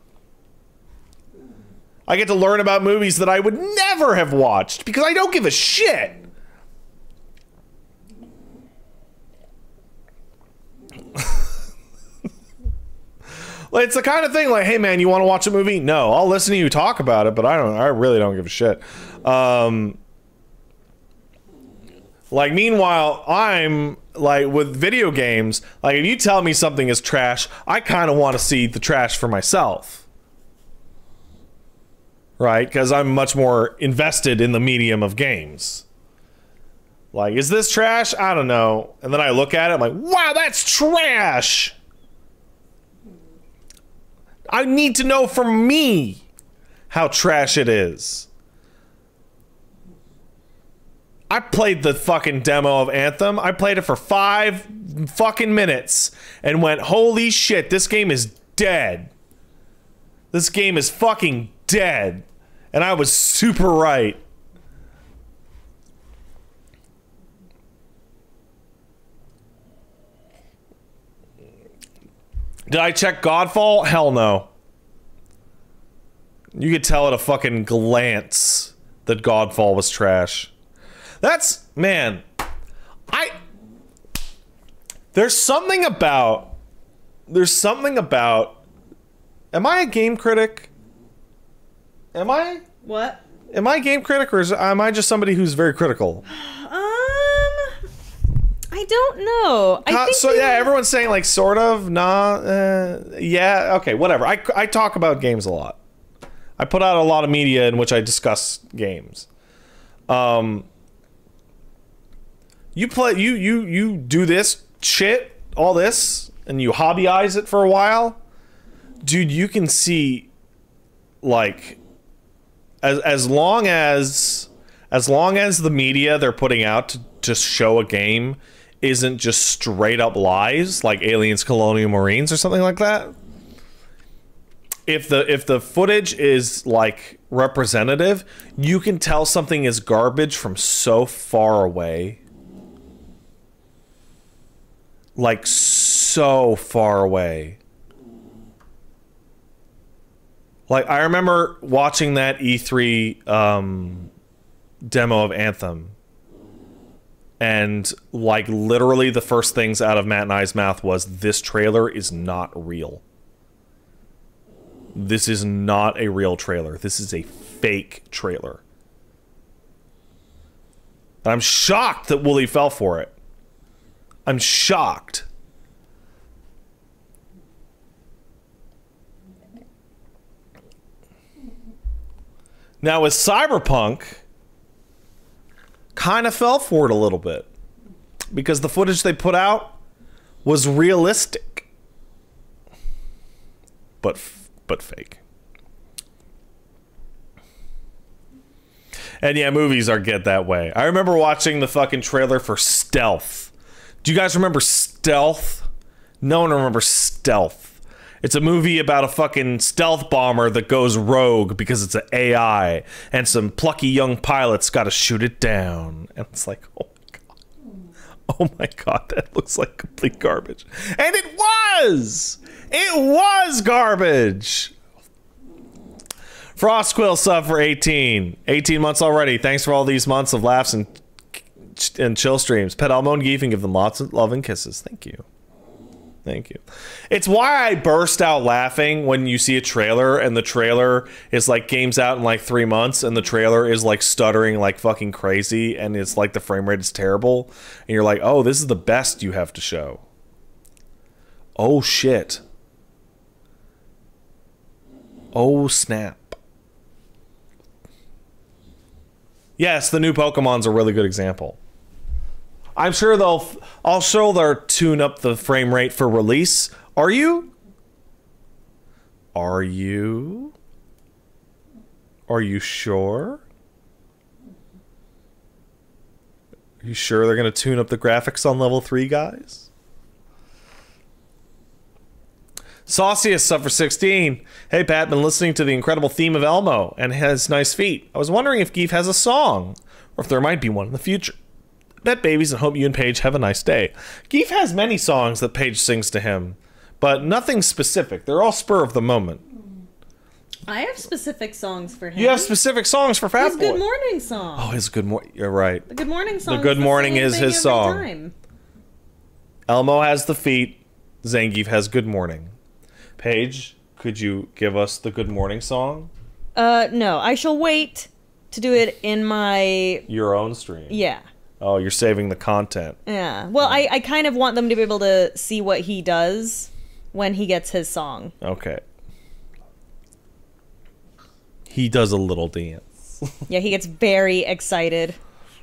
I get to learn about movies that I would never have watched because I don't give a shit. Like, it's the kind of thing like, hey man, you want to watch a movie? No, I'll listen to you talk about it, but I really don't give a shit. Like, meanwhile, I'm like with video games, like if you tell me something is trash, I kind of want to see the trash for myself. Right? Because I'm much more invested in the medium of games. Like, is this trash? I don't know. And then I look at it, I'm like, wow, that's trash. I need to know for me how trash it is. I played the fucking demo of Anthem. I played it for 5 fucking minutes and went, holy shit, this game is dead. This game is fucking dead. And I was super right. Did I check Godfall? Hell no. You could tell at a fucking glance that Godfall was trash. That's, man, there's something about, am I a game critic? Am I a game critic, or am I just somebody who's very critical? I don't know. I think So yeah, everyone's saying like sort of, nah, yeah, okay, whatever. I talk about games a lot. I put out a lot of media in which I discuss games. You do this shit, all this, and you hobbyize it for a while, dude. You can see, like, as long as the media they're putting out to show a game isn't just straight up lies, like Aliens, Colonial Marines, or something like that. If the footage is like representative, you can tell something is garbage from so far away. Like, so far away. Like, I remember watching that E3 demo of Anthem. And, like, literally the first things out of Matt and I's mouth was, this trailer is not real. This is not a real trailer. This is a fake trailer. I'm shocked that Wooly fell for it. I'm shocked. Now with Cyberpunk, kind of fell for it a little bit because the footage they put out was realistic, but fake. And yeah, movies get that way. I remember watching the fucking trailer for Stealth. Do you guys remember Stealth? No one remembers Stealth. It's a movie about a fucking stealth bomber that goes rogue because it's an AI, and some plucky young pilots got to shoot it down. And it's like, oh my god. Oh my god, that looks like complete garbage. And it was! It was garbage! Frostquill sub for 18. 18 months already. Thanks for all these months of laughs and chill streams. Pet Elmo and Geef and give them lots of love and kisses. Thank you. Thank you. It's why I burst out laughing when you see a trailer and the trailer is like games out in like 3 months and the trailer is like stuttering like fucking crazy and it's like the frame rate is terrible and you're like, oh, this is the best you have to show. Oh shit. Oh snap. Yes, the new Pokemon's a really good example. I'm sure they'll tune up the frame rate for release. Are you? Are you? Are you sure? Are you sure they're going to tune up the graphics on level 3, guys? Sauciest sub for 16. Hey Pat, been listening to the incredible theme of Elmo and has nice feet. I was wondering if Geef has a song, or if there might be one in the future. Bet babies and hope you and Paige have a nice day. Geef has many songs that Paige sings to him, but nothing specific. They're all spur of the moment. I have specific songs for him. You have specific songs for Fat His Boy. Good Morning song. Oh, his Good Morning. You're right. The Good Morning song. The Good Morning is his song. Time. Elmo has the feet. Zangief has Good Morning. Paige, could you give us the Good Morning song? No. I shall wait to do it in my... Your own stream. Yeah. Oh, you're saving the content. Yeah. Well, I kind of want them to be able to see what he does when he gets his song. Okay. He does a little dance. Yeah, he gets very excited.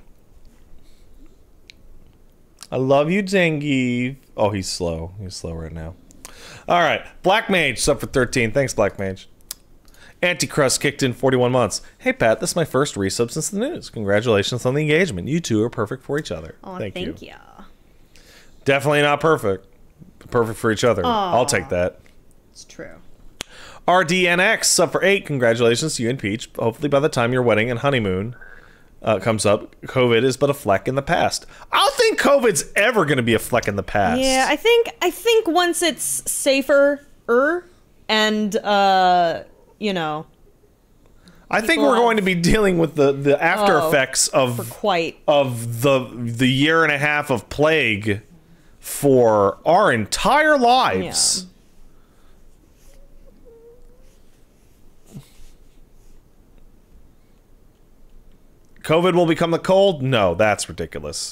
I love you, Zangief. Oh, he's slow. He's slow right now. All right. Black Mage, sub for 13. Thanks, Black Mage. Anticrust kicked in 41 months. Hey, Pat, this is my first resub since the news. Congratulations on the engagement. You two are perfect for each other. Oh, thank you. you. Definitely not perfect. Perfect for each other. Aw. I'll take that. It's true. RDNX, sub for 8. Congratulations to you and Peach. Hopefully by the time your wedding and honeymoon comes up, COVID is but a fleck in the past. I don't think COVID's ever going to be a fleck in the past. Yeah, I think once it's safer and you know, I think we're going to be dealing with the after effects of the year and a half of plague for our entire lives. Yeah. COVID will become the cold? No, that's ridiculous.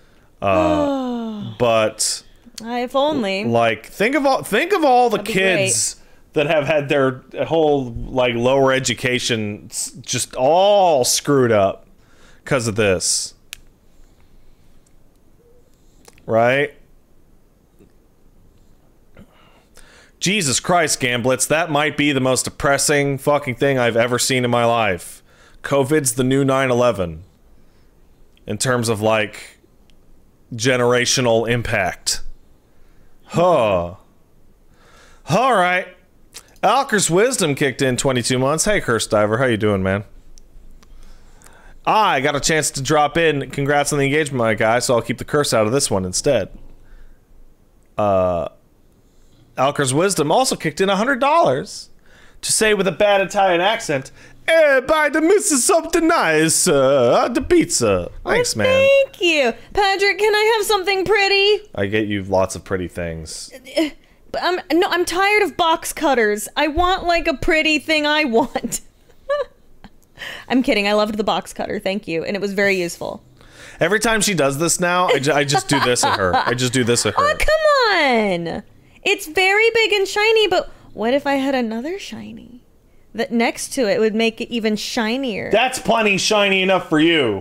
But if only. Like, think of all the kids that have had their whole like lower education just all screwed up because of this. Right? Jesus Christ, Gamblitz, that might be the most depressing fucking thing I've ever seen in my life. COVID's the new 9/11 in terms of like generational impact. Huh. All right. Alker's Wisdom kicked in 22 months. Hey, Curse Diver, how you doing, man? I got a chance to drop in. Congrats on the engagement, my guy, so I'll keep the curse out of this one instead. Alker's Wisdom also kicked in $100 to say with a bad Italian accent, buy the missus something nice, the pizza. Thanks, man. Thank you. Patrick, can I have something pretty? I get you lots of pretty things. But I'm tired of box cutters. I want like a pretty thing I want. I'm kidding. I loved the box cutter. Thank you. And it was very useful. Every time she does this now, I just do this at her. I just do this at her. Oh, come on. It's very big and shiny, but what if I had another shiny? That next to it would make it even shinier. That's plenty shiny enough for you.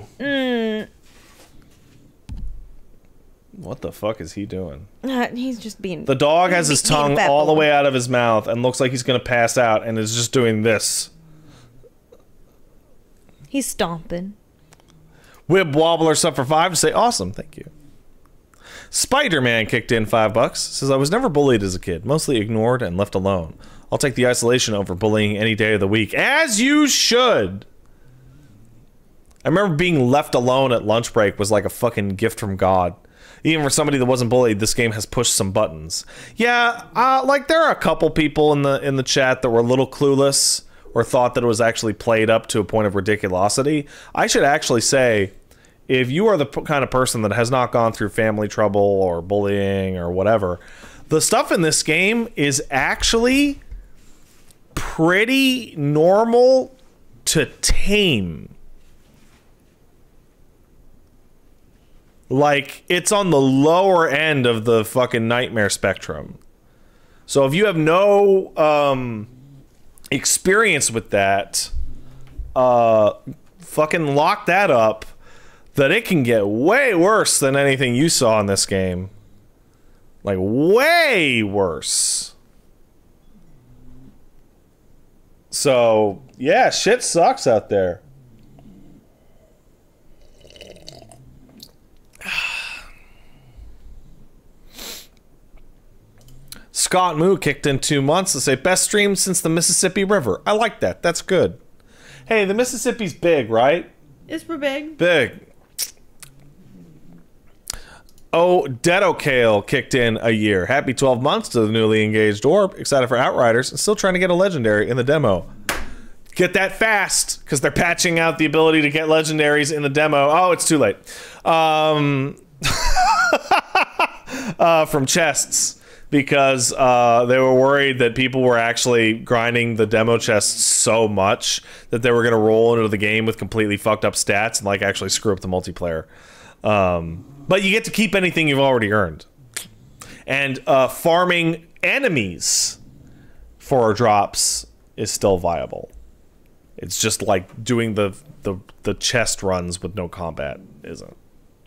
What the fuck is he doing? He's just being... The dog has his tongue all the way out of his mouth and looks like he's going to pass out and is just doing this. He's stomping. Wib Wobbler sub for 5 to say awesome, thank you. Spider-Man kicked in $5. Says I was never bullied as a kid, mostly ignored and left alone. I'll take the isolation over bullying any day of the week, as you should. I remember being left alone at lunch break was like a fucking gift from God. Even for somebody that wasn't bullied, this game has pushed some buttons. Yeah, like there are a couple people in the chat that were a little clueless or thought that it was actually played up to a point of ridiculosity. I should actually say, if you are the kind of person that has not gone through family trouble or bullying or whatever, the stuff in this game is actually pretty normal to tame. Like, it's on the lower end of the fucking nightmare spectrum. So if you have no experience with that, fucking lock that up, that it can get way worse than anything you saw in this game. Like, way worse. So, yeah, shit sucks out there. Scott Moo kicked in 2 months to say, best stream since the Mississippi River. I like that. That's good. Hey, the Mississippi's big, right? It's pretty big. Big. Oh, Deado Kale kicked in a year. Happy 12 months to the newly engaged Orb. Excited for Outriders and still trying to get a legendary in the demo. Get that fast, because they're patching out the ability to get legendaries in the demo. Oh, it's too late. From chests. Because they were worried that people were actually grinding the demo chests so much that they were going to roll into the game with completely fucked up stats and like actually screw up the multiplayer. But you get to keep anything you've already earned. And farming enemies for drops is still viable. It's just like doing the chest runs with no combat isn't.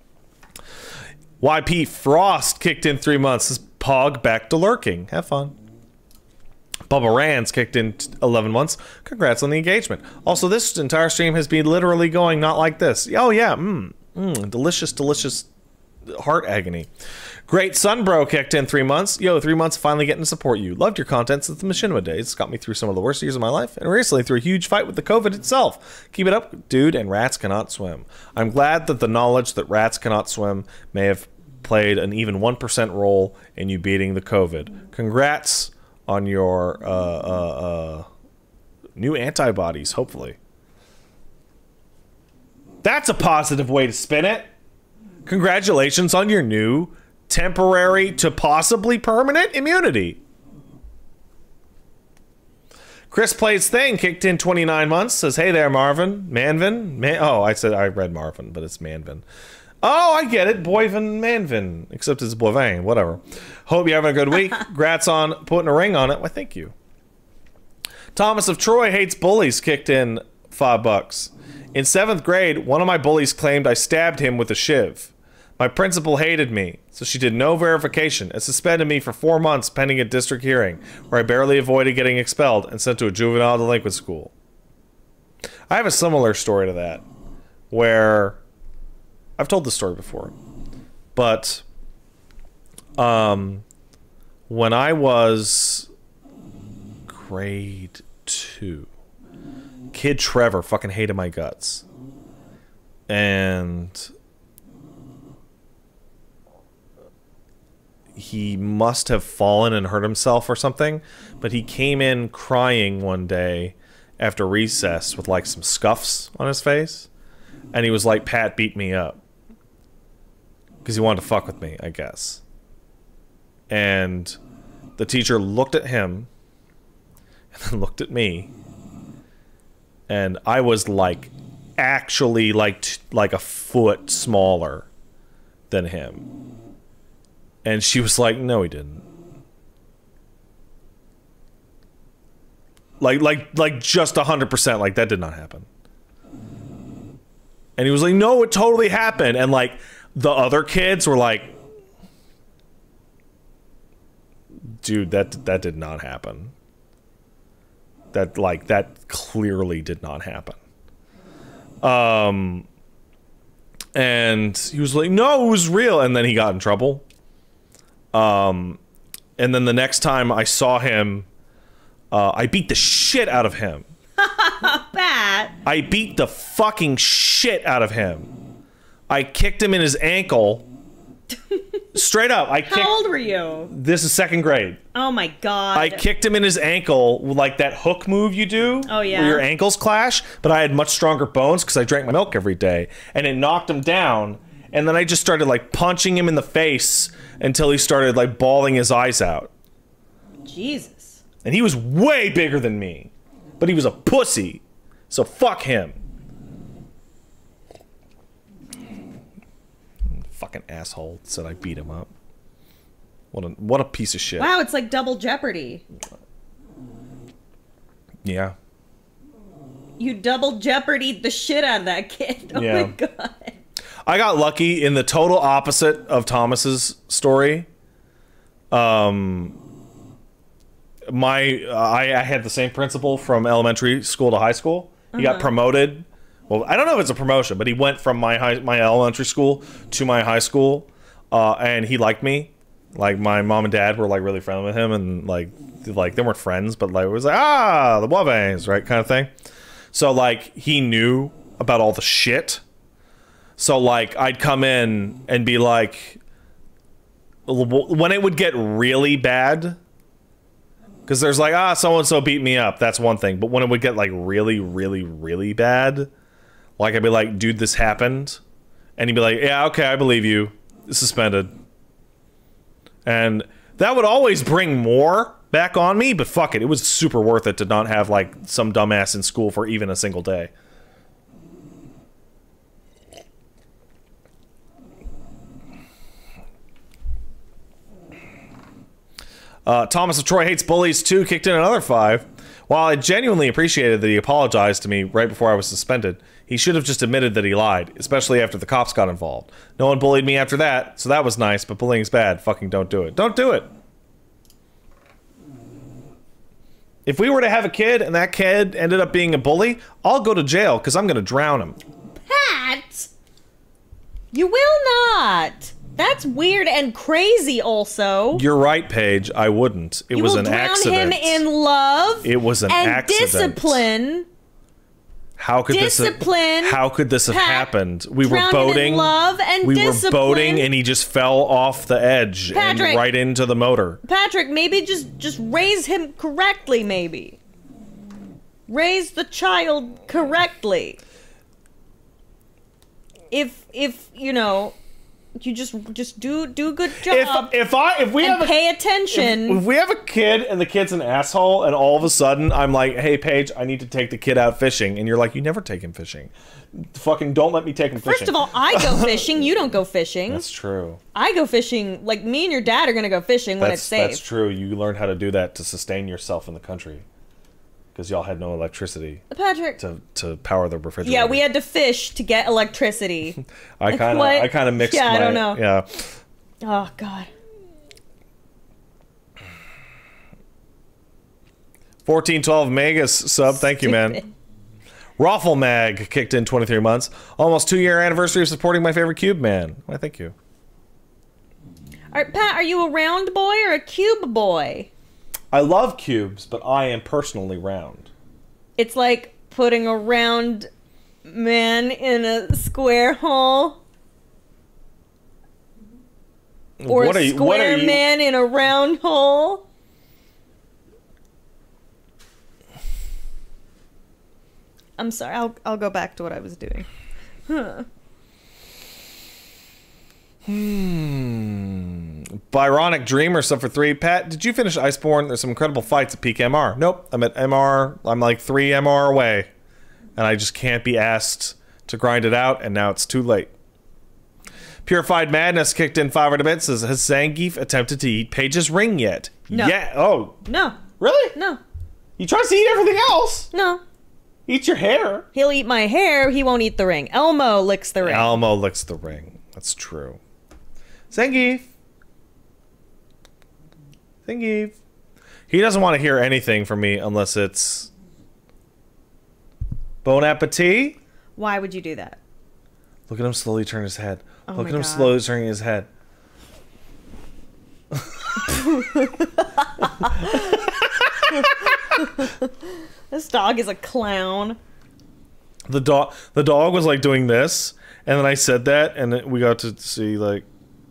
YP Frost kicked in 3 months. This Pog back to lurking. Have fun. Bubba Rands kicked in 11 months. Congrats on the engagement. Also, this entire stream has been literally going not like this. Oh, yeah. Delicious, delicious heart agony. Great Sunbro kicked in 3 months. Yo, 3 months finally getting to support you. Loved your content since the Machinima days. It's got me through some of the worst years of my life and recently through a huge fight with the COVID itself. Keep it up, dude, and rats cannot swim. I'm glad that the knowledge that rats cannot swim may have played an even 1% role in you beating the COVID. Congrats on your new antibodies, hopefully. That's a positive way to spin it. Congratulations on your new temporary to possibly permanent immunity. Chris Plays Thing kicked in 29 months. Says, hey there, Marvin. Manvin? Oh, I read Marvin, but it's Manvin. Oh, I get it. Boyvin Manvin. Except it's Boivin. Whatever. Hope you're having a good week. Congrats on putting a ring on it. Why, thank you. Thomas of Troy Hates Bullies kicked in $5. In 7th grade, one of my bullies claimed I stabbed him with a shiv. My principal hated me, so she did no verification and suspended me for 4 months pending a district hearing, where I barely avoided getting expelled and sent to a juvenile delinquent school. I have a similar story to that, where I've told this story before, but when I was grade 2, kid Trevor fucking hated my guts, and he must have fallen and hurt himself or something, but he came in crying one day after recess with like some scuffs on his face, and he was like, Pat beat me up, because he wanted to fuck with me, I guess. And the teacher looked at him and then looked at me, and I was like actually like a foot smaller than him. And she was like, no, he didn't. Like just 100%, like that did not happen. And he was like, no, it totally happened. And like the other kids were like, dude, that did not happen. That clearly did not happen. And he was like, no, it was real. And then he got in trouble. And then the next time I saw him, I beat the shit out of him. Bat. I beat the fucking shit out of him. I kicked him in his ankle. Straight up. How old were you? This is 2nd grade. Oh my god. I kicked him in his ankle like that hook move you do. Oh, yeah. Where your ankles clash. But I had much stronger bones because I drank my milk every day. And it knocked him down. And then I just started like punching him in the face until he started like bawling his eyes out. Jesus. And he was way bigger than me. But he was a pussy. So fuck him. Fucking asshole said I beat him up. What a piece of shit. Wow, it's like double Jeopardy. Yeah. You double Jeopardied the shit out of that kid. Oh Yeah. my god. I got lucky in the total opposite of Thomas's story. I had the same principal from elementary school to high school. He got promoted. Well, I don't know if it's a promotion, but he went from my elementary school to my high school, and he liked me. Like my mom and dad were like really friendly with him, and like they weren't friends, but like it was like the Boivins, right, kind of thing. So like he knew about all the shit. So like I'd come in and be like, when it would get really bad, because there's like so and so beat me up. That's one thing, but when it would get like really, really, really bad. Like, I'd be like, dude, this happened. And he'd be like, yeah, okay, I believe you. Suspended. And that would always bring more back on me, but fuck it. It was super worth it to not have, like, some dumbass in school for even a single day. Thomas of Troy Hates Bullies 2 kicked in another 5. While I genuinely appreciated that he apologized to me right before I was suspended, he should have just admitted that he lied, especially after the cops got involved. No one bullied me after that, so that was nice, but bullying's bad. Fucking don't do it. Don't do it! If we were to have a kid and that kid ended up being a bully, I'll go to jail because I'm going to drown him. Pat! You will not! That's weird and crazy also. You're right, Paige. I wouldn't. It was an accident. You will drown him in love. It was an and accident. Discipline. How could this have happened? We were boating. In love and we discipline. were boating, and he just fell off the edge and right into the motor. Patrick, maybe just raise him correctly. Maybe raise the child correctly. If you know. You just do a good job. If we have pay attention. If we have a kid and the kid's an asshole, and all of a sudden I'm like, "Hey, Paige, I need to take the kid out fishing," and you're like, "You never take him fishing. Fucking don't let me take him fishing." First of all, I go fishing. You don't go fishing. That's true. I go fishing. Like me and your dad are gonna go fishing when it's safe. That's true. You learned how to do that to sustain yourself in the country. Because y'all had no electricity, Patrick, to power the refrigerator. Yeah, we had to fish to get electricity. I kind of mixed. Yeah, I don't know. Yeah. Oh God. 1412 Megas sub. Thank you, man. Raffle Mag kicked in 23 months. Almost 2-year anniversary of supporting my favorite cube man. Why, thank you. All right, Pat, are you a round boy or a cube boy? I love cubes, but I am personally round. It's like putting a round man in a square hole. Or a square man in a round hole. I'm sorry, I'll go back to what I was doing. Huh. Byronic Dreamer sub for 3. Pat, did you finish Iceborne? There's some incredible fights at peak MR. Nope, I'm at MR. I'm like 3 MR away. And I just can't be asked to grind it out, and now it's too late. Purified Madness kicked in 500 bits. Says, has Zangief attempted to eat Paige's ring yet? No. Yeah. Oh. No. Really? No. He tries to eat everything else. No. Eat your hair. He'll eat my hair. He won't eat the ring. Elmo licks the ring. Elmo licks the ring. That's true. Zangief. Zangief. He doesn't want to hear anything from me unless it's Bon Appetit. Why would you do that? Look at him slowly turn his head. Oh Look my at him God. slowly turning his head. This dog is a clown. The dog was like doing this, and then I said that, and then we got to see like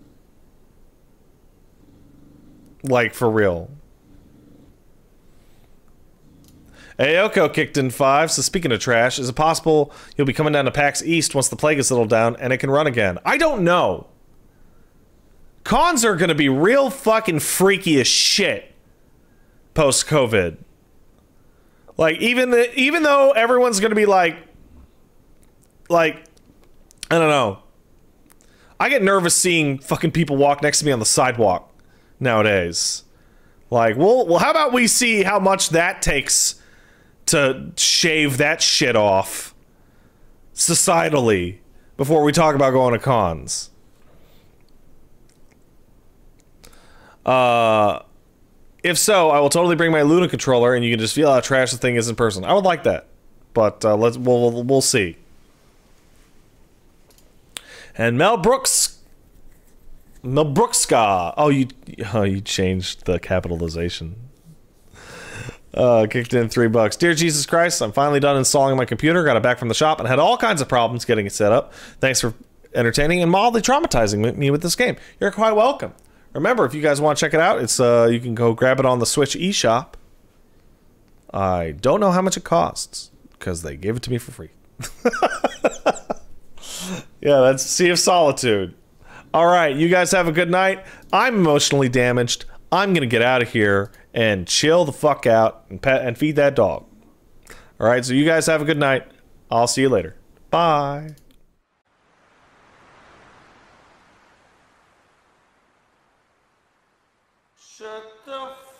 for real. Ayoko kicked in 5. So speaking of trash, is it possible you'll be coming down to PAX East once the plague is settled down and it can run again? I don't know. Cons are gonna be real fucking freaky as shit post-COVID. Like even though everyone's gonna be like I don't know. I get nervous seeing fucking people walk next to me on the sidewalk nowadays. Like, well, how about we see how much that takes to shave that shit off societally before we talk about going to cons. If so, I will totally bring my Luna controller and you can just feel how trash the thing is in person. I would like that, but we'll see. And Mel Brookska. Oh, you changed the capitalization. Kicked in $3. Dear Jesus Christ, I'm finally done installing my computer. Got it back from the shop and had all kinds of problems getting it set up. Thanks for entertaining and mildly traumatizing me with this game. You're quite welcome. Remember, if you guys want to check it out, it's you can go grab it on the Switch eShop. I don't know how much it costs because they gave it to me for free. Yeah, that's Sea of Solitude. All right, you guys have a good night. I'm emotionally damaged. I'm gonna get out of here and chill the fuck out and pet and feed that dog. All right, so you guys have a good night. I'll see you later. Bye.